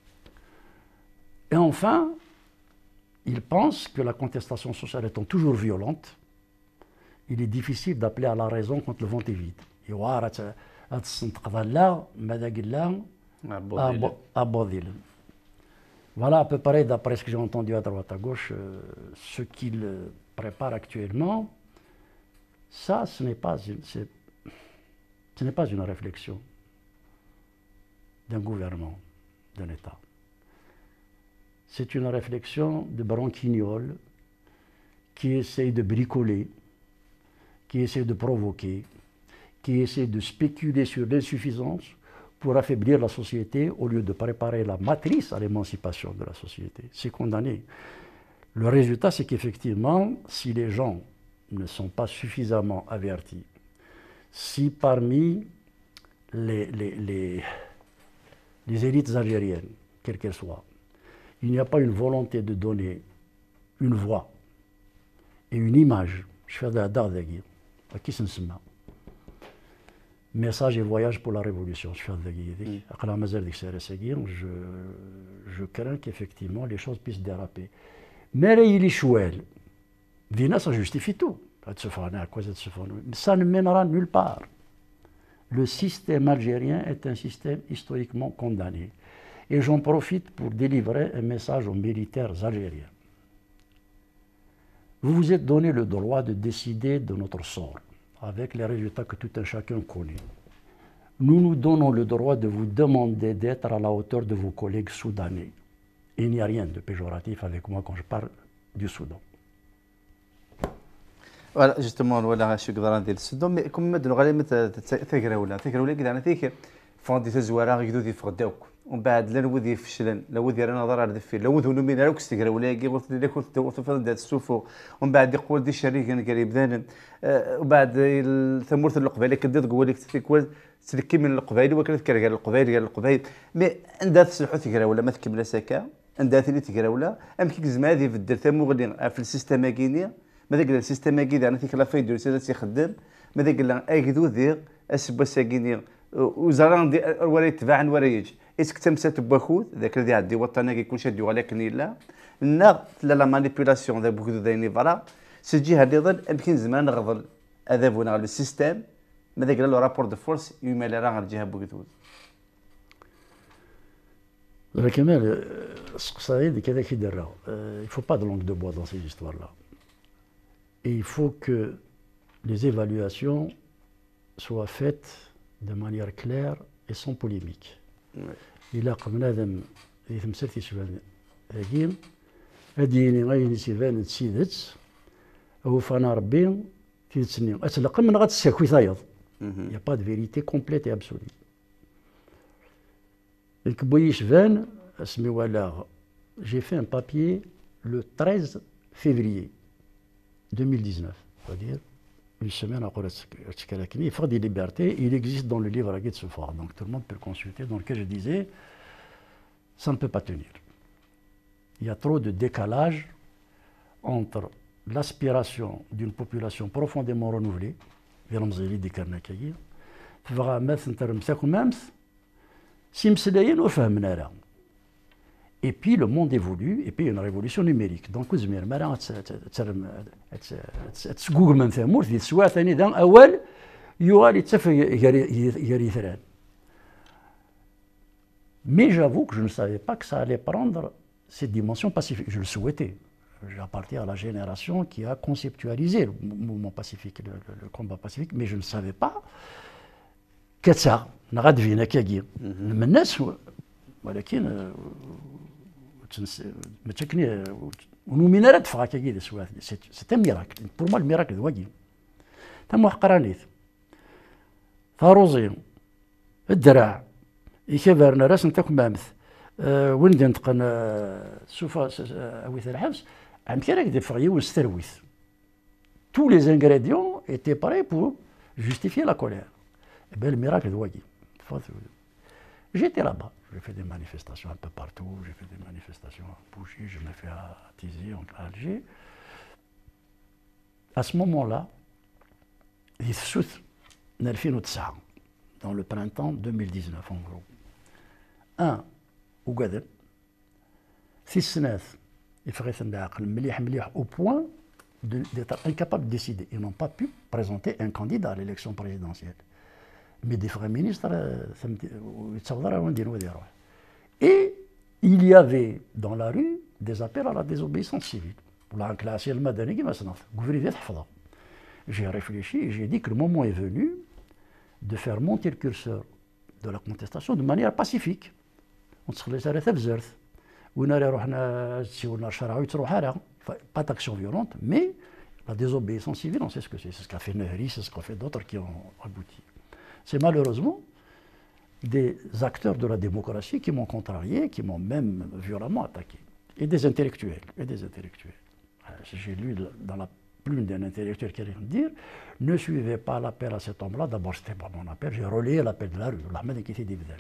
Et enfin, il pense que la contestation sociale étant toujours violente, il est difficile d'appeler à la raison quand le vent est vide. Voilà à peu près, d'après ce que j'ai entendu à droite à gauche, ce qu'il prépare actuellement. Ça, ce n'est pas une, ce n'est pas une réflexion d'un gouvernement, d'un État. C'est une réflexion de branquignol qui essaie de bricoler, qui essaie de provoquer, qui essaie de spéculer sur l'insuffisance pour affaiblir la société au lieu de préparer la matrice à l'émancipation de la société. C'est condamné. Le résultat, c'est qu'effectivement, si les gens ne sont pas suffisamment avertis, si parmi les, les, les, les élites algériennes, quelles qu'elles soient, il n'y a pas une volonté de donner une voix et une image. Je fais de la dardagir. À qui ça se met? Message et voyage pour la révolution. Je fais de la je, je crains qu'effectivement les choses puissent déraper. Mais il est chouette. Vina, ça justifie tout. Ça ne mènera nulle part. Le système algérien est un système historiquement condamné. Et j'en profite pour délivrer un message aux militaires algériens. Vous vous êtes donné le droit de décider de notre sort, avec les résultats que tout un chacun connaît. Nous nous donnons le droit de vous demander d'être à la hauteur de vos collègues soudanais. Il n'y a rien de péjoratif avec moi quand je parle du Soudan. Voilà, justement, voilà, je suis grand dans le Soudan, mais comme je disais, tu es là, tu es là, tu es là, tu es là, فاندي تزوارا غيدو دي فغداوك ومن بعد لا نودي فشلن لا ودي راه نظر على دفي لا ودو نمين على كستيغرا ولا كي قلت لي كنت وصفت دات السوفو ومن بعد يقول دي شريك انا قريب ذان وبعد ثمورت القبائل كدي تقول لك تيكول تلكي من القبائل وكانت كرا القبائل قال القبائل مي عندها تسلحو تيكرا ولا ما تكمل ساكا عندها ثاني تيكرا ولا ام كيك زعما هذه في الدار ثمو غادي في السيستم كينيا ماذا قال السيستم كذا انا تيك لا فايدو سيدا تيخدم ماذا قال اكدو ذي اسبا ساكيني وزران دي ولا يتباعن ولا يجي اسك تمسات بواخوذ ذاك الذي عندي وطنا كيكون شادو ولكن لا لا لا مانيبيولاسيون ذا بوكو ذا فوالا سي جهه اللي ظل يمكن زمان نغضل هذا بونا السيستم ماذا قال له رابور دو فورس يمال راه الجهه بوكو كمال السقسايد كذا كي دار il faut pas de langue de bois dans ces histoires là et il faut que les évaluations soient faites de manière claire et sans polémique. إلا قمنا ذم يتمثل في سبان هاكيم هاديني غاين سيفان تسيدت أو فانا ربي تيتسني أتلقى من غاتساكوي ثايض. Il n'y a pas de vérité complète et absolue. الكبويش فان اسمي ولا j'ai fait un papier le treize février deux mille dix-neuf, c'est-à-dire une semaine après il faut des libertés, il existe dans le livre à Guy de Sephora, donc tout le monde peut le consulter, dans lequel je disais ça ne peut pas tenir. Il y a trop de décalage entre l'aspiration d'une population profondément renouvelée, vers المزيلي دي كرناكايا تبغى ماث نتر مساكو مامس سيمسلايين وفهمنا راه. Et puis le monde évolue, et puis il y a une révolution numérique. Donc, vous avez marre de Google من ثمور في السواء ثاني دان أول يوالي يتسفى يريثران. Mais j'avoue que je ne savais pas que ça allait prendre cette dimension pacifique. Je le souhaitais. J'appartiens à la génération qui a conceptualisé le mouvement pacifique, le, le, le combat pacifique, mais je ne savais pas que ça n'a devenu كاجي. من الناس ولكن متشكني ونومينارات فغا كاكي سوا سي ان ميراكل بور موا الميراكل دواكي تم حقرانيت ثاروزي الدراع يكبرنا راس نتاكم مامث أه وين نتقن سوفا اويث الحبس عم كيراك دي فغي ونسترويث tous les ingrédients étaient prêts pour justifier la colère. Et bien le miracle دواكي j'étais là-bas. J'ai fait des manifestations un peu partout, j'ai fait des manifestations à Bougie, je l'ai fait à Tizi, à Alger. À ce moment-là, dans le printemps deux mille dix-neuf en gros, un, Ougaden, six سنات يفغيث العقل مليح مليح au point d'être incapable de décider. Ils n'ont pas pu présenter un candidat à l'élection présidentielle. Mais des frères ministres, et il y avait dans la rue des appels à la désobéissance civile. J'ai réfléchi et j'ai dit que le moment est venu de faire monter le curseur de la contestation de manière pacifique. Pas d'action violente, mais la désobéissance civile, on sait ce que c'est. C'est ce qu'a fait Nehri, c'est ce qu'a fait d'autres qui ont abouti. C'est malheureusement des acteurs de la démocratie qui m'ont contrarié, qui m'ont même violemment attaqué. Et des intellectuels. Et des intellectuels. J'ai lu dans la plume d'un intellectuel qui allait me dire « Ne suivez pas l'appel à cet homme-là. » D'abord, ce n'était pas mon appel. J'ai relayé l'appel de la rue. L'Ahmed Nkiti Dibden.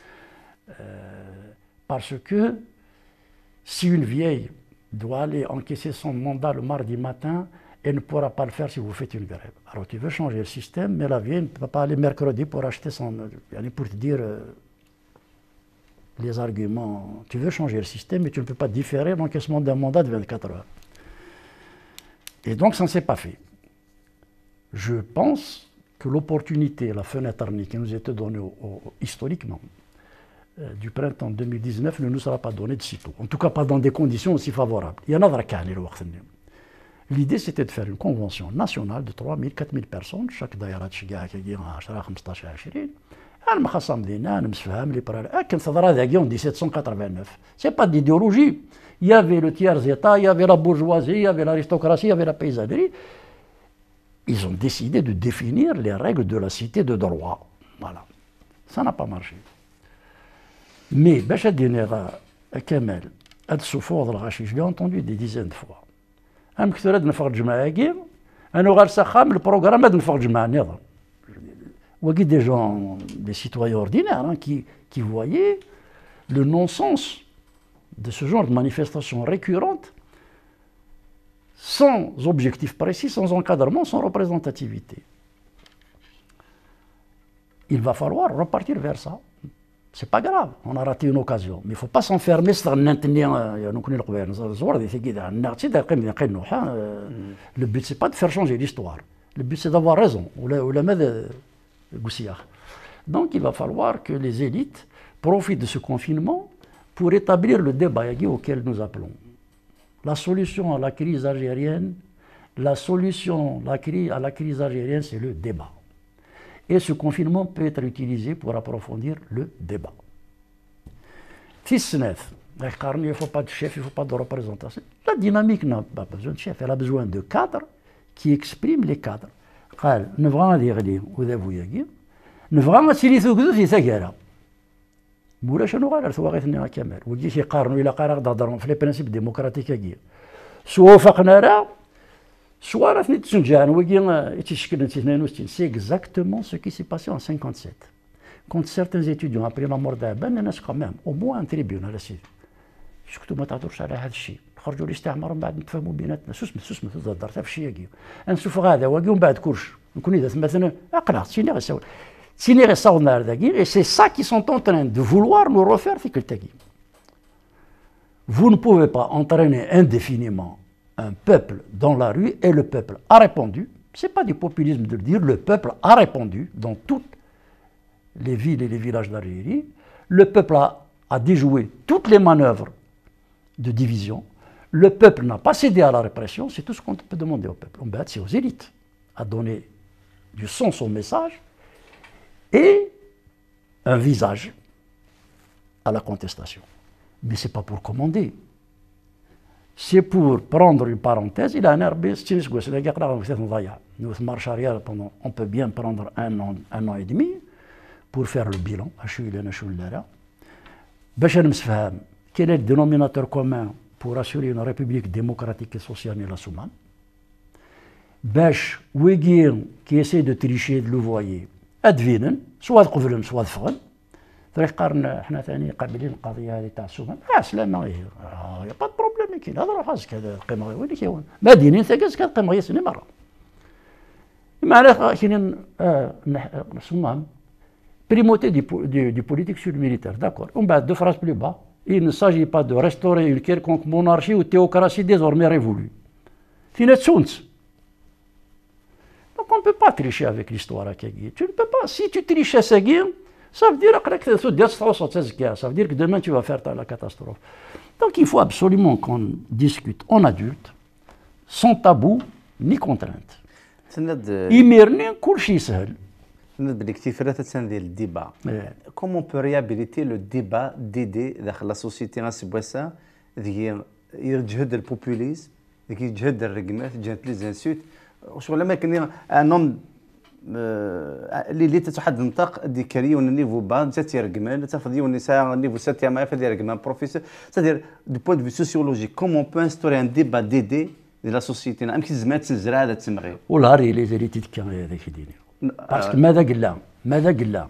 Parce que si une vieille doit aller encaisser son mandat le mardi matin, elle ne pourra pas le faire si vous faites une grève. Alors tu veux changer le système, mais la vieille ne peut pas aller mercredi pour acheter son... pour te dire euh, les arguments. Tu veux changer le système, mais tu ne peux pas différer l'encaissement d'un mandat de vingt-quatre heures. Et donc ça ne s'est pas fait. Je pense que l'opportunité, la fenêtre qui nous était donnée au, au, historiquement, euh, du printemps deux mille dix-neuf ne nous sera pas donnée de sitôt. En tout cas pas dans des conditions aussi favorables. Il y en a d'autres. L'idée, c'était de faire une convention nationale de trois mille, quatre mille personnes, chaque daïra تشجع كي عشرة خمسطاش عشرين. أنا مخصم دينا أنا مسفهم لي برا. لكن ثورة ذاكي en dix-sept cent quatre-vingt-neuf. C'est pas d'idéologie. Il y avait le tiers-état, il y avait la bourgeoisie, il y avait l'aristocratie, il y avait la paysannerie. Ils ont décidé de définir les règles de la cité de droit. Voilà. Ça n'a pas marché. Mais باش الدينيغا كمال هاد الصفوف الغشيش je l'ai entendu des dizaines de fois. أنا كثر هاد نفرج معاكي أنا غير سخام البروغرام هاد نفرج مع النظام. وكي des gens, des citoyens ordinaires hein, qui, qui voyaient le non-sens de ce genre de manifestations récurrentes sans objectif précis, sans encadrement, sans représentativité. Il va falloir repartir vers ça. C'est pas grave, on a raté une occasion, mais il ne faut pas s'enfermer. Le but, c'est pas de faire changer l'histoire. Le but, c'est d'avoir raison. Donc, il va falloir que les élites profitent de ce confinement pour établir le débat auquel nous appelons. La solution à la crise algérienne, la solution à la crise algérienne, c'est le débat. Et ce confinement peut être utilisé pour approfondir le débat. Il ne faut pas de chef, il ne faut pas de représentation. La dynamique n'a pas besoin de chef, elle a besoin de cadres qui expriment les cadres. Ne vraiment dire ne vraiment si les autres c'est ça guerre. مولا شنو غير ثواغيثنا كمال ودي يقارنوا الى قرار ضرهم في لي برانسيب ديموكراتيك كي سوا وافقنا راه سوا راه تنجان وكي تشكل اثنين وستين. C'est exactement ce qui s'est passé en cinquante-sept. Quand certains étudiants après la mort d'Aban, الناس quand même au moins un tribunal سي سكتوا ما تهضروش على هذا الشيء، خرجوا الاستعمار من بعد نتفاهموا بيناتنا سوسم سوسم تهضر حتى في الشيء كي نشوف هذا وكي ومن بعد كلش نكون اذا مثلا اقنعت سيني غيساوي Et c'est ça qu'ils sont en train de vouloir nous refaire. Vous ne pouvez pas entraîner indéfiniment un peuple dans la rue et le peuple a répondu. Ce n'est pas du populisme de le dire, le peuple a répondu dans toutes les villes et les villages d'Algérie. Le peuple a, a déjoué toutes les manœuvres de division. Le peuple n'a pas cédé à la répression. C'est tout ce qu'on peut demander au peuple. C'est aux élites à donner du sens au message et un visage à la contestation. Mais ce n'est pas pour commander. C'est pour prendre une parenthèse. Il a un herbe, on peut bien prendre un an, un an et demi pour faire le bilan. Quel est le dénominateur commun pour assurer une république démocratique et sociale et la Soumane? Bach, Wigir, qui essaie de tricher, de le voyer. أدفينن سواء قبلن سواء فغن طريق قارن احنا ثاني قابلين القضيه هذه تاع السومن اه سلامه غير اه يا با بروبليم كاين هذا روح هازك هذا القيمه غير وين كيون مدينين ثقاس كان قيمه غير سنه مره معناها كاينين نسموهم بريموتي دي دي بوليتيك سور ميليتير داكور ومن بعد دو فراس بلو با il ne s'agit pas de restaurer une quelconque monarchie ou théocratie désormais révolue فينا تسونس. Donc on ne peut pas tricher avec l'histoire à Kagui. Tu ne peux pas. Si tu triches à Seguir, ça veut dire ça veut dire que demain tu vas faire la catastrophe. Donc il faut absolument qu'on discute en adulte, sans tabou ni contrainte. Imirni kulchi sahel. Comment on peut réhabiliter le débat d'aider dans la société à ce boisson, يجهد البوبوليزم، يجهد الرقمات، يجهد لي انسوت. شغل ما كان ان هوم اللي اللي تحد النطاق دي كاري ون نيفو با نتا تيرقمان تفضي ونساء نيفو سات ما فدي رقمان بروفيسور c'est-à-dire du point de vue sociologique comment on peut instaurer un débat d'idées de la société امكن زعما تنزرع هذا التمغير ولا ري لي زريتي تكا هذاك ديني باسكو ماذا قلا ماذا قلا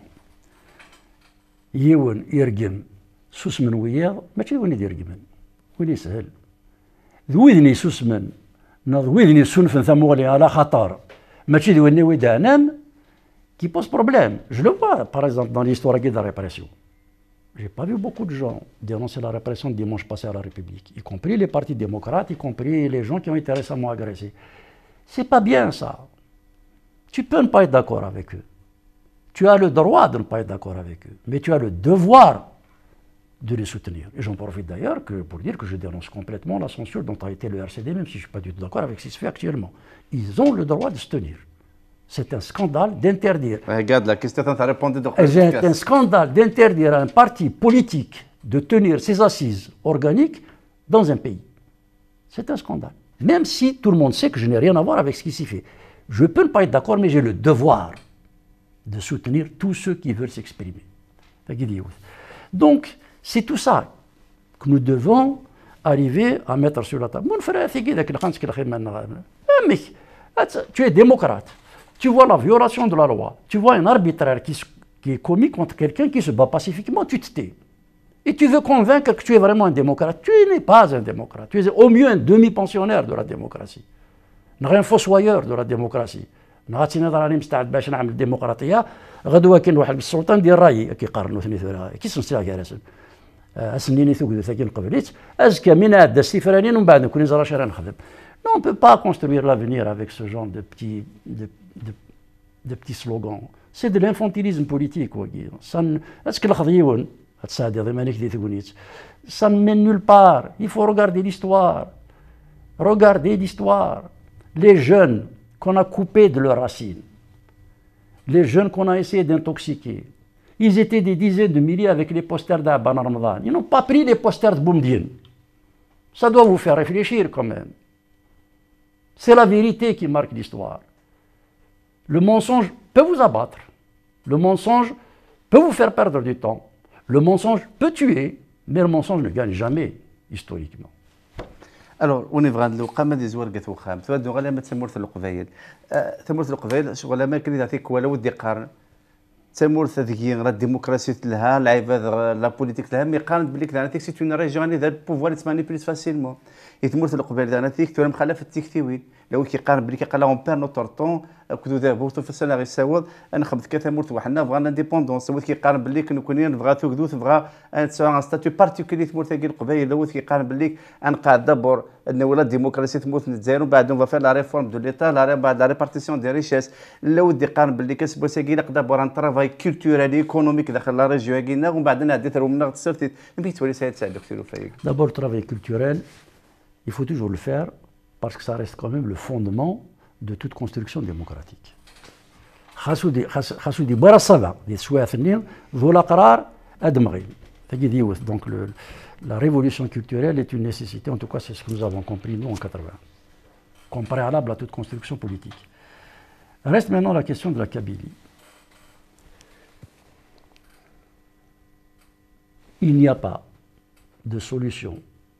يون يرقم سوس من وياض ماشي وين يرقمن وين يسهل ذويذني سوس من نضويذني سنفن ثمولي على خطر ماشي ذويني ويدانان qui pose problème. Je le vois, par exemple, dans l'histoire de la répression. Je n'ai pas vu beaucoup de gens dénoncer la répression dimanche passé à la République, y compris les partis démocrates, y compris les gens qui ont été récemment agressés. C'est pas bien ça. Tu peux ne pas être d'accord avec eux. Tu as le droit de ne pas être d'accord avec eux, mais tu as le devoir de les soutenir. Et j'en profite d'ailleurs que pour dire que je dénonce complètement la censure dont a été le R C D, même si je ne suis pas du tout d'accord avec ce qui se fait actuellement. Ils ont le droit de se tenir. C'est un scandale d'interdire. Regarde, la question t'a répondu. C'est un scandale d'interdire à un parti politique de tenir ses assises organiques dans un pays. C'est un scandale. Même si tout le monde sait que je n'ai rien à voir avec ce qui s'y fait. Je peux ne pas être d'accord, mais j'ai le devoir de soutenir tous ceux qui veulent s'exprimer. Donc, c'est tout ça que nous devons arriver à mettre sur la table. Tu es démocrate. Tu vois la violation de la loi, tu vois un arbitraire qui, qui est commis contre quelqu'un qui se bat pacifiquement, tu te tais. Et tu veux convaincre que tu es vraiment un démocrate. Tu n'es pas un démocrate, tu es au mieux un demi-pensionnaire de la démocratie. نغي فوسوايور دو لا ديموكراسي نغاتي نظر راني مستعد باش نعمل الديمقراطيه غدوه كاين واحد السلطان ديال رايي كيقارنوا ثني ثورة كي سنسيا كاراسن اسنيني ثوك ثاكي قبليت ازكى من هاد السفرانين ومن بعد نكون نزرا شرا نخدم نو بو با كونستروير لافينير افيك سو جون دو بتي دو دو بتي سلوغان سي دو لانفونتيليزم بوليتيك وكي سان اسك الخضيون هاد الساعه ديال مانيك دي ثونيت سان مين نول بار il faut regarder l'histoire regardez l'histoire les jeunes qu'on a coupés de leurs racines les jeunes qu'on a essayé d'intoxiquer. Ils étaient des dizaines de milliers avec les posters d'Abban Ramadan. Ils n'ont pas pris les posters de Boumdine. Ça doit vous faire réfléchir quand même. C'est la vérité qui marque l'histoire. Le mensonge peut vous abattre. Le mensonge peut vous faire perdre du temps. Le mensonge peut tuer, mais le mensonge ne gagne jamais, historiquement. الوغ ونبغى لو قام دي زوار قات وخام تبدو غالا ما تسمورت القبايل تسمورت القبايل شغل ما كان يعطيك ولا ودي قارن تسمورت ذكي غير الديمقراسيه لها العباد لا بوليتيك لها مي قارنت بلي كذا تيك سي اون ريجيون ذا البوفوار يتماني بليس فاسيلمون يتمورت القبايل انا تيك تو مخالف التكتيوين لو كيقارن بلي كيقال اون بير نوتر طون كدو ذا بوتو في السنه غير ساود انا خدمت كثمورت وحنا بغا الانديبوندونس سويت كيقارن بلي كنا كونين نبغى تكدو تبغى ان ستاتيو بارتيكولي تمورت كي القبايل لو كيقارن بلي ان قاعد دبر ان ولا الديمقراسيه تموت الجزائر وبعد نفا لا ريفورم دو ليتا لا بعد لا ريبارتيسيون دي ريشيس لو ودي قارن بلي كسبوا ساكي نقدر دبر ان ترافاي كولتورال ايكونوميك داخل لا ريجيون كينا ومن بعد نعديت رو من السيرتي نبي تولي ساعد ساعد دكتور فايق دابور ترافاي كولتورال il faut toujours le faire parce que ça reste quand même le fondement de toute construction démocratique. خاصو دي خاصو دي برا الصبع دي شويه ثنين ذو القرار ادمغي تجي ديوث دونك la révolution culturelle est une nécessité, en tout cas c'est ce que nous avons compris nous en quatre-vingts, comme préalable à toute construction politique. Reste maintenant la question de la Kabylie. Il n'y a pas de solution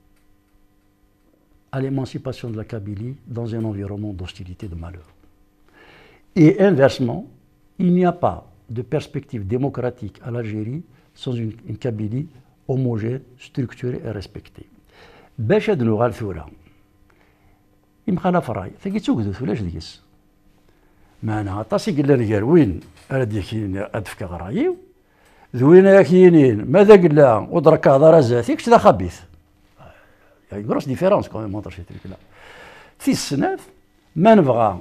à l'émancipation de la Kabylie dans un environnement d'hostilité, de malheur. Et inversement, il n'y a pas de perspective démocratique à l'Algérie sans une, une Kabylie homogène, structurée et respectée. باش هاد اللغة الثورة يمخانا في الراي ثقي توقدو ثولاش ديس معنا عطاسي قال لنا وين ردي كاين ادفك غرايو ذوينا كاينين ماذا قال لها ودرك هضره زاتيك شدا خبيث يعني غروس ديفيرونس كون مونطر شي تريك لا في السنات ما نبغى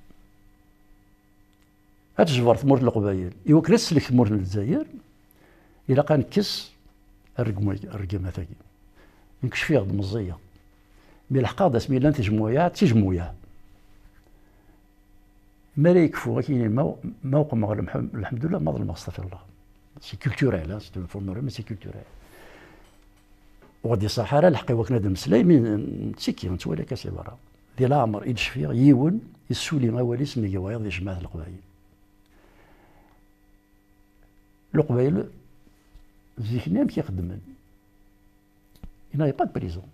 هاد الجبر ثمور القبايل ايوا كرس لك ثمور الجزائر الا كان كس الرقمه الرقمه ثاقي نكشف فيها مزيه مي الحقا دا سميلا تجمويا تجمويا ما لا يكفو كاينين موقع مغرب الحمد لله ما ظلم استغفر الله سي كولتوريل سي اون فورم مي سي كولتوريل وغادي الصحراء الحقي وكنا د مسلايمين تسكي نتولى كاسي برا ديال العمر يدشفيغ يون يسولي غاولي سمي قوايض ديال جماعه القبايل القبايل زيكنام كيخدمن il n'avait pas de prison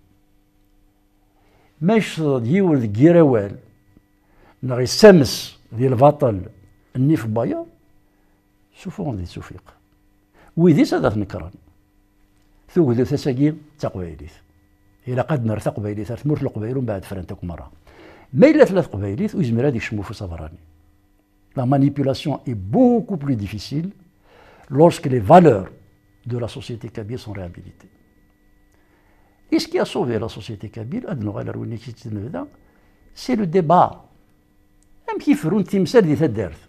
ماش ديول كيراوال نغي السمس ديال البطل النيف بايا شوفوا غادي توفيق ويدي سادات نكران ثوذو ثساقين تقبايليث إلا قد نرث قبايليث ثمرت القبايل ومن بعد فرنتك مرة ما إلا ثلاث قبايليث ويزمر هادي يشمو في صبراني. La manipulation est beaucoup plus difficile lorsque les valeurs de la société kabyle sont réhabilitées. Et ce qui a sauvé la société kabyle, c'est le débat. Même qui feront timsal di tadart.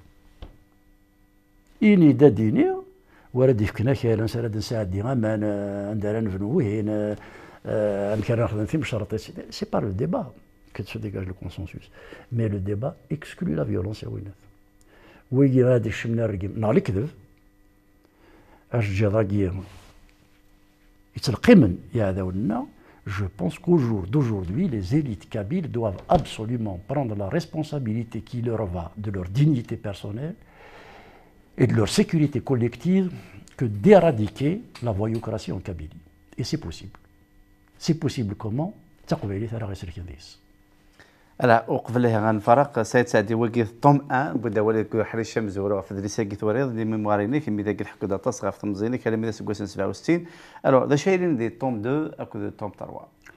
إني دا ديني ورد يفكنا كاين سرد نساعد غامان عندنا نفنو هين كان نخدم في مشارطة سي با لو ديبا que se dégage le consensus. Mais le débat exclut la violence. ويجي هذا الشمنا الرقم نهار الكذب اش جا يتلقمن يا هذا ولنا. Je pense qu'au jour d'aujourd'hui, les élites kabyles doivent absolument prendre la responsabilité qui leur va de leur dignité personnelle et de leur sécurité collective que d'éradiquer la voyoucratie en Kabylie. Et c'est possible. C'est possible comment? تقبلي ثرى غير سركنديس. ألا وقبلها غنفرق سيد سعدي وقيت طوم أن بدا ولي حري الشمس ورا في دريسة قيت وريض دي ميمواريني في ميدا قيت حكو دا تصغى في تمزيني كلمة دا سكوسن سبعة وستين. ألو دا شايلين دي طوم دو أكو دي طوم تروا.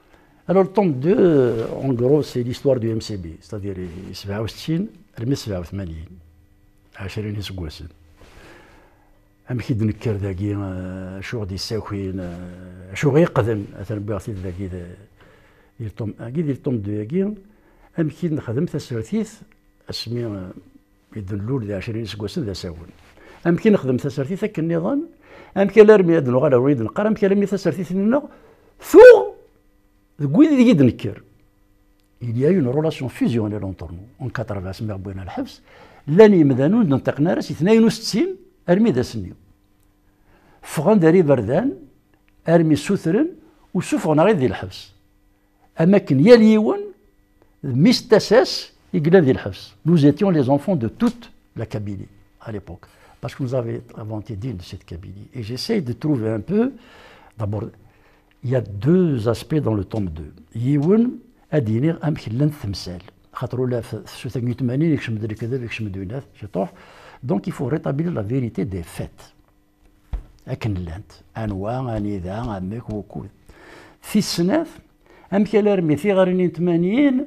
Alors, le tome deux, en gros, c'est l'histoire du M C B, c'est-à-dire سبعة وستين المي سبعة وثمانين عشرين يسقوسن. أم كيد نكر ذاكي شو غادي يساوين شو غيقدم أثر بيعطي ذاكي التوم أكيد التوم دو ذاكي أم كيد نخدم تسرتيث اسمي يدن الأول ذا عشرين يسقوسن ذا ساون. أم كي نخدم تسرتيث هكا النظام أم كي لا رمي أدنو غالا وريد نقرا أم كي لا رمي تسرتيث نو ثو ذكويد ذي نكر. Il y a une relation fusionnelle entre nous. En quatre-vingts سمع بوينا الحبس لاني مذانون ننطقنا راس اثنين وستين أرمي ذا سنيو. فغان داري بردان أرمي سوثرن وسوفغنا غير ذي الحبس. أماكن يليون مستساس يقلا ذي الحبس. Nous étions les enfants de toute la Kabylie à l'époque. Parce que nous avions inventé digne de cette Kabylie. Et j'essaye de trouver un peu. D'abord, il y a deux aspects dans le tome deux. يون أدينير أم خلان ثمثال. خاطرو لا في ثمانية وثمانين يكشم دري كذا يكشم دوينات شطوح. Donc il faut rétablir la vérité des faits. أكن لانت أنواع أنيذا أمك وكل. في السنة أم كلا رمي في غير ثمانين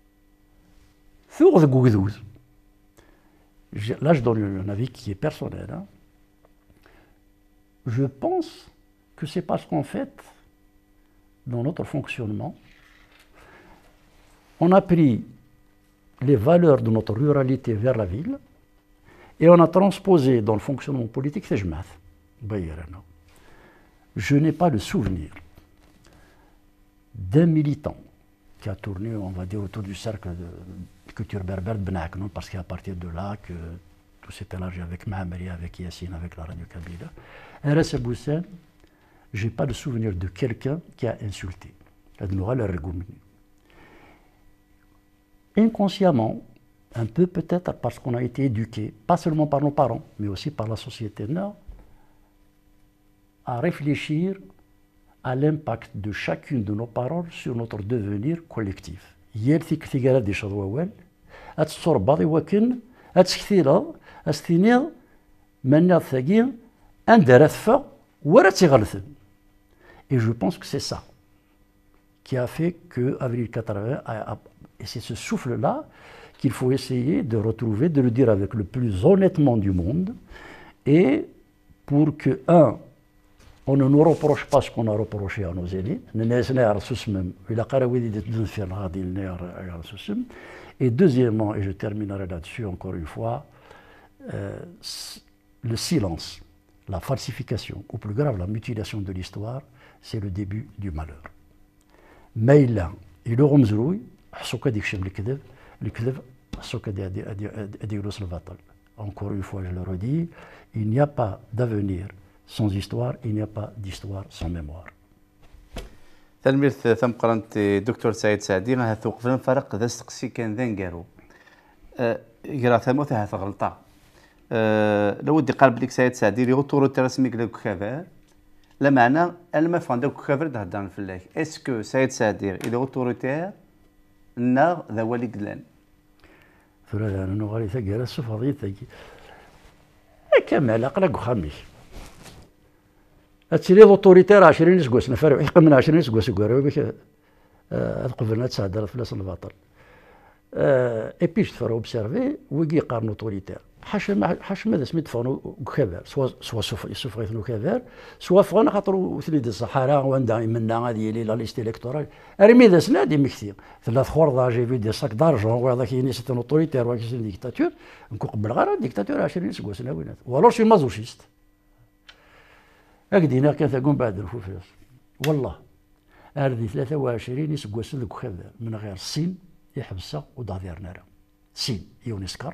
ثوغ ذكوذوز. Là je donne un avis qui est personnel. Hein. Je pense que c'est parce qu'en fait, dans notre fonctionnement, on a pris les valeurs de notre ruralité vers la ville et on a transposé dans le fonctionnement politique ces jemaat. Je n'ai pas le souvenir d'un militant qui a tourné, on va dire, autour du cercle de culture berbère de Benaknon, parce qu'à partir de là que tout s'est élargi avec Mahamri, avec Yassine, avec la radio Kabila. R S Boussen, je n'ai pas le souvenir de quelqu'un qui a insulté. Inconsciemment, un peu peut-être parce qu'on a été éduqué, pas seulement par nos parents, mais aussi par la société nord, à réfléchir à l'impact de chacune de nos paroles sur notre devenir collectif. يالثيك ثيقرا دي شضوال أتصرباض وكن أتسكثيرا أستينيض من ثاقي أندرثفا ولا تغلثن. Et je pense que c'est ça qui a fait que avril quatre-vingts, et c'est ce souffle-là qu'il faut essayer de retrouver, de le dire avec le plus honnêtement du monde, et pour que, un, on ne nous reproche pas ce qu'on a reproché à nos aînés, et deuxièmement, et je terminerai là-dessus encore une fois, euh, le silence, la falsification, ou plus grave, la mutilation de l'histoire, c'est le début du malheur. Maïla, il aura mzrouy, حسوكا ديك شم الكذب، الكذب حسوكا دي دي دي دي البطل. Encore une fois, je le redis, il n'y a pas d'avenir sans histoire, il n'y a pas d'histoire sans mémoire. تلميذ ثم قرنت دكتور سعيد سعدي غا ثوق فلان فرق ذا استقسي كان ذا نقارو قرا ثموث هاث غلطة لو ودي قال بديك سعيد سعدي لي غطورو ترسمي كذا كافر لا معنى انا ما فهم داك كافر ده هدان فلاك اسكو سعيد سعدي الى غطوريتير النار ذا ولي قلان فلا انا غالي ثقيل السفريه ثقيل كمال عقلك وخميش هاتسيلي اوتوريتير عشرين سكواس نفرق يحق من عشرين سكواس كوارو بك هاد قبلنا تسعة فلاس البطل اي بيش تفرق اوبسيرفي ويجي يقارن اوتوريتير حاشا حاشا ماذا سميت فانو كافر سوا سوا سوفريتنو كافر سوا فغانا خاطر وثليد الصحراء وعندها منا هذه لي لا ليست الكتورال رمي ذا سنادي مكثير ثلاث خورضه جي في دي ساك دارجون وهذاك يني سيت اوتوريتير وهذاك سيت ديكتاتور نكون قبل غير ديكتاتور عشرين سكواس ناوينات والو شي مازوشيست هكذا كان تقوم بعد الفوفيس والله اردي ثلاثة وعشرين سكواس ذوك خذا من غير الصين يحبسها ودافير نارا سين يونسكار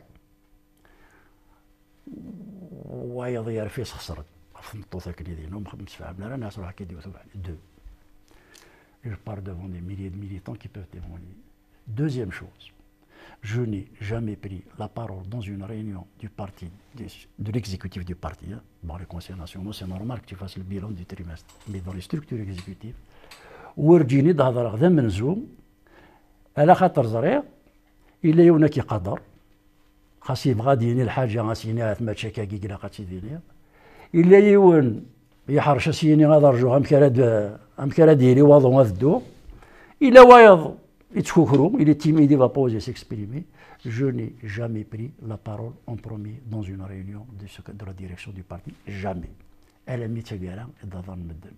ويضيع فيس خسرت فهمتوا كنيدين هم خمس فعل بلا ناس راح كيديو دو je parle devant des milliers de militants qui peuvent témoigner. Deuxième chose, je n'ai jamais pris la parole dans une réunion du parti, de l'exécutif du parti. Hein. Bon, les conseils nationaux, c'est normal que tu fasses le bilan du trimestre. Mais dans les structures exécutives, ورجيني تهضر غدا منزوم على خاطر زريع إلا يونا كيقدر خاص يبغى ديني الحاجة غاسيني ثما تشاكاكي كلا خاص يديني إلا يون يحرش سيني غادر جو أم كرا أم كرا ديري واضو غادو Il est waïd, il est il est timide, il va pas oser s'exprimer. Je n'ai jamais pris la parole en premier dans une réunion de, ce, de la direction du parti. Jamais. Elle a mis Tchagara et Dadan Medden.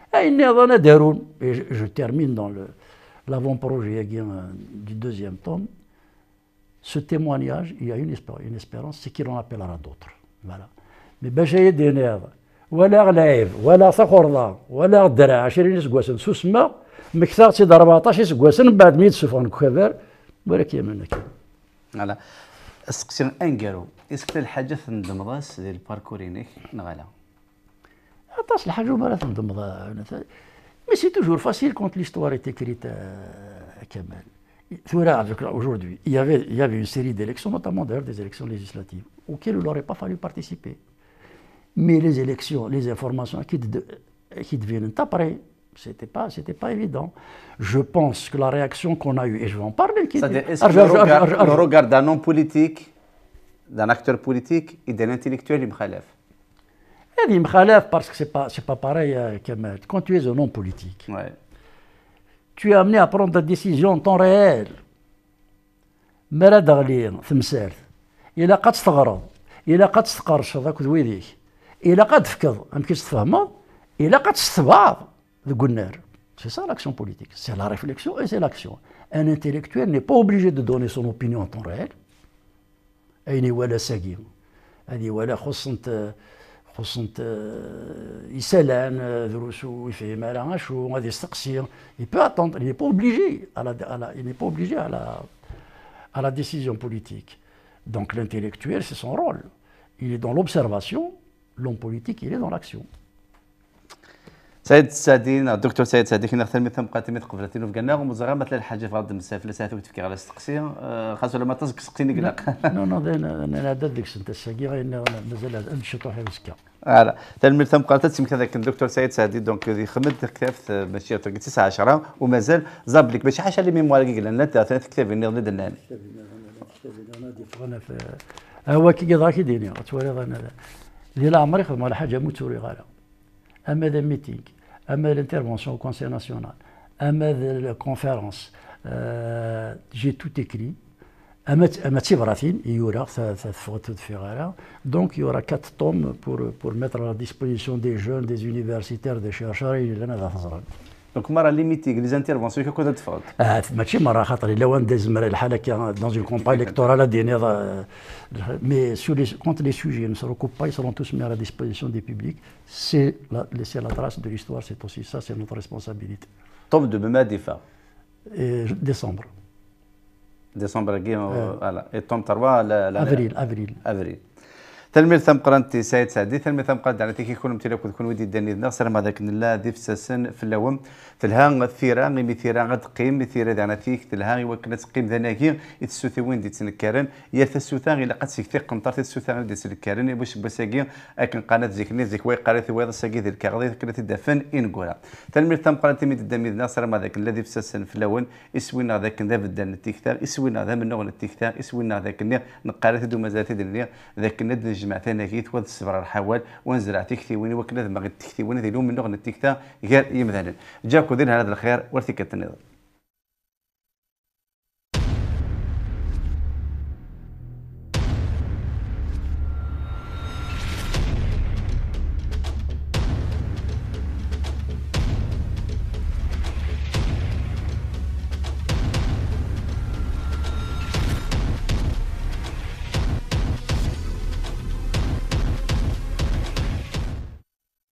Et je, je termine dans l'avant-projet du deuxième tome. Ce témoignage, il y a une, espérance, une espérance, c'est qu'il en appellera d'autres. Voilà. Mais Bachaïd Déner, ولا غلايف ولا ثقرضة ولا الدرع عشرين سكواسن سوسما مكثر سيد أربعطاش سكواسن بعد ميت سفن كفر ولكن يمنا كذا. على السقسيون انقرو اسكت الحاجة تندمضاس ديال الباركورينيك نغالا عطاس الحاجة وما تندمضا مي سي توجور فاسيل كونت ليستوار ايت écrite كمال. Aujourd'hui, il y, avait, il y avait une série d'élections, notamment d'ailleurs des élections législatives, auxquelles il n'aurait pas fallu participer. Mais les élections, les informations qui, de, qui deviennent après, ce n'était pas, c'était pas évident. Je pense que la réaction qu'on a eue, et je vais en parler... C'est-à-dire, est-ce que le regard, le regard d'un homme politique, d'un acteur politique et d'un intellectuel, il me khalaf? Il me khalaf parce que ce n'est pas, pas pareil, Kemal. Quand tu es un homme politique, ouais. Tu es amené à prendre des décisions en temps réel. مراد غليظ تمثال إلا قد تستغرب إلا قد تقرش هذاك ذويديك إلا قد تفكض ما يمكنش تفهمها إلا قد تستبعض ذوك النار. C'est ça l'action politique, c'est la réflexion et c'est l'action. Un intellectuel n'est pas obligé de donner son opinion en temps réel. أين ولا ساقي هذه ولا خصنت خصنت يسالان دروسو يفهم على شو غادي يستقسي. Il peut attendre, il n'est pas obligé à la, à la, il n'est pas obligé à la à la décision politique. Donc l'intellectuel, c'est son rôle. Il est dans l'observation, l'homme politique, il est dans l'action. سيد سعدين الدكتور سيد سعدي كنا نختار مثل مقاتمه قبلتين وفقنا ومزغه مثل الحاجه في غض المسافه ساعات وتفكير على السقسيه خاصه لما تسق سقسيني قلق نو نو انا هذا ديك سنت الساقي مازال نشطو حي مسكا فوالا تلميذ ثم قالت تسمى كذاك الدكتور سيد سعدي دونك يخمد كتاب ماشي تسعة عشرة ومازال زاب لك باش حاجه لي ميموار كي قلنا ثلاثه كتاب اللي ضد النان انا في هو كي قضا كي ديني توري انا ديال عمري خدمه على حاجه موتوري غالا اما ذا ميتينغ اما l'intervention au conseil national اما la conférence euh, j'ai tout écrit اما اما تبراثين يورا ثلاث فوتو في غالا دونك يورا quatre tomes pour pour mettre à la disposition des jeunes des universitaires des chercheurs اللي انا ذا فزران دونك مره ليميتيغ لي زانترفونسيون كي كنت تفرض اه ماشي مره خاطر الا وان داز الحاله كي dans une campagne électorale ديني mais sur les quand les sujets ne se recoupent pas ils seront tous mis à la disposition des publics. C'est la laisser la trace de l'histoire, c'est aussi ça, c'est notre responsabilité. Tome de بما دفاع décembre décembre كي فوالا et tome trois avril avril avril تلميذ ثم قرنتي سيد سعدي تلميذ ثم قرنتي على تيكي كون متلك وتكون ودي داني ذنا سلام هذاك لا ديف ساسن في اللوم في الها ثيرا غي ثيرا غد قيم ثيرا دانا تيك تلها وكنا تقيم ذناكي يتسوثي وين دي تنكرن يا تسوثا غي لقات سيكتي قنطر تسوثا غي دي تنكرن باش بساكي اكن قناه ذكرني ذيك وي قريت وي ساكي ذيك الكاغدي كنا تدفن ان تلميذ ثم قرنتي ميد دامي ذنا سلام هذاك الذي في ساسن في اللون اسوينا ذاك ذا بدل التيكتا اسوينا ذا من نوع التيكتا اسوينا ذاك نقارت دو مازالت دنيا ذاك ند الجماعه ثاني وذ السبر الحوال ونزرع تكتي وين وكنا ما غير تكتي وين ذي لوم من نغن التكتا غير يمثلا جاكو ذين هذا الخير ورثي كتنظر